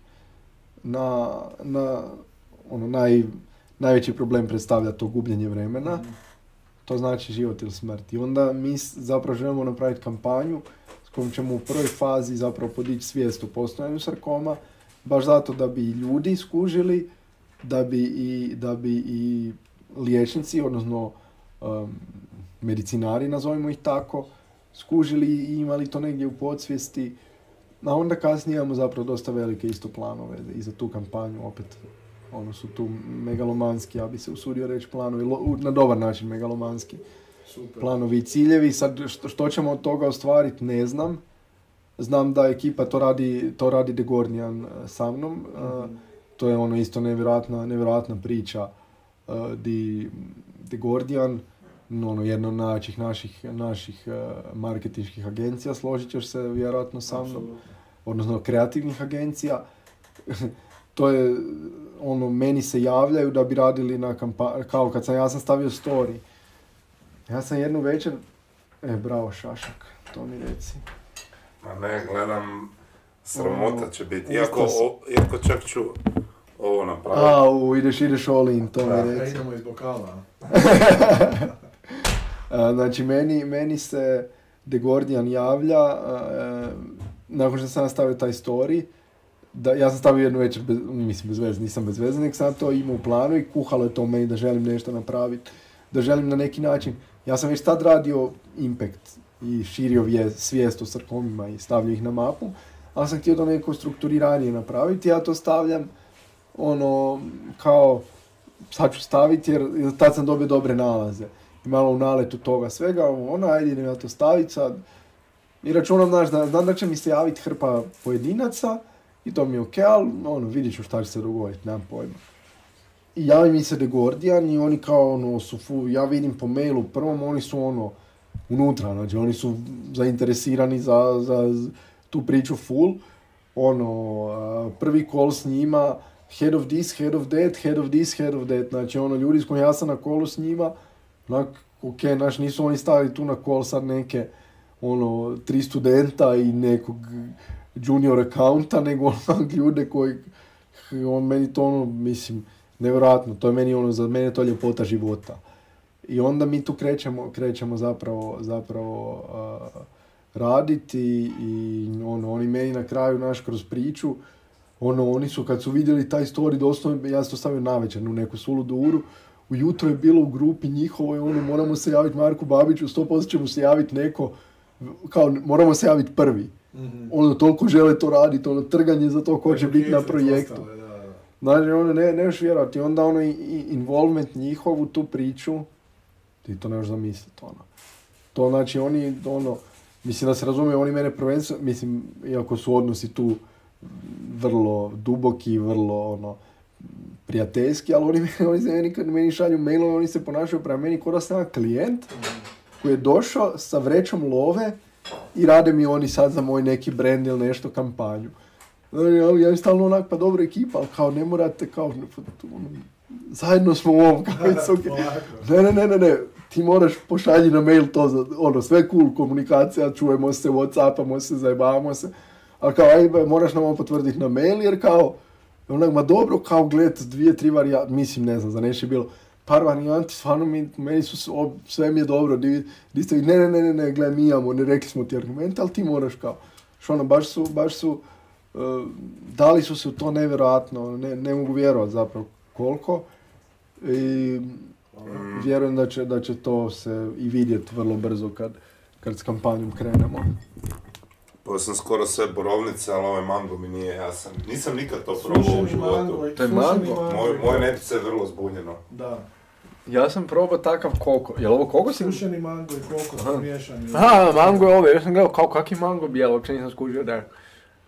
Najveći problem predstavlja to gubljenje vremena. To znači život ili smrt. I onda mi zapravo želimo napraviti kampanju s kojom ćemo u prvoj fazi zapravo podići svijest o postojanju sarkoma, baš zato da bi ljudi skužili, da bi i liječnici, odnosno medicinari, nazovimo ih tako, skužili i imali to negdje u podsvijesti. A onda kasnije imamo zapravo dosta velike isto planove i za tu kampanju, opet su tu megalomanski, ja bi se usudio reći planovi, na dobar način megalomanski. Super. Planovi i ciljevi. Sad što ćemo od toga ostvariti ne znam. Znam da ekipa to radi The Gordian sa mnom. Mm-hmm. To je isto nevjerojatna priča. The Gordian, jedna od najjačih naših marketinških agencija, složit ćeš se vjerojatno sa mnom, odnosno kreativnih agencija. To je, meni se javljaju da bi radili na kampanju, kao kad ja sam stavio story. Ja sam jednu večer, bravo Šašak, to mi reci. Ma ne, gledam, sramota će biti, iako čak ću ovo napraviti. Ideš all in, to mi reci. Idemo iz bokala. Znači, meni se The Gordian javlja, nakon što sam nastavio taj story, ja sam stavio jednu večer, bez veze, nisam bez veze, nek sam to imao u planu i kuhalo je to meni da želim nešto napraviti, da želim na neki način. Ja sam već tad radio Impact i širio svijest o Sarkomima i stavljao ih na mapu, ali sam htio to neko strukturiranije napraviti, ja to stavljam kao sad ću staviti jer tad sam dobio dobre nalaze i malo u naletu toga svega, ajde idem ja to staviti sad i računam, znam da će mi se javiti hrpa pojedinaca i to mi je ok, ali vidit ću šta će se dogoditi, nemam pojma. I javi mi se The Guardian i oni kao ja vidim po mailu prvom, oni su unutra, znači oni su zainteresirani za tu priču full, prvi call s njima, head of this, head of that, head of this, head of that, znači ljudi s kojim ja sam na callu s njima, ok, znači nisu oni stavili tu na call sad neke 3 studenta i nekog junior accounta, nego ljude koji, meni to mislim, nevjerojatno, to je meni za mene to ljepota života. I onda mi tu krećemo zapravo raditi i oni meni na kraju kroz priču, oni su kad su vidjeli taj story doslovno, ja sam to stavio navečer u neku suludu uru, ujutro je bilo u grupi njihovoj, moramo se javiti Marku Babiću, 100% će mu se javiti neko, kao moramo se javiti prvi. Mm-hmm. Toliko žele to raditi, trganje za to ko će biti na projektu. Znači, ne još vjerovati. Onda involvement njihov u tu priču, ti to ne možeš zamisliti, To znači, oni, mislim da se razumije, oni mene prvenstveno, mislim, iako su odnosi tu vrlo duboki, vrlo, prijateljski, ali oni se meni, kad meni šalju mailove, oni se ponašaju prema meni kao da sam klijent koji je došao sa vrećom love i rade mi oni sad za moj neki brand ili nešto kampanju. Ja im stalno pa dobro ekipa, ali kao ne morate, kao zajedno smo u ovom, kao okay. Ne, ti moraš pošalji na mail to za, sve cool komunikacija, čujemo se, whatsappamo se, zajebavamo se, ali kao, moraš nam ovo potvrditi na mail, jer kao, ma dobro, kao gled, 2-3 varijante, mislim, ne znam, za nešto je bilo, par varijanti, stvarno meni su, sve mi je dobro, di ste, ne, gledaj, mi imamo, ne rekli smo ti argumente, ali ti moraš kao, baš su, dali su se u to nevjerojatno, ne mogu vjerovati zapravo koliko i vjerujem da će to se i vidjeti vrlo brzo kad s kampanjom krenemo. Pa sam skoro sve borovnice, ali ovaj mango mi nije jasan. Nisam nikad to probao u životu. To je mango? Moje netice je vrlo zbunjeno. Da. Ja sam probao takav koko. Je li ovo koko? Sušeni mango i koko su miješani. Mango je ovo. Ja sam gledao kao kakav mango bijelo, uopće nisam skužio da je.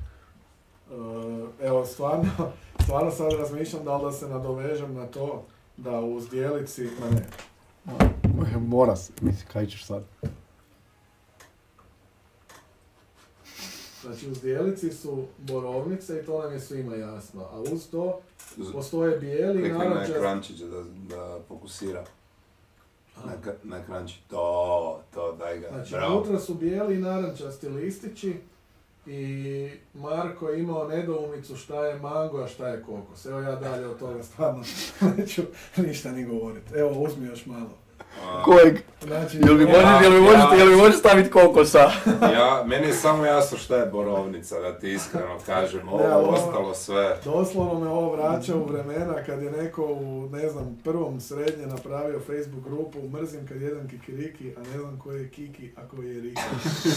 Evo, stvarno sad razmišljam da se nadovežem na to da u zdjelici, Mora se, mislim, kaj ćeš sad? Znači, u zdjelici su borovnice i to nam je svima jasno, a uz to postoje bijeli narančasti... Klikni na ekrančić da fokusira. Na ekrančić, to, daj ga, znači, bravo. unutra su bijeli i narančasti listići i Marko je imao nedoumicu šta je mango, a šta je kokos. Evo ja dalje od toga stvarno neću ništa ni govoriti. Evo, uzmi još malo. Kojeg? Znači, jel mi možeš staviti kokosa? Meni je samo jasno šta je borovnica, da ti iskreno kažem, ovo ostalo sve. Doslovno me ovo vraća u vremena kad je neko u, prvom srednje napravio Facebook grupu, mrzim kad jedan kikiriki, a ne znam koji je kiki, a koji je riki.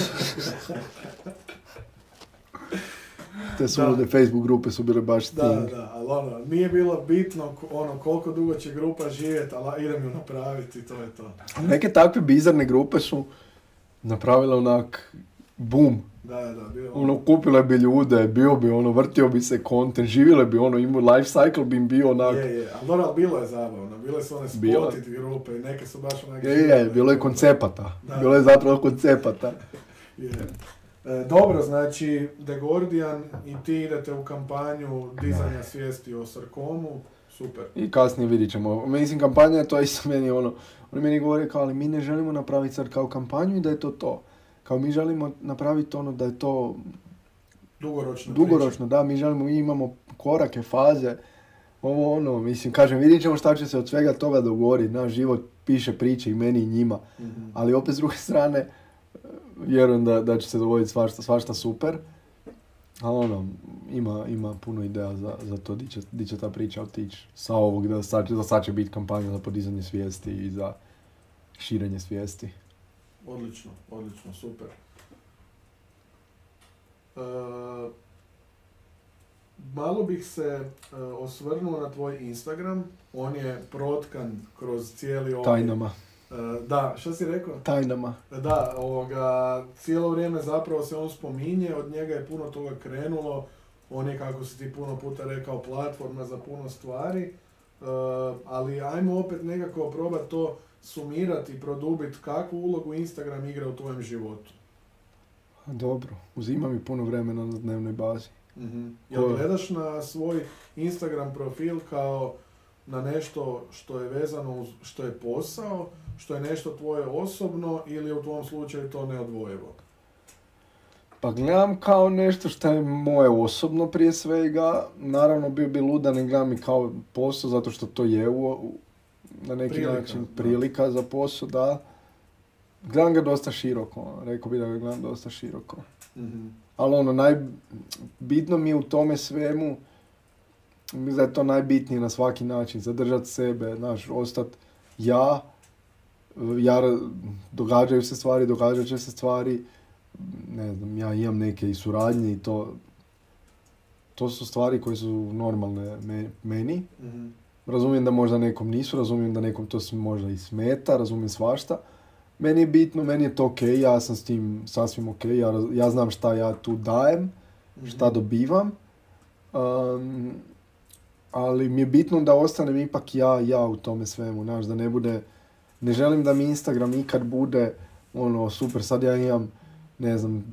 Te sulude Facebook grupe su bile baš Da, ali nije bilo bitno koliko dugo će grupa živjeti, ali idem ju napraviti, to je to. Neke takve bizarne grupe su napravile onak boom. Da, bio. Kupile bi ljude, bio bi vrtio bi se content, živjele bi imao life cycle bi im bio onak. Ali bilo je zabavno, bile su one spotted grupe i neke su baš onak... Bilo je koncepata, bilo je zapravo koncepata. Dobro, znači, The Guardian i ti idete u kampanju dizanja svijesti o Sarkomu, super. I kasnije vidit ćemo. Mislim, kampanja je to isto meni oni meni govore kao, ali mi ne želimo napraviti sad kao kampanju i da je to. Kao mi želimo napraviti da je to dugoročno, da, mi imamo korake, faze, mislim, kažem, vidit ćemo šta će se od svega toga dogovoriti, naš život piše priče i meni i njima, ali opet s druge strane, vjerujem da će se dogoditi svašta super. Ali ono, ima puno ideja za to di će ta priča otići. Sa ovog da sad će biti kampanja za podizanje svijesti i za širenje svijesti. Odlično, super. Malo bih se osvrnuo na tvoj Instagram. On je protkan kroz cijeli ovaj... Tajnama. Da, što si rekao? Tajnama. Da, cijelo vrijeme zapravo se on spominje, od njega je puno toga krenulo. On je, kako si ti puno puta rekao, platforma za puno stvari. Ali ajmo opet nekako probati to sumirati i produbiti kakvu ulogu Instagram igra u tvojem životu. Dobro, uzima mi puno vremena na dnevnoj bazi. Mm-hmm. Jel gledaš na svoj Instagram profil kao na nešto što je vezano uz što je posao, što je nešto tvoje osobno ili u tvom slučaju to neodvojivo? Pa gledam kao nešto što je moje osobno prije svega. Naravno bio bi lud da ne gledam i kao posao zato što to je na neki način prilika za posao, da. Gledam ga dosta široko, rekao bi da ga gledam dosta široko. Mm-hmm. Ali ono, bitno mi je u tome svemu, mislim da je to najbitnije na svaki način, zadržati sebe, ostati ja, događaju se stvari, događat će se stvari, ne znam, ja imam neke i suradnje i to su stvari koje su normalne meni. Mm-hmm. Razumijem da možda nekom nisu, razumijem da nekom to možda i smeta, razumijem svašta. Meni je bitno, meni je to ok, ja sam s tim sasvim ok, ja znam šta ja tu dajem, šta dobivam, ali mi je bitno da ostanem ipak ja u tome svemu, da ne bude, ne želim da mi Instagram ikad bude super, sad ja imam, ne znam,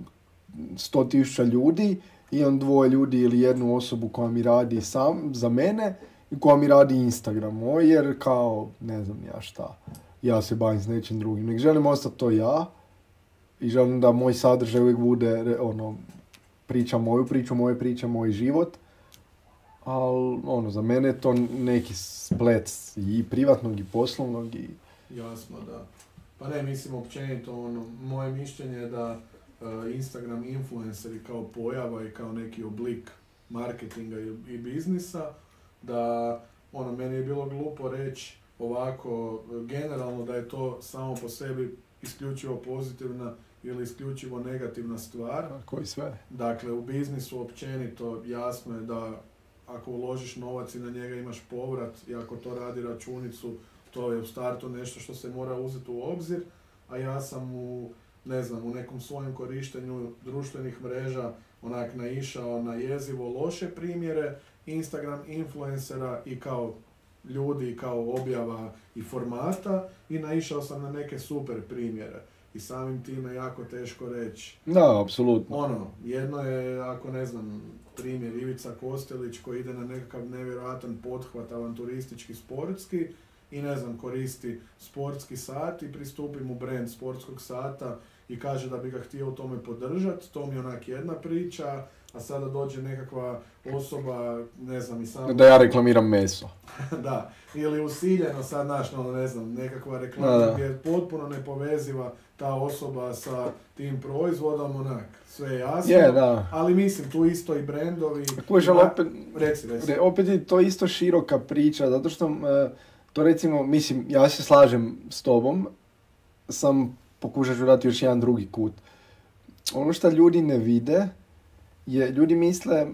100,000 ljudi, imam 2 ljudi ili 1 osobu koja mi radi sam za mene i koja mi radi Instagram, jer kao, ne znam ja šta. Ja se bavim s nečim drugim. Nek želim ostati to ja i želim da moj sadržaj uvijek bude priča moju priču, moje priče, moj život. Ali za mene je to neki splet i privatnog i poslovnog. Jasno, da. Pa ne, mislim općenito, moje mišljenje je da Instagram influenceri kao pojava i kao neki oblik marketinga i biznisa, da meni je bilo glupo reći ovako, generalno da je to samo po sebi isključivo pozitivna ili isključivo negativna stvar. Koji sve? Dakle, u biznisu općenito jasno je da ako uložiš novac i na njega imaš povrat i ako to radi računicu, to je u startu nešto što se mora uzeti u obzir, a ja sam u nekom svojem korištenju društvenih mreža naišao na jezivo loše primjere Instagram influencera i kao ljudi i kao objava i formata i naišao sam na neke super primjere. I samim time jako teško reći. Da, apsolutno. Jedno je, ako ne znam, primjer Ivica Kostelić koji ide na nekakav nevjerojatan pothvat avanturistički, sportski i koristi sportski sat i pristupi mu brand sportskog sata i kaže da bi ga htio u tome podržati. To mi je jedna priča, a sada dođe nekakva osoba, i samo... Da ja reklamiram meso. Da, ili usiljeno sad, nekakva reklama gdje potpuno nepoveziva ta osoba sa tim proizvodom, sve je jasno, ali mislim, tu isto i brendovi... Reci. Opet je to isto široka priča, zato što to recimo, mislim, ja se slažem s tobom, sam pokušat ću dati još jedan drugi kut. Ono što ljudi ne vide, ljudi misle,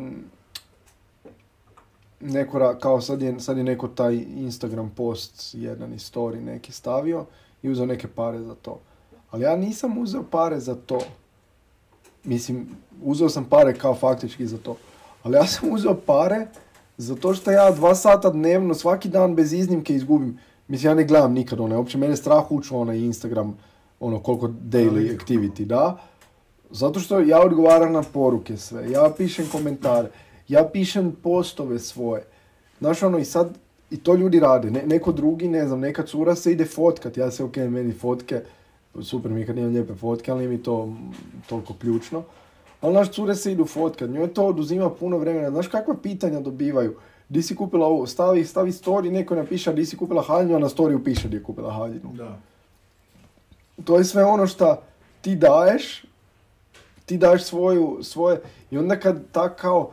kao sad je neko taj Instagram post, jedan story neki stavio i uzeo neke pare za to. Ali ja nisam uzeo pare za to. Mislim, uzeo sam pare kao faktički za to. Ali ja sam uzeo pare zato što ja 2 sata dnevno, svaki dan bez iznimke izgubim. Mislim, ja ne gledam nikad uopće mene strah ući Instagram, koliko daily activity, da. Zato što ja odgovaram na poruke sve, ja pišem komentare, ja pišem postove svoje. Znaš, i sad, i to ljudi rade, neko drugi, neka cura se ide fotkat, ja se meni fotke, super mi kad imam lijepe fotke, ali mi to toliko ključno. Ali naš cure se idu fotkat, njoj to oduzima puno vremena, znaš kakva pitanja dobivaju, di si kupila ovo, stavi story, neko napiše di si kupila haljinu, a na storiju piše di je kupila haljinu. Da. To je sve ono što ti daješ, ti daš svoje, i onda kad tak kao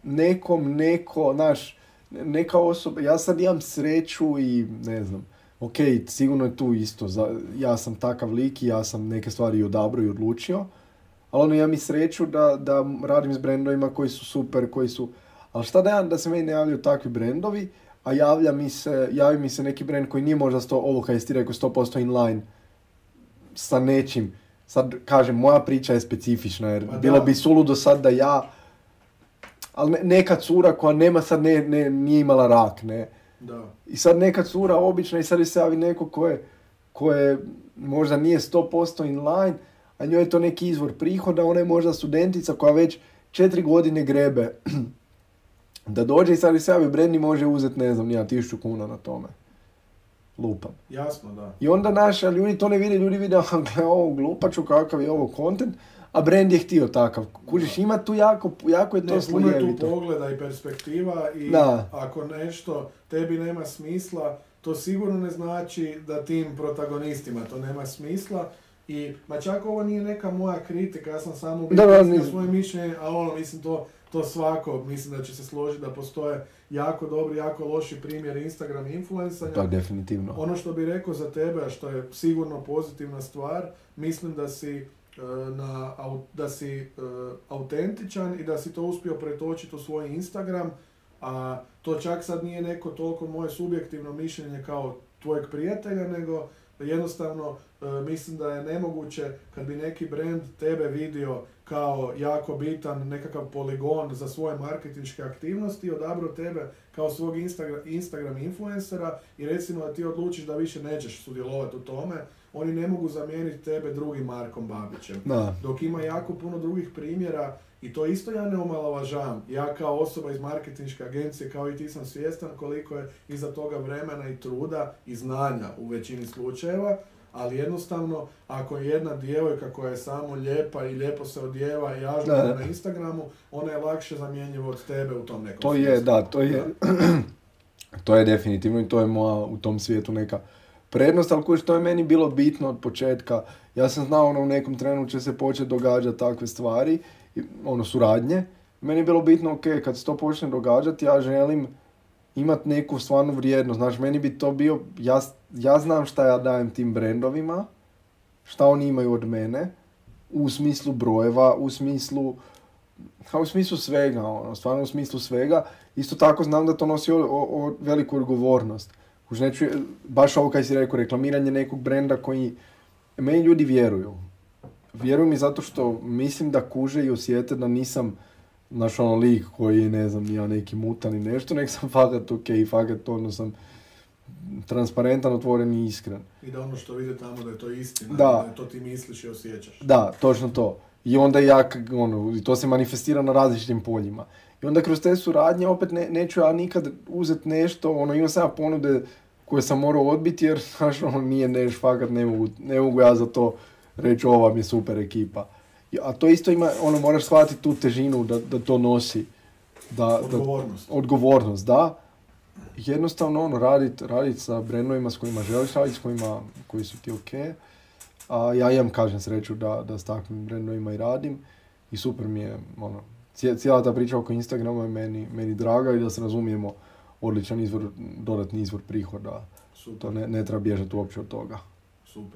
neka osoba, ja sad imam sreću i ne znam, ok, sigurno je tu isto, ja sam takav lik i ja sam neke stvari odabrao i odlučio, ali imam i sreću da radim s brendovima koji su super, ali šta da se meni ne javljaju takvi brendovi, a javi mi se neki brend koji nije možda ovo kaj si ti rekao 100% inline sa nečim. Sad kažem, moja priča je specifična, jer bilo bi suludo sad da ja, ali neka cura koja nema sad nije imala rak, ne. Da. I sad neka cura obična i sad se javi neko koje možda nije 100% inline, a njoj je to neki izvor prihoda, ona je možda studentica koja već 4 godine grebe da dođe i sad se javi brand i može uzeti, ne znam, 1000 kuna na tome. Lupam. Jasno, da. I onda ljudi to ne vide, ljudi vide, ovo glupaču, kakav je ovo content, a brand je htio takav. Kužiš, ima tu jako je to slojevito. Puno je tu pogleda i perspektiva i ako nešto tebi nema smisla, to sigurno ne znači da tim protagonistima to nema smisla. I, čak ovo nije neka moja kritika, ja sam samo na svoje mišljenje, ali mislim to svako, mislim da će se složiti da postoje jako dobri, jako loši primjeri Instagram influencanja. Da, definitivno. Ono što bih rekao za tebe, a što je sigurno pozitivna stvar, mislim da si autentičan i da si to uspio pretočiti u svoj Instagram, a to čak sad nije neko toliko moje subjektivno mišljenje kao tvojeg prijatelja, nego jednostavno mislim da je nemoguće kad bi neki brand tebe vidio kao jako bitan nekakav poligon za svoje marketinške aktivnosti i odabrao tebe kao svog Instagram influencera i recimo da ti odlučiš da više nećeš sudjelovati u tome, oni ne mogu zamijeniti tebe drugim Markom Babićem. Da. Dok ima jako puno drugih primjera i to isto ja ne omalovažavam. Ja kao osoba iz marketinške agencije, kao i ti, sam svjestan koliko je iza toga vremena i truda i znanja u većini slučajeva, ali jednostavno ako je jedna djevojka koja je samo lijepa i lijepo se odjeva i ažurna na Instagramu, ona je lakše zamjenjiva od tebe u tom nekom svijetu. To je definitivno i to je moja u tom svijetu neka prednost, ali što je meni bilo bitno od početka. Ja sam znao u nekom trenutku će se početi događati takve stvari, suradnje. Meni je bilo bitno, kad se to počne događati, ja želim imati neku stvarnu vrijednost. Znači, meni bi to bio, ja znam šta ja dajem tim brendovima, šta oni imaju od mene, u smislu brojeva, u smislu svega, stvarno u smislu svega. Isto tako znam da to nosi veliku odgovornost. Neću, baš ovo kaj si rekao, reklamiranje nekog brenda koji meni ljudi vjeruju. Vjeruju mi zato što mislim da kuže i osjete da nisam lik koji, ne znam, ja neki mutan i nešto, nek sam fakat fakat sam transparentan, otvoren i iskren. I da ono što vide tamo da je to istina, da je to ti misliš i osjećaš. Da, točno to. I onda to se manifestira na različitim poljima. I onda kroz te suradnje opet neću ja nikad uzeti nešto, imam sam ponude koje sam morao odbiti jer nije nešto, fakat ne mogu ja za to reći ova mi je super ekipa. A to isto ima, moraš shvatiti tu težinu da to nosi. Odgovornost, da. Jednostavno raditi sa brendovima s kojima želiš raditi, koji su ti ok. A ja imam, kažem, sreću da s takvim brendovima i radim. I super mi je, cijela ta priča oko Instagrama je meni draga i da se razumijemo odličan dodatni izvor prihoda. Super. To ne treba bježati uopće od toga. Super.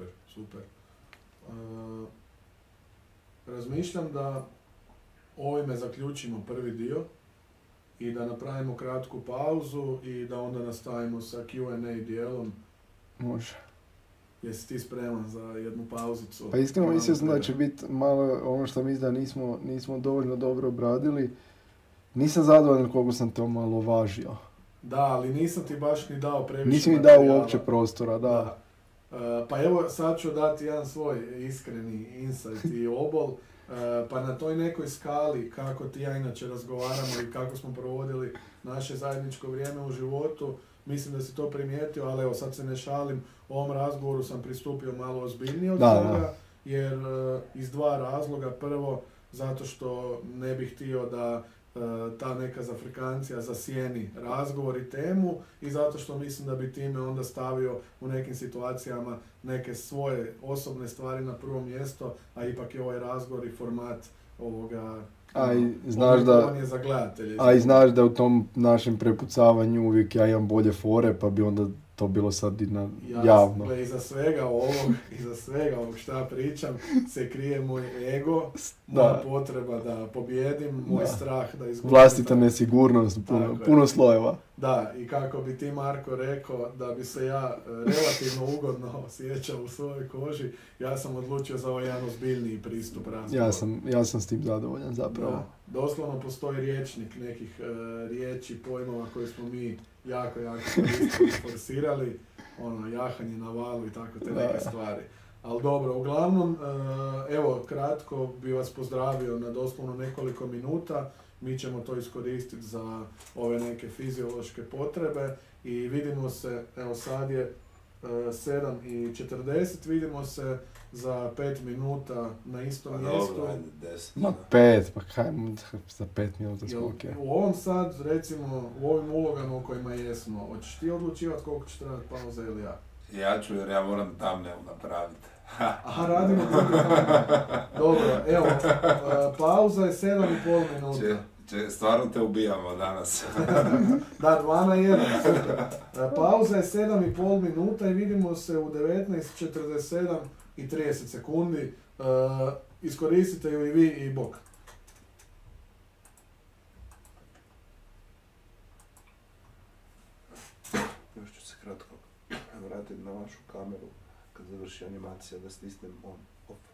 Razmišljam da ovime zaključimo prvi dio i da napravimo kratku pauzu i da onda nastavimo sa Q&A dijelom. Može. Jesi ti spreman za jednu pauzicu? Pa iskreno mislim da će biti malo ono što mislim da nismo dovoljno dobro obradili. Nisam zadovoljan koliko sam te omalovažio. Da, ali nisam ti baš ni dao previše Nisi mi dao uopće prostora, da. Pa evo, sad ću dati jedan svoj iskreni insight i obol. Pa na toj nekoj skali kako ti ja inače razgovaramo i kako smo provodili naše zajedničko vrijeme u životu, mislim da si to primijetio, ali evo sad se ne šalim, ovom razgovoru sam pristupio malo ozbiljnije od toga, jer iz dva razloga. Prvo, zato što ne bih htio da ta neka zafrikancija zasjeni razgovor i temu i zato što mislim da bi time onda stavio u nekim situacijama neke svoje osobne stvari na prvo mjesto, a ipak je ovaj razgovor i format A i znaš da, oblikovanje za gledatelje. a i znaš da u tom našem prepucavanju uvijek ja imam bolje fore, pa bi onda to bilo sad i na javno. Gle, iza svega ovog šta pričam se krije moj ego, moja potreba da pobjedim, moj strah da izgubim. Vlastita nesigurnost, puno slojeva. Da, i kako bi ti, Marko, rekao da bi se ja relativno ugodno osjećao u svojoj koži, ja sam odlučio za ovaj jedan ozbiljniji pristup razgovoru. Ja sam s tim zadovoljan zapravo. Da, doslovno postoji rječnik nekih riječi, pojmova koje smo mi jako koristili, forsirali, jahanje na valu i tako te neke stvari. Ali dobro, uglavnom, evo, kratko bi vas pozdravio na doslovno nekoliko minuta. Mi ćemo to iskoristiti za ove neke fiziološke potrebe i vidimo se, evo sad je 7:40, vidimo se za 5 minuta na istom mjestu. Dobro, ajde, 10. Ma 5, pa kaj, za 5 minuta smo okej. U ovom sad, recimo, u ovim ulogama u kojima jesmo, hoćeš ti odlučivati koliko će trajati pauza ili ja? Ja ću jer ja moram thumbnail napraviti. Aha, radimo thumbnail. Dobro, evo, pauza je 7,5 minuta. Stvarno te ubijamo danas. Da, 2:1, super. Pauza je 7,5 minuta i vidimo se u 19:47 i 30 sekundi. Iskoristite ju i vi i bok. Još ću se kratko vratiti na vašu kameru kad završi animacija da stisnem on off.